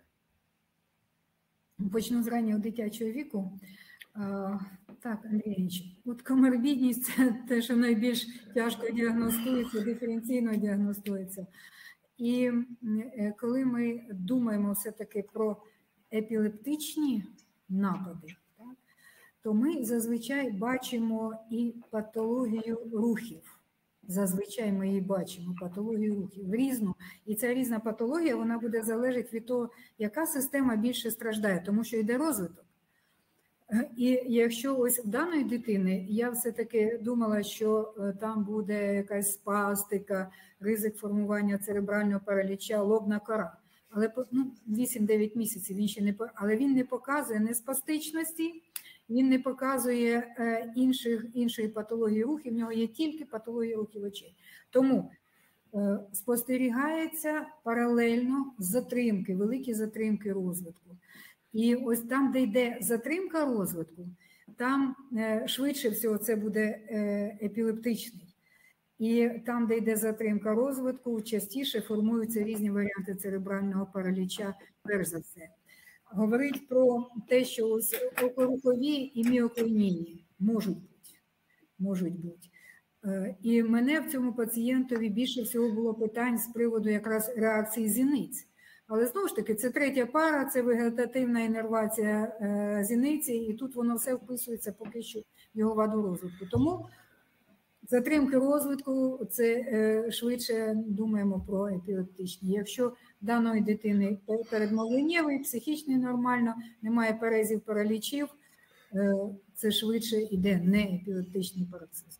Почну з раннього дитячого віку. Так, Андрійович, от коморбідність – це те, що найбільш тяжко діагностується, диференційно діагностується. І коли ми думаємо все-таки про епілептичні напади, так, то ми зазвичай бачимо і патологію рухів. Зазвичай ми її бачимо, патологію рухів, різну. І ця різна патологія, вона буде залежати від того, яка система більше страждає, тому що йде розвиток. І якщо ось в даної дитини, я все-таки думала, що там буде якась спастика, ризик формування церебрального параліча, лобна кора. Але 8-9 місяців він ще не, але він не показує не спастичності, він не показує іншої патології рухів, в нього є тільки патологія рухів очей. Тому спостерігається паралельно затримки, великі затримки розвитку. І ось там, де йде затримка розвитку, там швидше всього це буде епілептичний. І там, де йде затримка розвитку, частіше формуються різні варіанти церебрального параліча, перш за все. Говорить про те, що ось окорухові і міоклонії можуть бути. І мене в цьому пацієнтові більше всього було питань з приводу якраз реакції зіниць. Але знову ж таки, це третя пара, це вегетативна іннервація зіниці, і тут воно все вписується поки що в його ваду розвитку. Тому затримки розвитку – це швидше думаємо про епілептичні. Якщо даної дитини передмовленнєвий, психічний нормально, немає перезів, паралічів, це швидше йде не епілептичний пароксизм.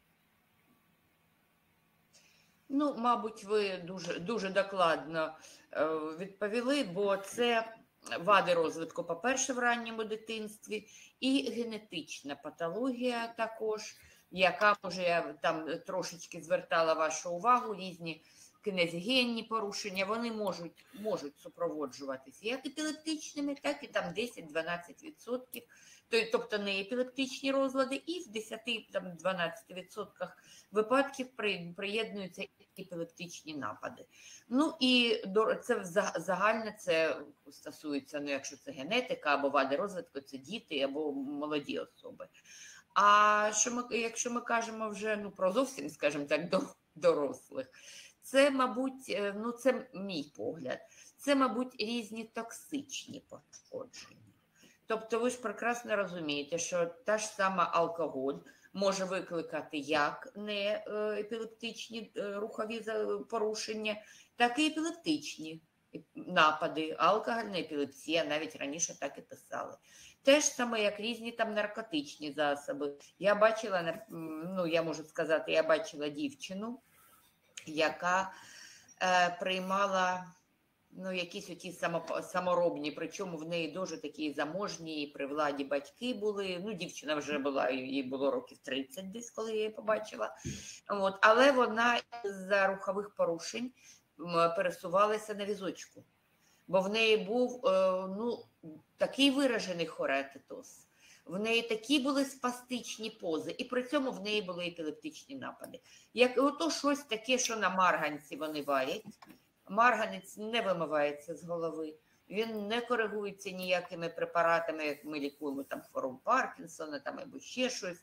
Ну, мабуть, ви дуже докладно відповіли, бо це вади розвитку, по-перше, в ранньому дитинстві, і генетична патологія також, яка, може, я там трошечки звертала вашу увагу, різні кинезігенні порушення, вони можуть супроводжуватися як епілептичними, так і там 10-12%, тобто не епілептичні розлади, і в 10-12% випадків приєднуються епілептичні напади. Ну і це загально це стосується, ну якщо це генетика або вади розвитку, це діти або молоді особи. А якщо ми кажемо вже про зовсім, скажімо так, дорослих, це, мабуть, ну це мій погляд, це, мабуть, різні токсичні пошкодження. Тобто ви ж прекрасно розумієте, що та ж сама алкоголь може викликати як не епілептичні рухові порушення, так і епілептичні напади, алкогольна епілепсія, навіть раніше так і писали. Те ж саме, як різні там наркотичні засоби. Я бачила, ну я можу сказати, я бачила дівчину, яка приймала якісь оті саморобні, причому в неї дуже такі заможні, при владі батьки були, ну дівчина вже була, їй було років 30 десь, коли я її побачила, але вона з-за рухових порушень пересувалася на візочку, бо в неї був такий виражений хореатитоз, в неї такі були спастичні пози, і при цьому в неї були епілептичні напади. Як ото щось таке, що на марганці вони варять, марганець не вимивається з голови, він не коригується ніякими препаратами, як ми лікуємо там хворобу Паркінсона там, або ще щось.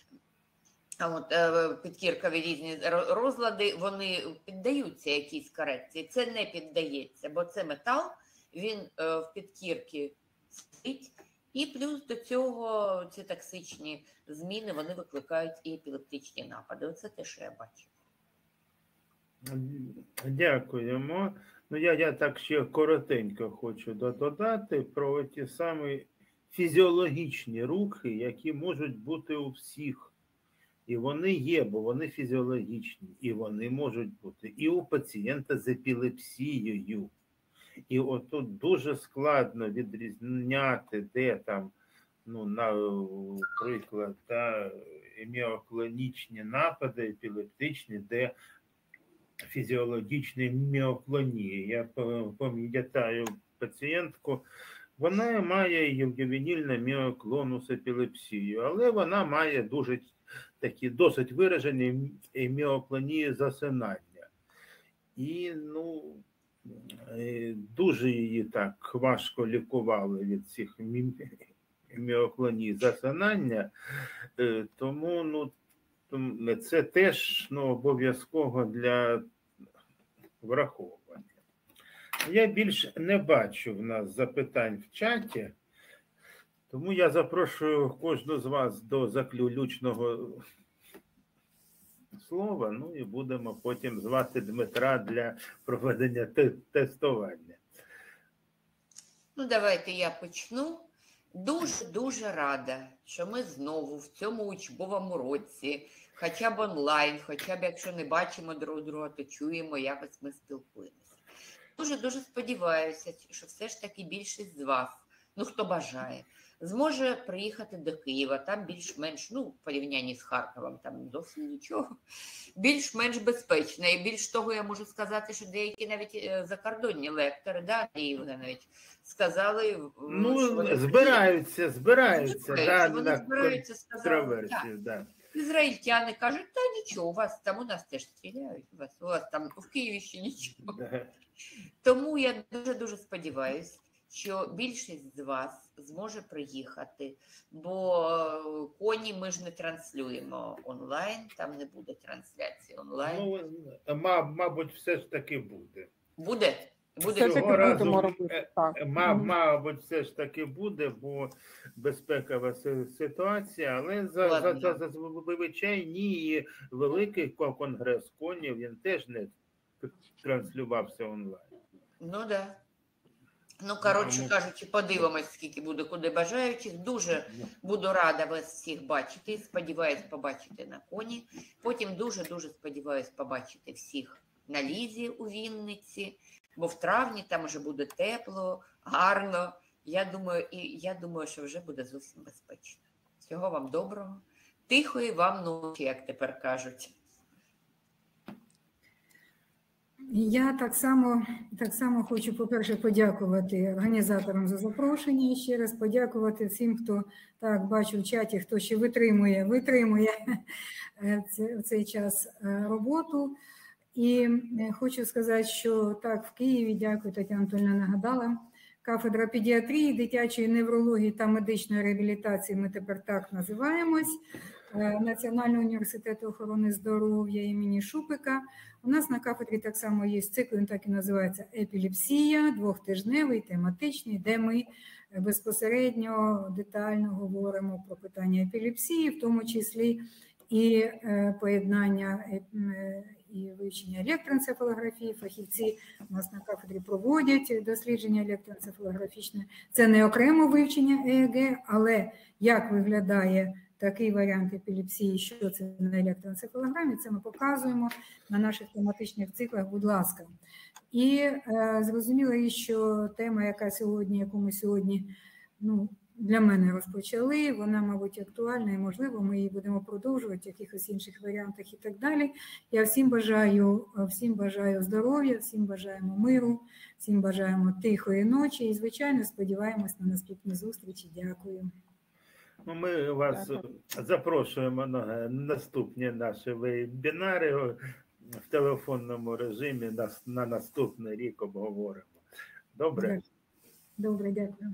Підкіркові різні розлади, вони піддаються якійсь корекції. Це не піддається, бо це метал, він в підкірці стоїть, і плюс до цього ці токсичні зміни, вони викликають і епілептичні напади. Оце те, що я бачу.
Дякуємо. Ну, я так ще коротенько хочу додати про ті самі фізіологічні рухи, які можуть бути у всіх. І вони є, бо вони фізіологічні, і вони можуть бути і у пацієнта з епілепсією. І отут дуже складно відрізняти, де там, наприклад, міоклонічні напади, епілептичні, де фізіологічні міоклонії. Я пам'ятаю пацієнтку, вона має ювенільний міоклонус епілепсію, але вона має досить виражені міоклонії засинання. І, дуже її так важко лікували від цих міоклоній засинання, тому це теж обов'язково для враховування. Я більш не бачу в нас запитань в чаті, тому я запрошую кожну з вас до заключного слова, і будемо потім звати Дмитра для проведення тестування.
Давайте я почну. Дуже рада, що ми знову в цьому учбовому році, хоча б онлайн, хоча б якщо не бачимо друг друга, то чуємо, якось ми спілкуємося. Дуже сподіваюся, що все ж таки більшість з вас, хто бажає, зможе приїхати до Києва, там більш-менш, в порівнянні з Харковом, там зовсім нічого, більш-менш безпечно. І більш того, я можу сказати, що деякі навіть закордонні лектори, Андрій Євгенович, сказали, що вони
збираються,
вони збираються сказати. Ізраїльтяни кажуть, та нічого, у нас теж стріляють, у вас там в Києві ще нічого. Тому я дуже сподіваюся, що більшість з вас зможе приїхати, бо коні ми ж не транслюємо онлайн, там не буде трансляції онлайн.
Мабуть, все ж таки буде.
Буде? Буде
Все-таки
Цього разу,
будемо робити так.
мабуть, все ж таки буде, бо безпекова ситуація, але зазвичай ні, великий конгрес конів, він теж не транслювався онлайн.
Ну да. Ну, коротше кажучи, подивимось, скільки буде, куди бажаючих. Дуже буду рада вас всіх бачити. Сподіваюсь побачити на коні. Потім дуже-дуже сподіваюсь побачити всіх на лізі у Вінниці, бо в травні там вже буде тепло, гарно. Я думаю, що вже буде зовсім безпечно. Всього вам доброго. Тихої вам ночі, як тепер кажуть.
Я так само хочу, по-перше, подякувати організаторам за запрошення і ще раз подякувати всім, хто, так, бачу в чаті, хто ще витримує в цей час роботу. І хочу сказати, що так, в Києві, дякую, Тетяна Анатольовна нагадала, кафедра педіатрії, дитячої неврології та медичної реабілітації, ми тепер так називаємось, Національного університету охорони здоров'я імені Шупика. У нас на кафедрі так само є цикл, він так і називається «Епілепсія», двохтижневий, тематичний, де ми безпосередньо детально говоримо про питання епілепсії, в тому числі і поєднання і вивчення електроенцефалографії. Фахівці у нас на кафедрі проводять дослідження електроенцефалографічне. Це не окремо вивчення ЕЕГ, але як виглядає такий варіант епілепсії, що це на електроенцефалограмі, це ми показуємо на наших тематичних циклах, будь ласка. І зрозуміло, що тема, яку ми сьогодні, для мене розпочали, вона, мабуть, актуальна і, можливо, ми її будемо продовжувати в якихось інших варіантах і так далі. Я всім бажаю здоров'я, всім бажаємо миру, всім бажаємо тихої ночі і, звичайно, сподіваємось на наступні зустрічі. Дякую.
Ми вас запрошуємо на наступні наші вебінари в телефонному режимі, на наступний рік обговоримо. Добре?
Добре, дякую.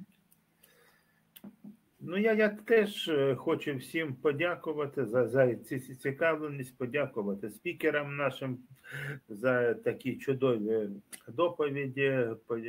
Я теж хочу всім подякувати за цікавленість, подякувати спікерам нашим за такі чудові доповіді.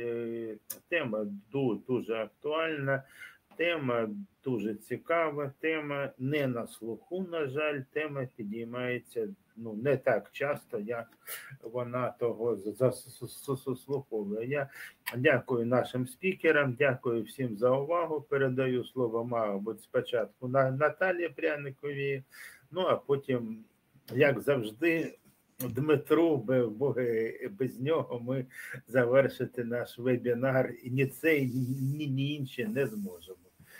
Тема дуже актуальна, тема дуже цікава, тема не на слуху, на жаль, тема підіймається не так часто, як вона того заслуховує. Я дякую нашим спікерам, дякую всім за увагу. Передаю слово, мабуть, спочатку Наталії Пряниковій, а потім, як завжди, Дмитру, бо без нього ми завершити наш вебінар і ні цей, ні інші не зможемо.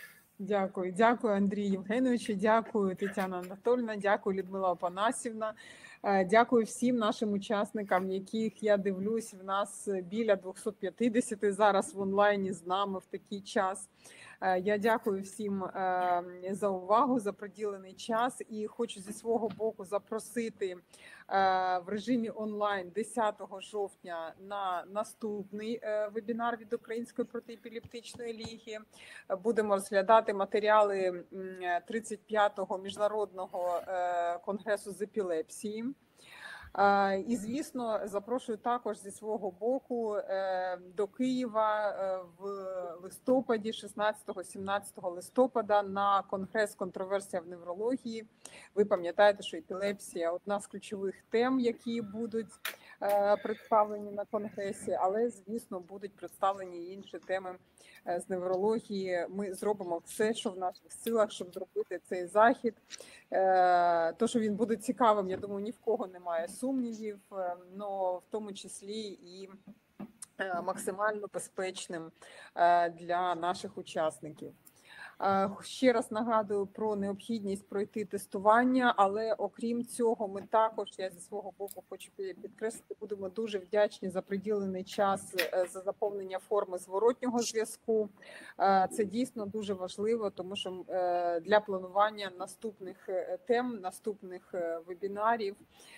Дякую, Андрій Євгенович, дякую, Тетяна Анатольовна, дякую, Людмила Опанасівна. Дякую всім нашим учасникам, яких я дивлюсь, в нас біля 250 зараз в онлайні з нами в такий час. Я дякую всім за увагу, за приділений час і хочу зі свого боку запросити в режимі онлайн 10 жовтня на наступний вебінар від Української протиепілептичної ліги. Будемо розглядати матеріали 35-го міжнародного конгресу з епілепсії. І, звісно, запрошую також зі свого боку до Києва в листопаді, 16-17 листопада, на конгрес «Контроверсія в неврології». Ви пам'ятаєте, що епілепсія – одна з ключових тем, які будуть представлені на конгресі, але, звісно, будуть представлені і інші теми з неврології. Ми зробимо все, що в наших силах, щоб зробити цей захід. То, що він буде цікавим, я думаю, ні в кого немає сумнівів, але в тому числі і максимально безпечним для наших учасників. Ще раз нагадую про необхідність пройти тестування, але окрім цього ми також, я зі свого боку хочу підкреслити, будемо дуже вдячні за приділений час за заповнення форми зворотнього зв'язку. Це дійсно дуже важливо, тому що для планування наступних тем, наступних вебінарів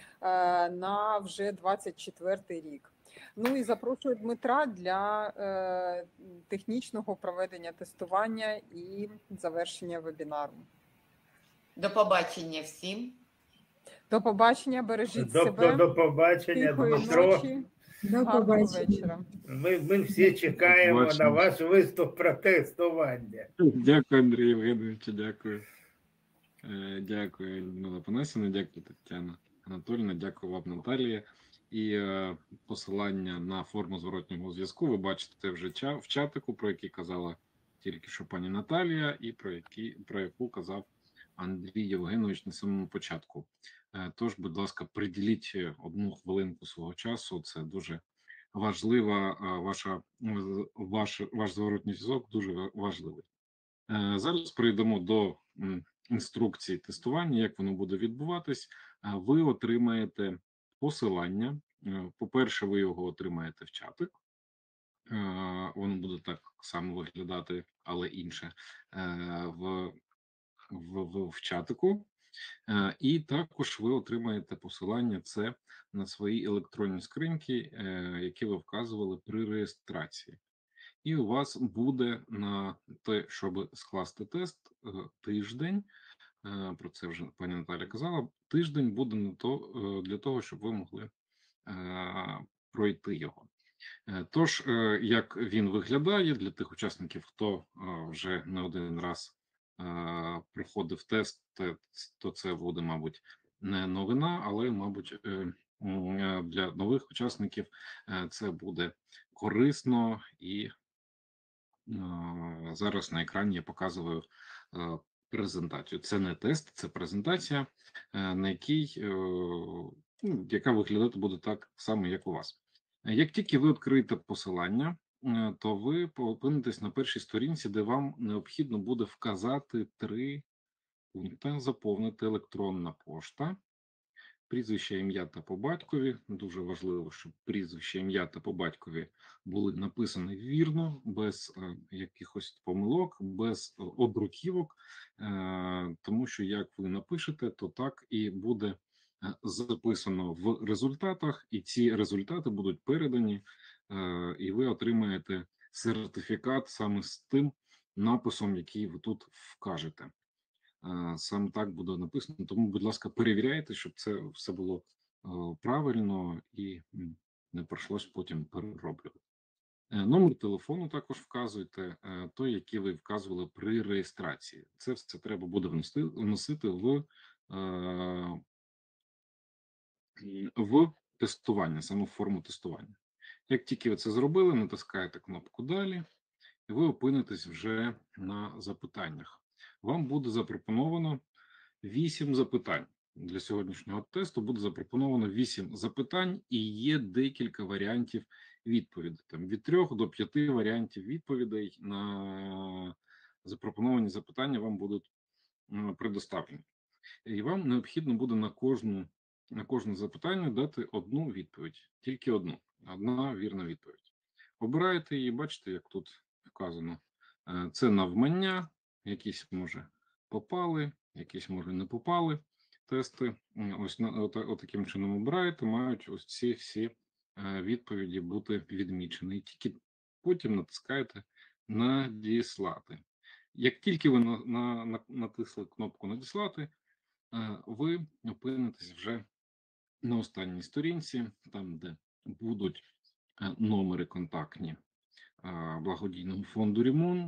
на вже 24-й рік. І запрошую Дмитра для технічного проведення тестування і завершення вебінару.
До побачення всім.
До побачення, бережіть себе.
До побачення,
Тихої
Дмитро.
ночі.
До
Гарного
побачення.
вечора.
Ми всі чекаємо на
Побачимо.
ваш виступ протестування.
Дякую, Андрій Євгенович, дякую. Дякую, Людмила Панасівна, дякую, Тетяна Анатоліївна, дякую вам, Наталія. І посилання на форму зворотнього зв'язку ви бачите вже в чатику, про який казала тільки що пані Наталія, і про яку казав Андрій Євгенович на самому початку. Тож, будь ласка, приділіть 1 хвилинку свого часу. Це дуже важлива ваш зворотній зв'язок, дуже важливий. Зараз перейдемо до інструкції тестування, як воно буде відбуватись. Ви отримаєте посилання. По-перше, ви його отримаєте в чатик. Воно буде так само виглядати, але інше в чатику. І також ви отримаєте посилання це на свої електронні скриньки, які ви вказували при реєстрації. І у вас буде на те, щоб скласти тест, тиждень. Про це вже пані Наталя казала. Тиждень буде для того, щоб ви могли пройти його. Тож, як він виглядає для тих учасників, хто вже не один раз проходив тест, то це буде, мабуть, не новина, але, мабуть, для нових учасників це буде корисно. І зараз на екрані я показую презентацію. Це не тест, це презентація, на яка виглядати буде так само, як у вас. Як тільки ви відкриєте посилання, то ви опинитесь на першій сторінці, де вам необхідно буде вказати 3 пункти: заповнити електронна пошта, прізвище, ім'я та по батькові. Дуже важливо, щоб прізвище, ім'я та по батькові були написані вірно, без якихось помилок, без обруківок, тому що як ви напишете, то так і буде записано в результатах, і ці результати будуть передані, і ви отримаєте сертифікат саме з тим написом, який ви тут вкажете. Саме так буде написано, тому, будь ласка, перевіряйте, щоб це все було правильно і не прийшлось потім перероблювати. Номер телефону також вказуйте, той, який ви вказували при реєстрації. Це все треба буде вносити в тестування, саму форму тестування. Як тільки ви це зробили, натискаєте кнопку «Далі», і ви опинитесь вже на запитаннях. Вам буде запропоновано 8 запитань. Для сьогоднішнього тесту буде запропоновано 8 запитань, і є декілька варіантів відповідей. Там від 3 до 5 варіантів відповідей на запропоновані запитання вам будуть предоставлені. І вам необхідно буде на кожне запитання дати одну відповідь, тільки одна вірна відповідь. Обираєте її, бачите, як тут вказано. Це навмання, якісь, може, попали, якісь, може, не попали тести. Ось таким чином обираєте, мають ось ці всі відповіді бути відмічені. І тільки потім натискаєте «Надіслати». Як тільки ви натисли кнопку «Надіслати», ви опинитесь вже на останній сторінці, там, де будуть номери контактні благодійного фонду «Римон»,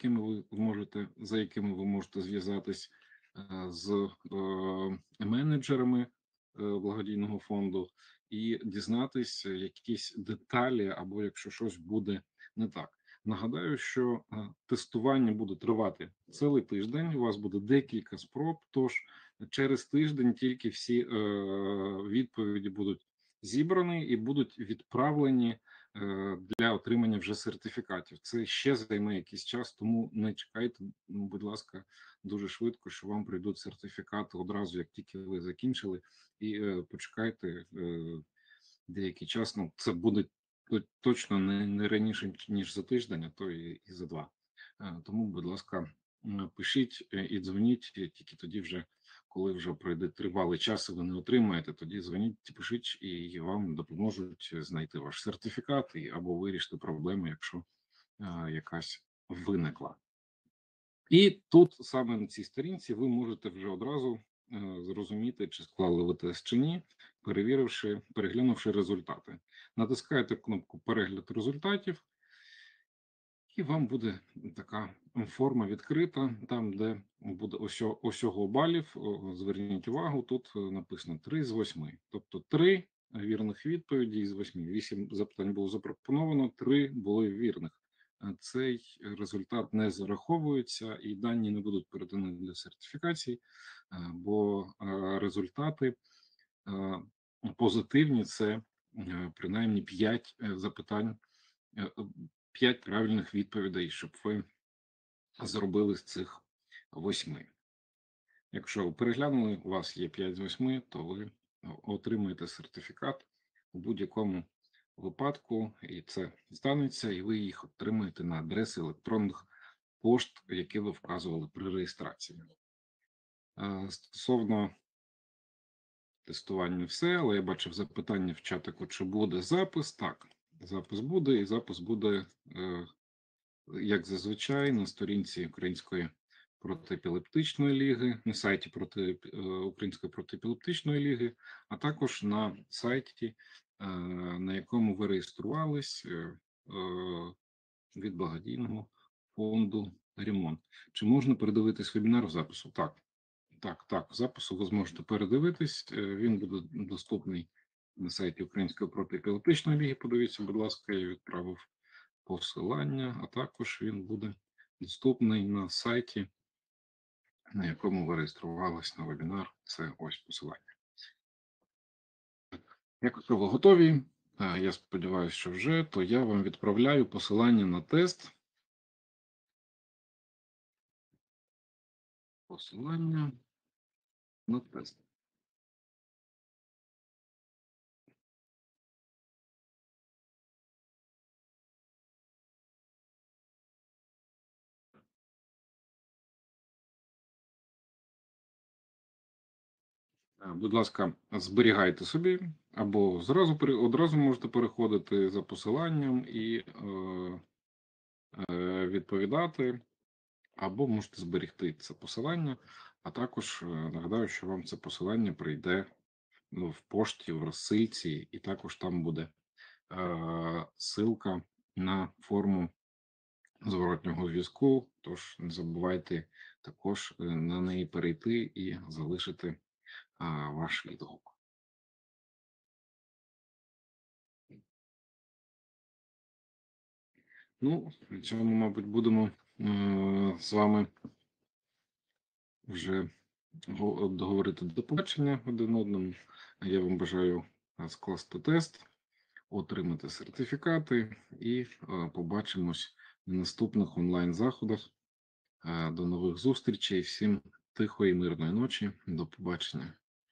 за якими ви можете зв'язатись з менеджерами благодійного фонду і дізнатися якісь деталі, або якщо щось буде не так. Нагадаю, що тестування буде тривати цілий тиждень, у вас буде декілька спроб, тож через тиждень тільки всі відповіді будуть зібрані і будуть відправлені для отримання вже сертифікатів. Це ще займе якийсь час, тому не чекайте, будь ласка, дуже швидко, що вам прийдуть сертифікати одразу, як тільки ви закінчили, і почекайте деякий час. Ну, це буде точно не раніше, ніж за тиждень, а то і за 2. Тому, будь ласка, пишіть і дзвоніть тільки тоді вже, коли вже пройде тривалий час і ви не отримаєте, тоді дзвоніть, пишіть, і вам допоможуть знайти ваш сертифікат або вирішити проблему, якщо якась виникла. І тут саме на цій сторінці ви можете вже одразу зрозуміти, чи склали ви тест чи ні, переглянувши результати. Натискаєте кнопку «Перегляд результатів», і вам буде така форма відкрита, там, де буде усього балів. Зверніть увагу, тут написано 3 з 8. Тобто 3 вірних відповіді з 8. 8 запитань було запропоновано, 3 були вірних. Цей результат не зараховується і дані не будуть передані для сертифікації, бо результати позитивні – це принаймні 5 запитань, 5 правильних відповідей, щоб ви зробили з цих 8. Якщо ви переглянули, у вас є 5 з 8, то ви отримаєте сертифікат у будь-якому випадку, і це станеться, і ви їх отримаєте на адреси електронних пошт, які ви вказували при реєстрації. Стосовно тестування все, але я бачив запитання в чатику, чи буде запис. Так, запис буде, і запис буде, як зазвичай, на сторінці Української протиепілептичної ліги, на сайті Української протиепілептичної ліги, а також на сайті, на якому ви реєструвались від благодійного фонду «Ремонт». Чи можна передивитись вебінар в запису? Так, запису ви зможете передивитись, він буде доступний на сайті Української протиепілептичної ліги. Подивіться, будь ласка, я відправив посилання, а також він буде доступний на сайті, на якому ви реєструвались на вебінар. Це ось посилання. Якщо ви готові, я сподіваюся, що вже, то я вам відправляю посилання на тест. Посилання на тест. Будь ласка, зберігайте собі, або одразу можете переходити за посиланням і відповідати, або можете зберегти це посилання, а також нагадаю, що вам це посилання прийде в пошті, в розсилці, і також там буде ссылка на форму зворотнього зв'язку, тож не забувайте також на неї перейти і залишити ваш відгук. Ну, на цьому, мабуть, будемо з вами вже договорити до побачення один одному. Я вам бажаю скласти тест, отримати сертифікати і побачимось на наступних онлайн-заходах. До нових зустрічей. Всім тихої, мирної ночі. До побачення.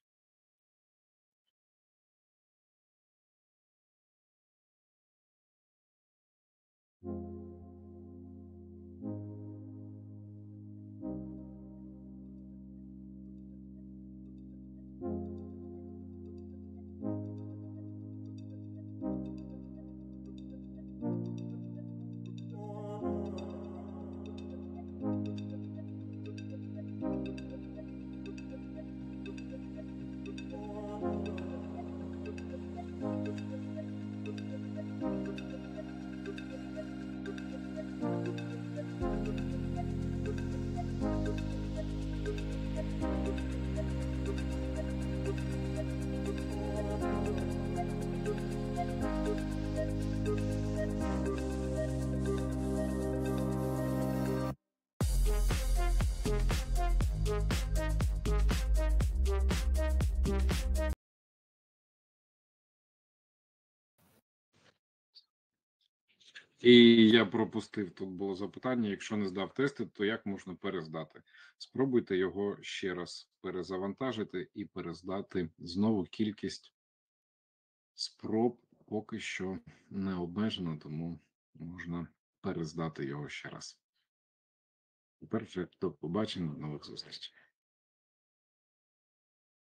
І я пропустив, тут було запитання, якщо не здав тести, то як можна перездати? Спробуйте його ще раз перезавантажити і перездати. Знову кількість спроб поки що не обмежена, тому можна перездати його ще раз. Тепер вже до побачення, до нових зустрічей.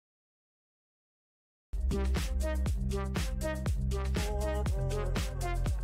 Thank you.